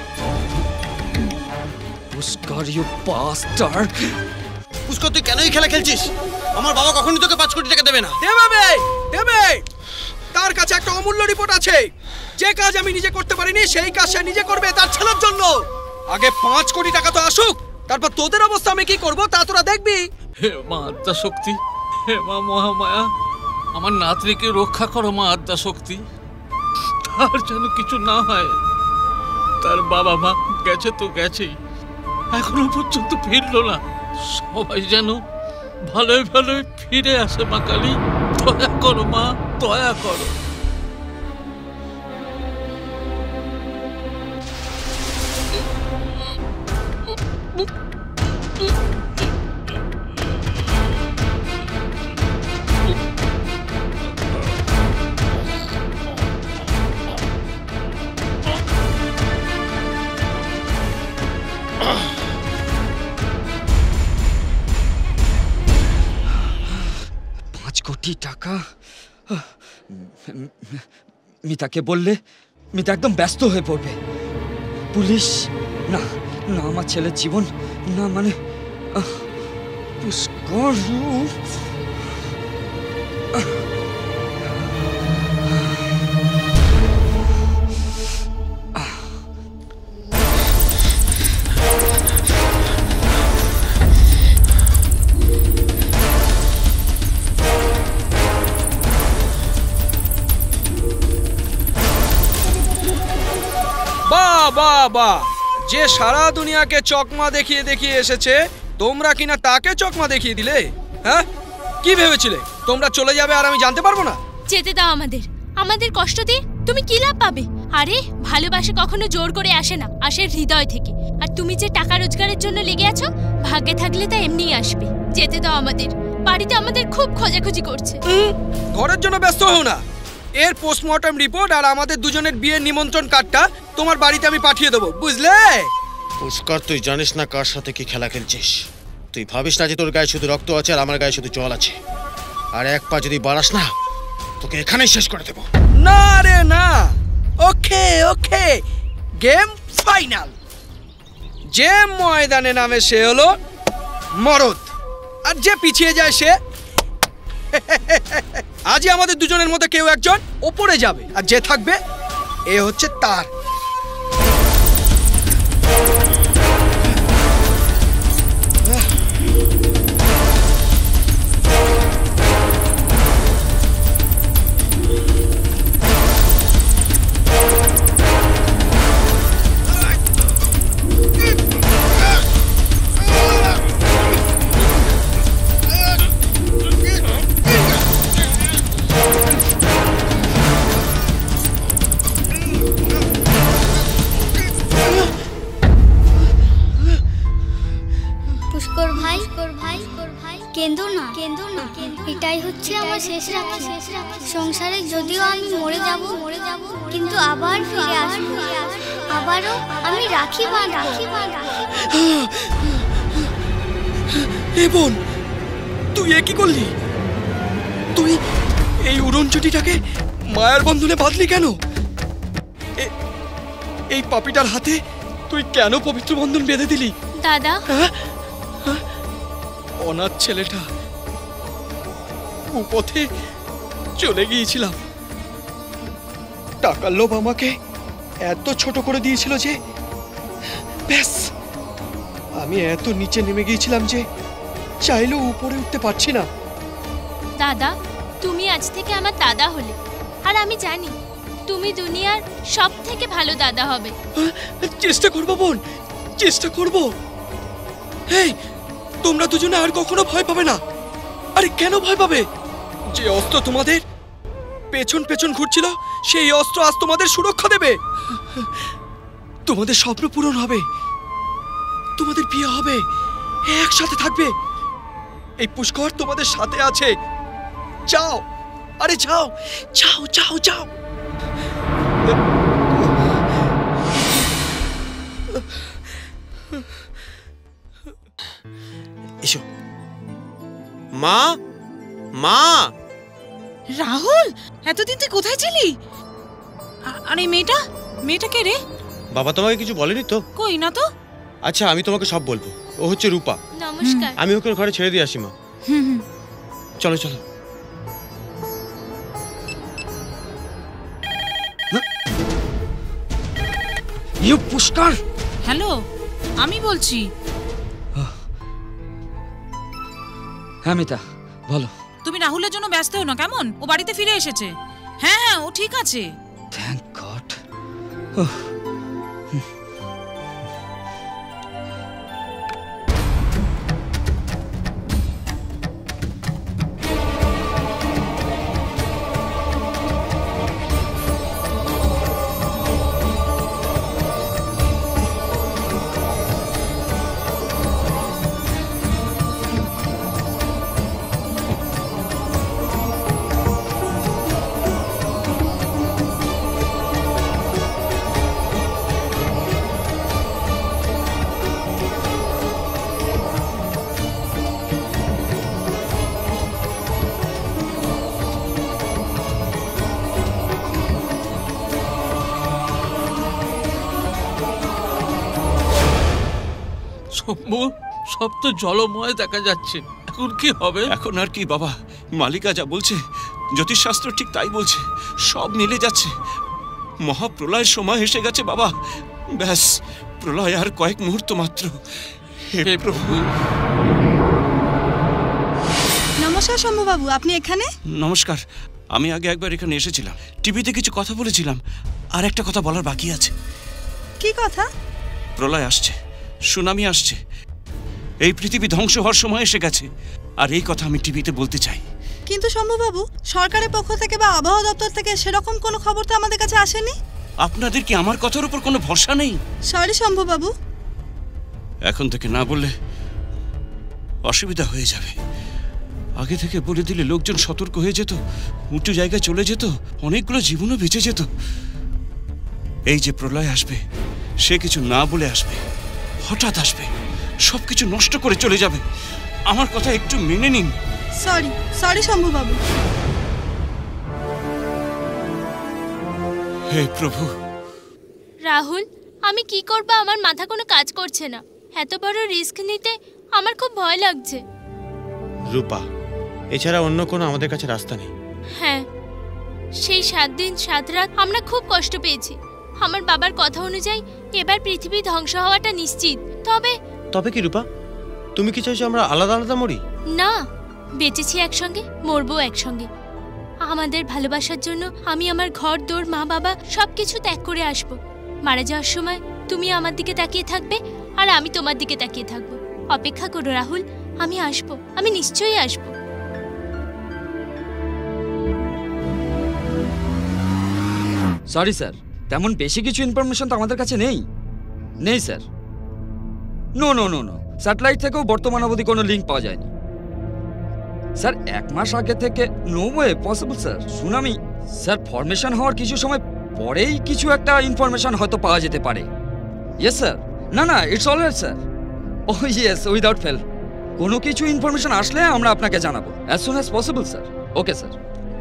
Pushkar you bastard. Pushkar, তুই কেন এই খেলা খেলছিস? আমার বাবা কখনোই তোকে 5 কোটি টাকা দেবে না। দেবে, দেবে। তার কাছে একটা অমূল্য রিপোর্ট আছে। যে কাজ আমি নিজে করতে পারিনি সেই কাজ সে নিজে করবে তার ছেলের জন্য। আগে 5 কোটি টাকা তো আসুক, তারপর তোদের অবস্থা আমি কি করব তা তোরা দেখবি। হে মা আদ্যা শক্তি, হে মা মহামায়া, আমার নাতনিকে রক্ষা করো মা আদ্যা শক্তি। তার যেন কিছু না হয়। তার বাবা মা গেছে তো গেছেই, এখনো পর্যন্ত ফিরলো না। সবাই যেন ভালোই ভালোই ফিরে আসে মা কালী। দয়া করো মা, দয়া করো। কোটি টাকা? মিতাকে বললে মিতা একদম ব্যস্ত হয়ে পড়বে। পুলিশ না, না আমার ছেলের জীবন না, মানে পুষ্কর। বাবা, যে সারা দুনিয়াকে চকমা দেখিয়ে দেখিয়ে এসেছে, তোমরা কিনা তাকে চকমা দেখিয়ে দিলে। হ্যাঁ, কি ভেবেছিলে তোমরা চলে যাবে আর আমি জানতে পারবো না? যেতে দাও আমাদের। আমাদের কষ্ট দিয়ে তুমি কি লাভ পাবে? আরে ভালোবাসা কখনো জোর করে আসে না, আসে হৃদয় থেকে। আর তুমি যে টাকা রোজগারের জন্য লেগে আছো, ভাগ্যে থাকলে তা এমনিই আসবে। যেতে দাও আমাদের। বাড়িতে আমাদের খুব খোঁজাখুঁজি করছে। ঘরের জন্য ব্যস্ত হও না। এর পোস্টমর্টম রিপোর্ট আর আমাদের দুজনের বিয়ের নিমন্ত্রণ কার্ডটা তোমার বাড়িতে আমি পাঠিয়ে দেবো, বুঝলে? পুষ্কর, তুই জানিস না কার সাথে কি খেলা খেলছিস। তুই ভাবিস না যে তোর গায়ে শুধু রক্ত আছে আর আমার গায়ে শুধু জল আছে। আর এক পা যদি বাড়াস না তোকে এখানেই শেষ করে দেবো। না রে না, ওকে ওকে, গেম ফাইনাল। যে ময়দানে নামে সে হলো মরদ, আর যে পিছিয়ে যায় সে। আজই আমাদের দুজনের মধ্যে কেউ একজন ওপরে যাবে, আর যে থাকবে এ হচ্ছে তার। কেন্দো না, এটাই হচ্ছে আমার শেষ রাখি। সংসারে যদিও আমি মরে যাব, কিন্তু আবার ফিরে আসবো, আবারও আমি রাখি বাঁধবো। এ বোন, তুই এ কি করলি? তুই এই উড়নচটিটাকে মায়ের বন্ধনে বাঁধলি কেন? এই পাপিটার হাতে তুই কেন পবিত্র বন্ধন বেঁধে দিলি? দাদা, অনাথ ছেলেটা, কুপথে চলে গিয়েছিলাম। টাকার লোভ আমাকে এত ছোট করে দিয়েছিল যে ব্যাস, আমি এত নিচে নেমে গিয়েছিলাম যে চাইলেও উপরে উঠতে পারছি না। দাদা, তুমি আজ থেকে আমার দাদা হলে, আর আমি জানি তুমি দুনিয়ার সব থেকে ভালো দাদা হবে। চেষ্টা করবো বোন, চেষ্টা করবো। এই, তোমরা দুজনে আর কখনো ভয় পাবে না। আরে কেন ভয় পাবে? যে অস্ত্র তোমাদের পেছন পেছন ঘুরছিল সেই অস্ত্র আজ তোমাদের সুরক্ষা দেবে। তোমাদের স্বপ্ন পূরণ হবে, তোমাদের বিয়ে হবে, একসাথে থাকবে। এই পুষ্কর তোমাদের সাথে আছে। যাও, আরে যাও যাও যাও যাও। এসো। মা, মা। রাহুল, এতদিন তুই কোথায় ছিলি? আর এই মেয়েটা কে রে? বাবা তোমাকে কিছু বলেনি তো? কই না তো। আচ্ছা, আমি তোমাকে সব বলবো। ও হচ্ছে রূপা। নমস্কার। আমি ওকে ঘরে ছেড়ে দিয়ে আসি মা। চলো চলো। ইউ পুষ্কর। হ্যালো, আমি বলছি। হ্যাঁ মিতা, বলো। তুমি রাহুলের জন্য ব্যস্ত হও না, কেমন? ও বাড়িতে ফিরে এসেছে। হ্যাঁ হ্যাঁ, ও ঠিক আছে। Thank god. সব তো জলময় দেখা যাচ্ছে, এখন কি হবে? এখন আর কি বাবা, মালিকা যা বলছে জ্যোতিষশাস্ত্র ঠিক তাই বলছে, সব মিলে যাচ্ছে। মহাপ্রলয়ের সময় এসে গেছে বাবা। ব্যাস, প্রলয় আর কয়েক মুহূর্ত মাত্র। হে প্রভু। নমস্কার শম্ভুবাবু, আপনি এখানে? নমস্কার। আমি আগে একবার এখানে এসেছিলাম, টিভিতে কিছু কথা বলেছিলাম, আর একটা কথা বলার বাকি আছে। কি কথা? প্রলয় আসছে, সুনামি আসছে, এই পৃথিবী ধ্বংস হওয়ার সময় এসে গেছে, আর এই কথা আমি টিভিতে বলতে চাই। কিন্তু শম্ভুবাবু, সরকারের পক্ষ থেকে বা আবহাওয়া দপ্তর থেকে সেরকম কোনো খবর তো আমাদের কাছে আসেনি। আপনাদের কি আমার কথার উপর কোনো ভরসা নেই? সরি শম্ভুবাবু, এখন থেকে না বললে অসুবিধা হয়ে যাবে। আগে থেকে বলে দিলে লোকজন সতর্ক হয়ে যেত, উঁচু জায়গায় চলে যেত, অনেকগুলো জীবনও বেঁচে যেত। এই যে প্রলয় আসবে, সে কিছু না বলে আসবে, হঠাৎ আসবে, সবকিছু নষ্ট করে চলে যাবে। আমার কথা একটু মেনে নিন। সরি সরি শম্ভু বাবু। হে প্রভু। রাহুল, আমি কি করব, আমার মাথা কোনো কাজ করছে না। এত বড় রিস্ক নিতে আমার খুব ভয় লাগছে। রূপা, এছাড়া অন্য কোনো আমাদের কাছে রাস্তা নেই। হ্যাঁ, সেই 7 দিন 7 রাত আমরা খুব কষ্ট পেয়েছি। আমার বাবার কথা অনুযায়ী এবার পৃথিবী ধ্বংস হওয়াটা নিশ্চিত। তবে কি রূপা, তুমি কি চাইছো আমরা আলাদা আলাদা মরি? না, বেঁচেছি একসঙ্গে, মরবো একসঙ্গে। আমাদের ভালোবাসার জন্য আমি আমার ঘর দোর মা বাবা সবকিছু ত্যাগ করে আসব। মারা যাওয়ার সময় তুমি আমার দিকে তাকিয়ে থাকবে আর আমি তোমার দিকে তাকিয়ে থাকবো। অপেক্ষা করো রাহুল, আমি আসবো, আমি নিশ্চয়ই আসবো। সরি স্যার, তেমন বেশি কিছু ইনফরমেশন তো আমাদের কাছে নেই sir. No no no no, satellite থেকেও বর্তমান অবধি কোনো লিঙ্ক পাওয়া যায়নি স্যার। 1 মাস আগে থেকে no way possible sir. Tsunami sir formation হওয়ার কিছু সময় পরেই কিছু একটা ইনফরমেশন হয়তো পাওয়া যেতে পারে। Yes sir. না, it's alright sir. Oh yes, without fail. কোনো কিছু ইনফরমেশন আসলে আমরা আপনাকে জানাবো as soon as possible sir. Okay sir.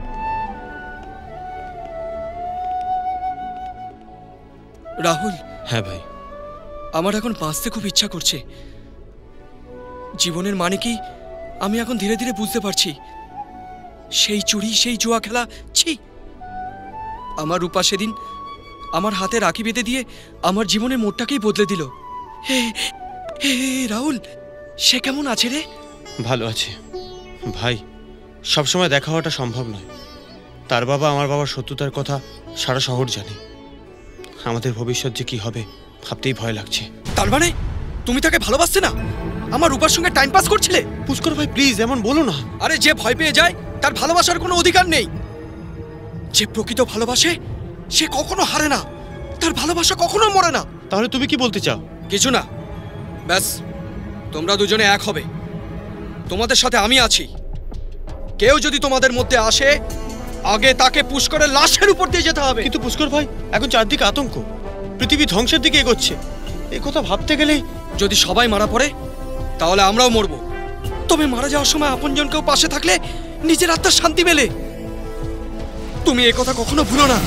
Rahul. হ্যাঁ ভাই। আমার এখন বাঁচতে খুব ইচ্ছা করছে। জীবনের মানে কি আমি এখন ধীরে ধীরে বুঝতে পারছি। সেই চুরি, সেই জুয়া খেলা, ছি। আমার রূপা সেদিন আমার হাতে রাখি বেঁধে দিয়ে আমার জীবনের মোড়টাকেই বদলে দিল। হে রাহুল, সে কেমন আছে রে? ভালো আছে ভাই। সবসময় দেখা হওয়াটা সম্ভব নয়। তার বাবা আমার বাবার শত্রুতার কথা সারা শহর জানে। আমাদের ভবিষ্যৎ যে কি হবে ভাবতেই ভয় লাগছে। তার মানে তুমি তাকে ভালোবাসতে না, আমার রূপার সঙ্গে টাইম পাস করছিলে? পুষ্কর ভাই প্লিজ এমন বলো না। আরে যে ভয় পেয়ে যায় তার ভালোবাসার কোনো অধিকার নেই। যে প্রকৃত ভালোবাসে সে কখনো হারে না, তার ভালোবাসা কখনো মরে না। তাহলে তুমি কি বলতে চাও? কিছু না, ব্যাস তোমরা দুজনে এক হবে। তোমাদের সাথে আমি আছি। কেউ যদি তোমাদের মধ্যে আসে আগে তাকে পুষ্করের লাশের উপর দিয়ে যেতে হবে। কিন্তু পুষ্কর ভাই, এখন চারদিকে আতঙ্ক, পৃথিবী ধ্বংসের দিকে এগোচ্ছে। এই কথা ভাবতে গেলেই যদি সবাই মারা পড়ে তাহলে আমরাও মরবো। তবে মারা যাওয়ার সময় আপনজন কেউ পাশে থাকলে নিজের আত্মার শান্তি মেলে। তুমি এই কথা কখনো ভুলো না।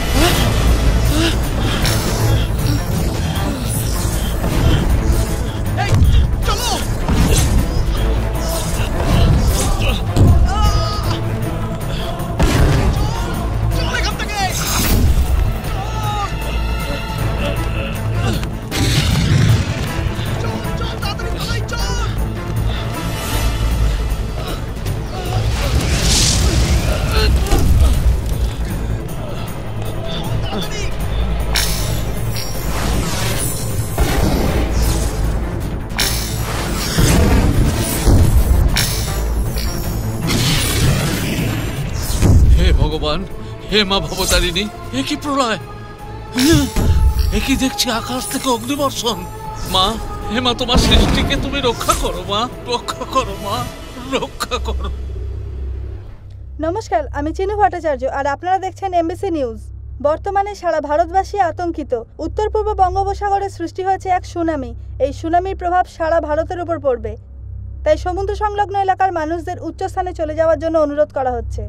ভগবান, হে মা ভবতারিণী, এ কি প্রলয়! এ কি দেখছি আকাশ থেকে অগ্নিবর্ষণ! মা, হে মা, তোমার সৃষ্টিকে তুমি রক্ষা করো মা, রক্ষা করো মা, রক্ষা করো। নমস্কার, আমি চিনু ভট্টাচার্য আর আপনারা দেখছেন এমবিসি নিউজ। বর্তমানে সারা ভারতবাসী আতঙ্কিত। উত্তর পূর্ব বঙ্গোপসাগরে সৃষ্টি হয়েছে এক সুনামি। এই সুনামির প্রভাব সারা ভারতের উপর পড়বে, তাই সমুদ্র সংলগ্ন এলাকার মানুষদের উচ্চস্থানে চলে যাওয়ার জন্য অনুরোধ করা হচ্ছে।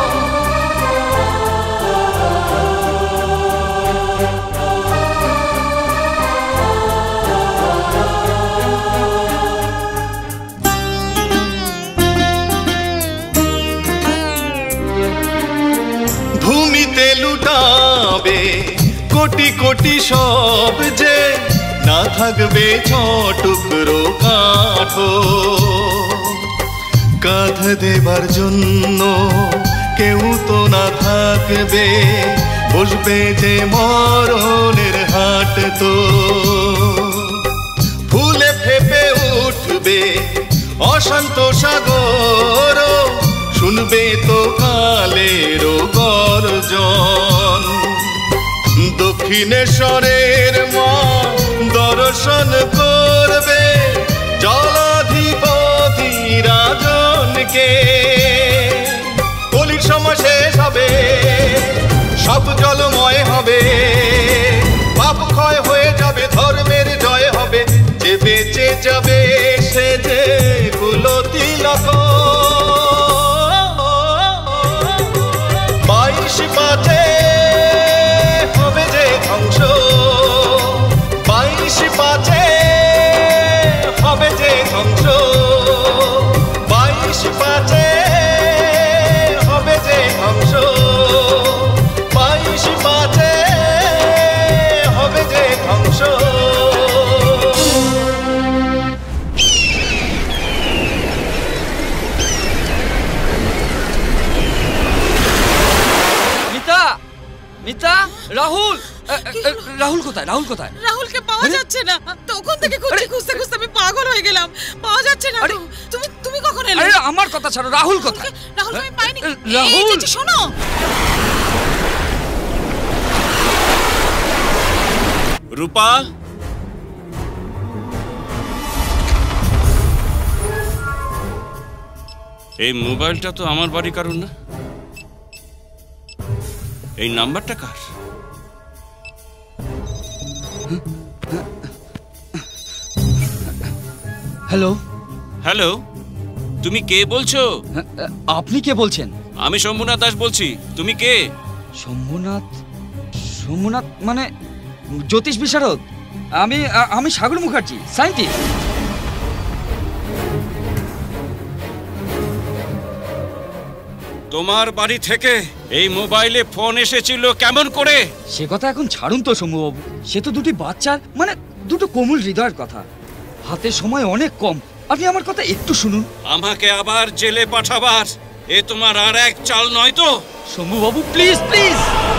ভূমিতে লুটাবে কোটি কোটি সব, যে না থাকবে টুকরো কাঠো। কাঁধ দেবার জন্য কেউ তো না থাকবে, বসবে যে মরণের হাট। তো ফুলে ফেপে উঠবে অশান্ত সাগর, শুনবে তো কালের গর্জন। দক্ষিণেশ্বরের মা দর্শন করবে জলাধিপতি রাজনকে। কলির সময় শেষ হবে, সব জলময় হবে, পাপ ক্ষয় হয়ে যাবে, ধর্মের জয় হবে। যে বেঁচে যাবে মিতা, রাহুল, রাহুল কোথায়? রাহুল কোথায়? রাহুলকে পাওয়া যাচ্ছে না, তখন থেকে খুঁজতে খুঁজতে খুঁজতে আমি পাগল হয়ে গেলাম। পাওয়া যাচ্ছে না। তুমি তুমি কখন এলে? আরে আমার কথা ছাড়ো, রাহুল কোথায়? রাহুল আমি পাইনি। রাহুল, এই যে শোনো, রূপা, এই মোবাইলটা তো আমার বাড়ি কারণ না। এই নাম্বারটা কার? হ্যালো হ্যালো, তুমি কে বলছো? আপনি কে বলছেন? আমি শম্ভুনাথ দাস বলছি। তুমি কে? শম্ভুনাথ? শম্ভুনাথ মানে জ্যোতিষ বিশারদ। আমি সাগর মুখার্জি, সায়েন্টিস্ট। তোমার বাড়ি থেকে এই মোবাইলে ফোন এসেছিল কেমন করে? সে কথা এখন ছাড়ুন তো শম্ভুবাবু। সে তো দুটি বাচ্চার মানে দুটো কোমল হৃদয়ের কথা। হাতে সময় অনেক কম, আপনি আমার কথা একটু শুনুন। আমাকে আবার জেলে পাঠাবার এ তোমার আর এক চাল নয় তো? Shambhubabu please please.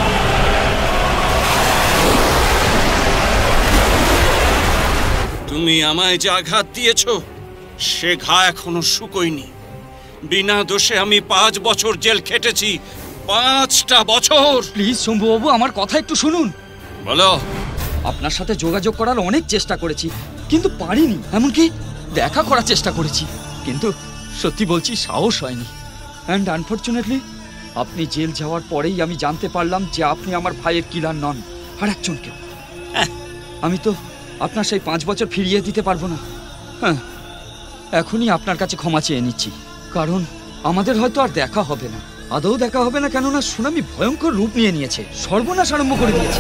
তুমি আমায় যে আঘাত দিয়েছো সে ঘা এখনো শুকোয়নি। বিনা দোষে আমি 5 বছর জেল খেটেছি। 5টা বছর। প্লিজ শম্ভুবাবু আমার কথা একটু শুনুন। বলো। আপনার সাথে যোগাযোগ করার অনেক চেষ্টা করেছি কিন্তু পারিনি, এমনকি দেখা করার চেষ্টা করেছি কিন্তু সত্যি বলছি সাহস হয়নি। অ্যান্ড আনফর্চুনেটলি আপনি জেল যাওয়ার পরেই আমি জানতে পারলাম যে আপনি আমার ভাইয়ের কিলার নন, আর একজন কেউ। আমি তো আপনার সেই 5 বছর ফিরিয়ে দিতে পারবো না। হ্যাঁ, এখনই আপনার কাছে ক্ষমা চেয়ে নিচ্ছি, কারণ আমাদের হয়তো আর দেখা হবে না। আদৌ দেখা হবে না, কেননা সুনামি ভয়ঙ্কর রূপ নিয়ে নিয়েছে, সর্বনাশ আরম্ভ করে দিয়েছে।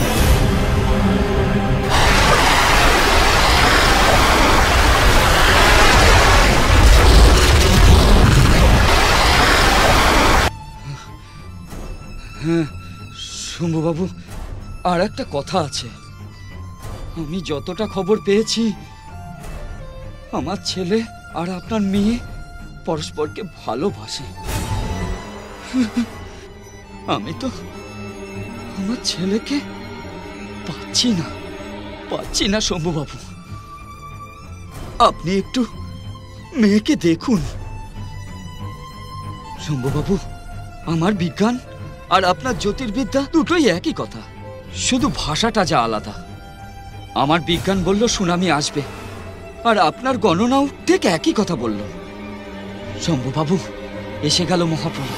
হ্যাঁ শম্ভুবাবু, আর একটা কথা আছে। আমি যতটা খবর পেয়েছি আমার ছেলে আর আপনার মেয়ে পরস্পরকে ভালোবাসে। আমি তো আমার ছেলেকে পাচ্ছি না শম্ভুবাবু। আপনি একটু মেয়েকে দেখুন। শম্ভুবাবু, আমার বিজ্ঞান আর আপনার জ্যোতির্বিদ্যা দুটোই একই কথা, শুধু ভাষাটা যা আলাদা। আমার বিজ্ঞান বলল সুনামি আসবে, আর আপনার গণনাও ঠিক একই কথা বলল। শম্ভুবাবু, এসে গেল মহাপ্রলয়।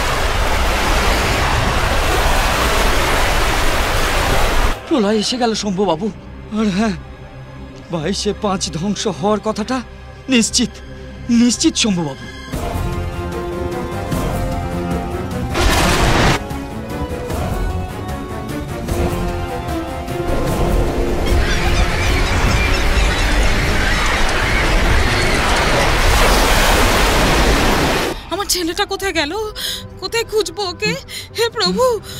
প্রলয় এসে গেল শম্ভুবাবু। আর হ্যাঁ, 22/5 ধ্বংস হওয়ার কথাটা নিশ্চিত শম্ভুবাবু। ছেলেটা কোথায় গেল? কোথায় খুঁজবো ওকে? হে প্রভু।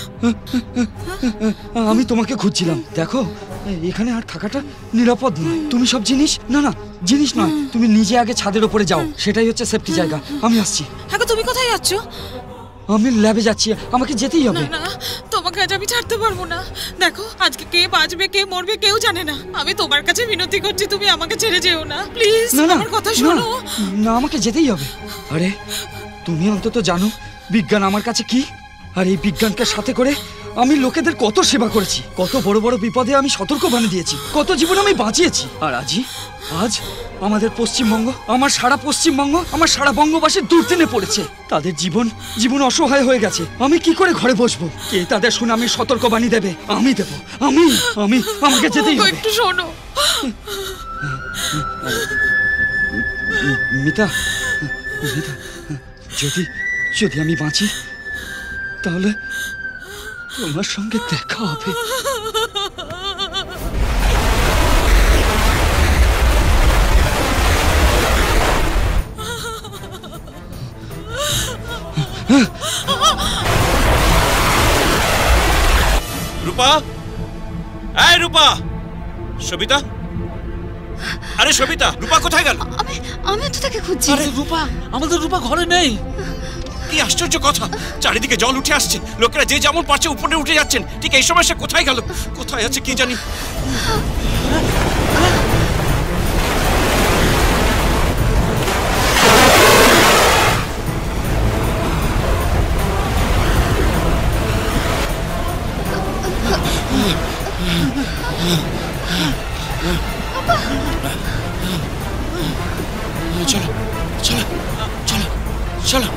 আমি তোমাকে খুঁজছিলাম। দেখো, এখানে আর থাকাটা নিরাপদ নয়। তুমি সব জিনিস নয়, তুমি নিজে আগে ছাদের উপরে যাও, সেটাই হচ্ছে সেফটি জায়গা। আমি আসছি। হ্যাঁ, তুমি কোথায় যাচ্ছ? আমি ল্যাবে যাচ্ছি, আমাকে যেতেই হবে। না, তোমাকে আজ আমি ছাড়তে পারবো না। দেখো, আজকে কে বাঁচবে কে মরবে কেউ জানে না। আমি তোমার কাছে মিনতি করছি, তুমি আমাকে ছেড়ে যেও না প্লিজ। আমার কথা শোনো। না, আমাকে যেতেই হবে। আরে তুমি অন্তত জানো বিজ্ঞান আমার কাছে কি, আর এই বিজ্ঞানকে সাথে করে আমি লোকেদের কত সেবা করেছি, কত বড় বড় বিপদে আমি সতর্কবাণী দিয়েছি, কত জীবন আমি বাঁচিয়েছি। আর আজ আমাদের পশ্চিমবঙ্গ, আমার সারা পশ্চিমবঙ্গ, আমার সারা বঙ্গবাসী দুর্দিনে পড়েছে। তাদের জীবন অসহায় হয়ে গেছে। আমি কি করে ঘরে বসবো? কে তাদের সুনামির সতর্কবাণী দেবে? আমি দেব। আমাকে যেতেই হবে। একটু শোনো মিতা, যদি আমি বাঁচি তাহলে তোমার সঙ্গে দেখা হবে। রূপা, এই রূপা, সবিতা, আরে সবিতা, রূপা কোথায় গেল? আমি তো তাকে খুঁজছি। আরে রূপা, আমাদের রূপা ঘরে নেই। কি আশ্চর্য কথা, চারিদিকে জল উঠে আসছে, লোকেরা যে যেমন পারছে উপরে উঠে যাচ্ছেন। ঠিক এই সময় সে কোথায় গেল, কোথায় আছে কি জানি। চলো চলো চলো চলো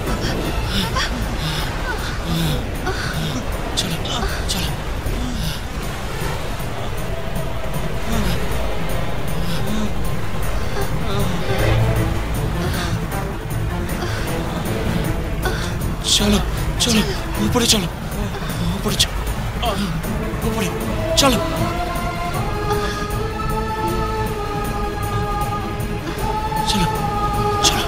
চলো চলো। চলো চলো উপরে চলো, উপরে চলো, উপরে চলো। চলো চলো।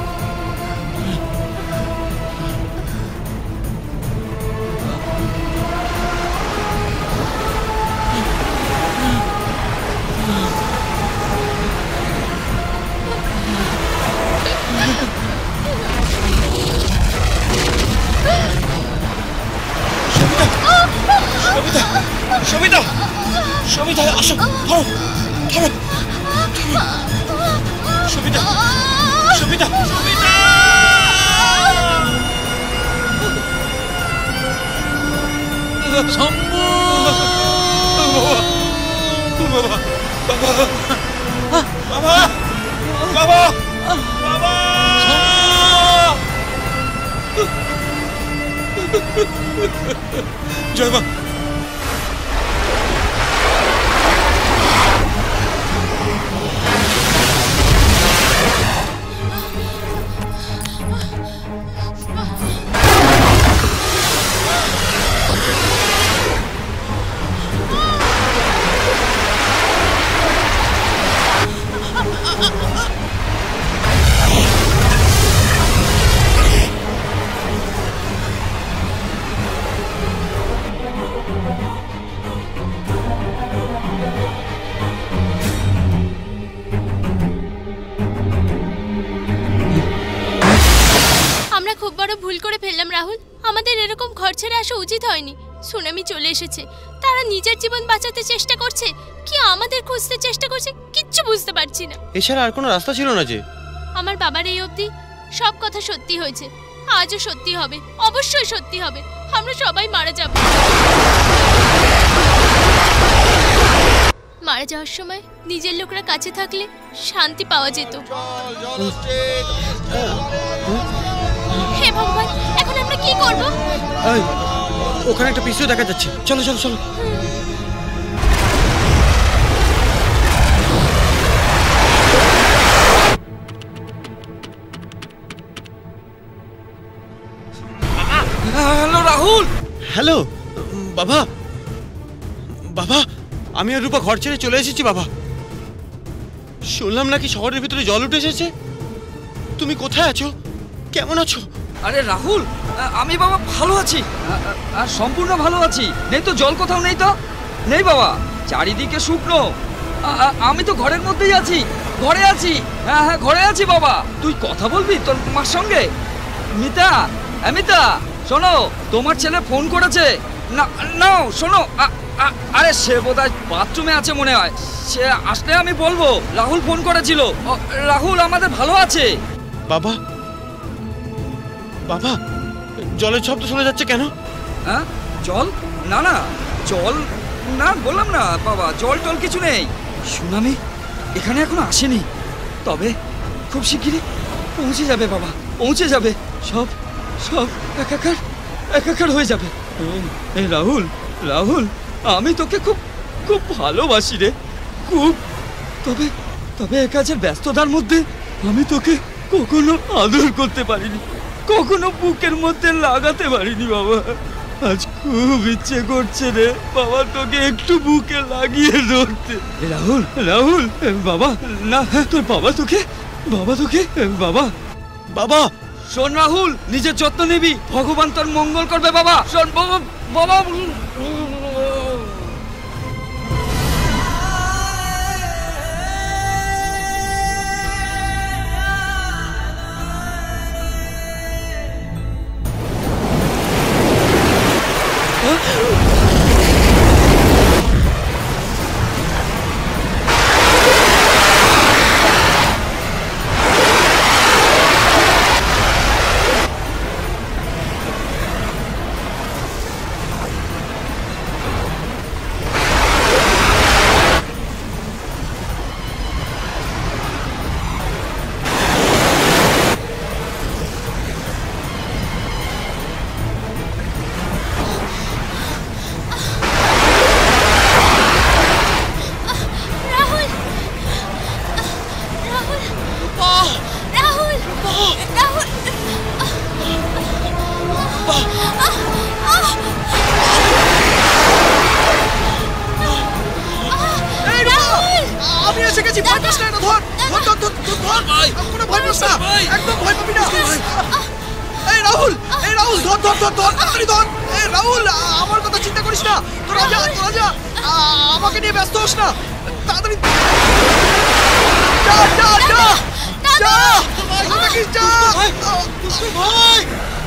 সবিতা, সবিতা আসো, ধরো ধরো। সবিতা, সবিতা, সবিতা। শম্ভু, বাবা, বাবা, বাবা, বাবা, বাবা। জয় মা। ভুল করে ফেললাম রাহুল, আমাদের এরকম ঘর ছেড়ে আসা উচিত হয়নি। সুনামি চলে এসেছে, তারা নিজের জীবন বাঁচাতে চেষ্টা করছে কি আমাদের খুঁজতে চেষ্টা করছে, কিচ্ছু বুঝতে পারছি না। এছাড়া আর কোনো রাস্তা ছিল না যে। আমার বাবার এই অবধি সব কথা সত্যি হয়েছে, আজও সত্যি হবে, অবশ্যই সত্যি হবে। আমরা সবাই মারা যাব। মারা যাওয়ার সময় নিজের লোকরা কাছে থাকলে শান্তি পাওয়া যেত। হে ভগবান, এখন আমরা কি করব? ওখানে একটা পিস্তল দেখা যাচ্ছে, চলো চলো চলো। হ্যালো রাহুল। হ্যালো বাবা। বাবা, আমি আর রূপা ঘর ছেড়ে চলে এসেছি বাবা। শুনলাম নাকি শহরের ভিতরে জল উঠে এসেছে। তুমি কোথায় আছো, কেমন আছো? আরে রাহুল, আমি বাবা ভালো আছি, আর সম্পূর্ণ ভালো আছি। নেই তো জল, কোথাও নেই তো, নেই বাবা, চারিদিকে শুকনো। আমি তো ঘরের মধ্যেই আছি, ঘরে আছি। হ্যাঁ হ্যাঁ ঘরে আছি বাবা। তুই কথা বলবি তোর মার সঙ্গে? মিতা, মিতা শোনো, তোমার ছেলে ফোন করেছে। না না শোনো, আরে সে বোধহয় বাথরুমে আছে মনে হয়, সে আসলে আমি বলবো। রাহুল ফোন করেছিল, রাহুল আমাদের ভালো আছে। বাবা, বাবা জলের শব্দ শোনা যাচ্ছে কেন? হ্যাঁ জল? না না জল না, বললাম না বাবা, জল টল কিছু নেই। সুনামি এখানে এখনো আসেনি, তবে খুব শিগগিরই পৌঁছে যাবে বাবা, পৌঁছে যাবে। সব সব একাকার একাকার হয়ে যাবে। রাহুল, রাহুল আমি তোকে খুব খুব ভালোবাসি রে, খুব। তবে তবে এ কাজের ব্যস্ততার মধ্যে আমি তোকে কখনো আদর করতে পারিনি, কখনো বুকের মধ্যে লাগাতে পারিনি বাবা। আজ খুব ইচ্ছে করছে রে বাবা তোকে একটু বুকে লাগিয়ে ধরতে। রাহুল, রাহুল বাবা, না তোর বাবা তোকে, বাবা তোকে, বাবা, বাবা শোন রাহুল, নিজের যত্ন নিবি, ভগবান তোর মঙ্গল করবে বাবা। শোন বাবা, বাবা কোনো ভয় পাস না, একদম ভয় পাবি না। এই রাহুল, ধর তাড়াতাড়ি ধর। এই রাহুল, আমার কথা চিন্তা করিস না, তোরা যা, আমাকে নিয়ে ব্যস্ত হোস না, তাড়াতাড়ি যা। ভাই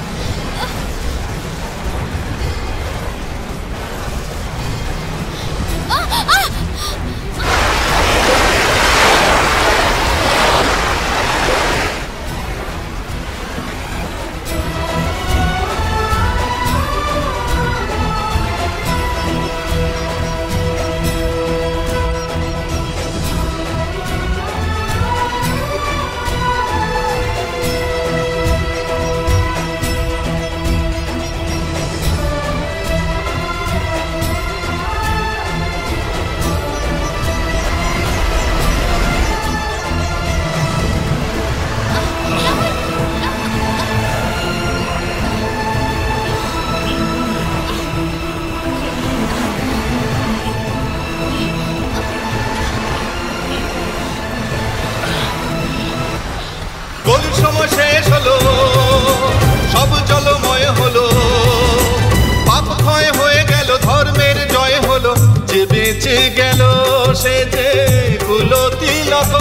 কলির সময় শেষ হলো, সব জলময় হলো, পাপ ক্ষয় হয়ে গেল, ধর্মের জয় হলো, যে বেঁচে গেল সে যে কুলতিলক।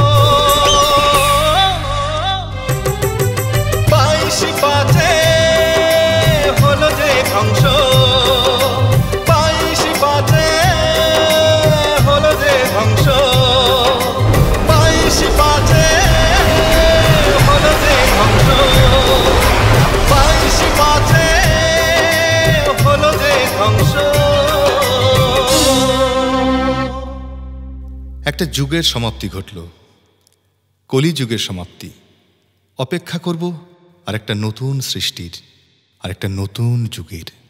22/5 হলো যে ধ্বংস, 22/5 হলো যে ধ্বংস, 22/5 হলো যে ধ্বংস, 22/5 হলো যে ধ্বংস। একটা যুগের সমাপ্তি ঘটল, কলিযুগের সমাপ্তি। অপেক্ষা করব আর একটা নতুন সৃষ্টির, আর একটা নতুন যুগের।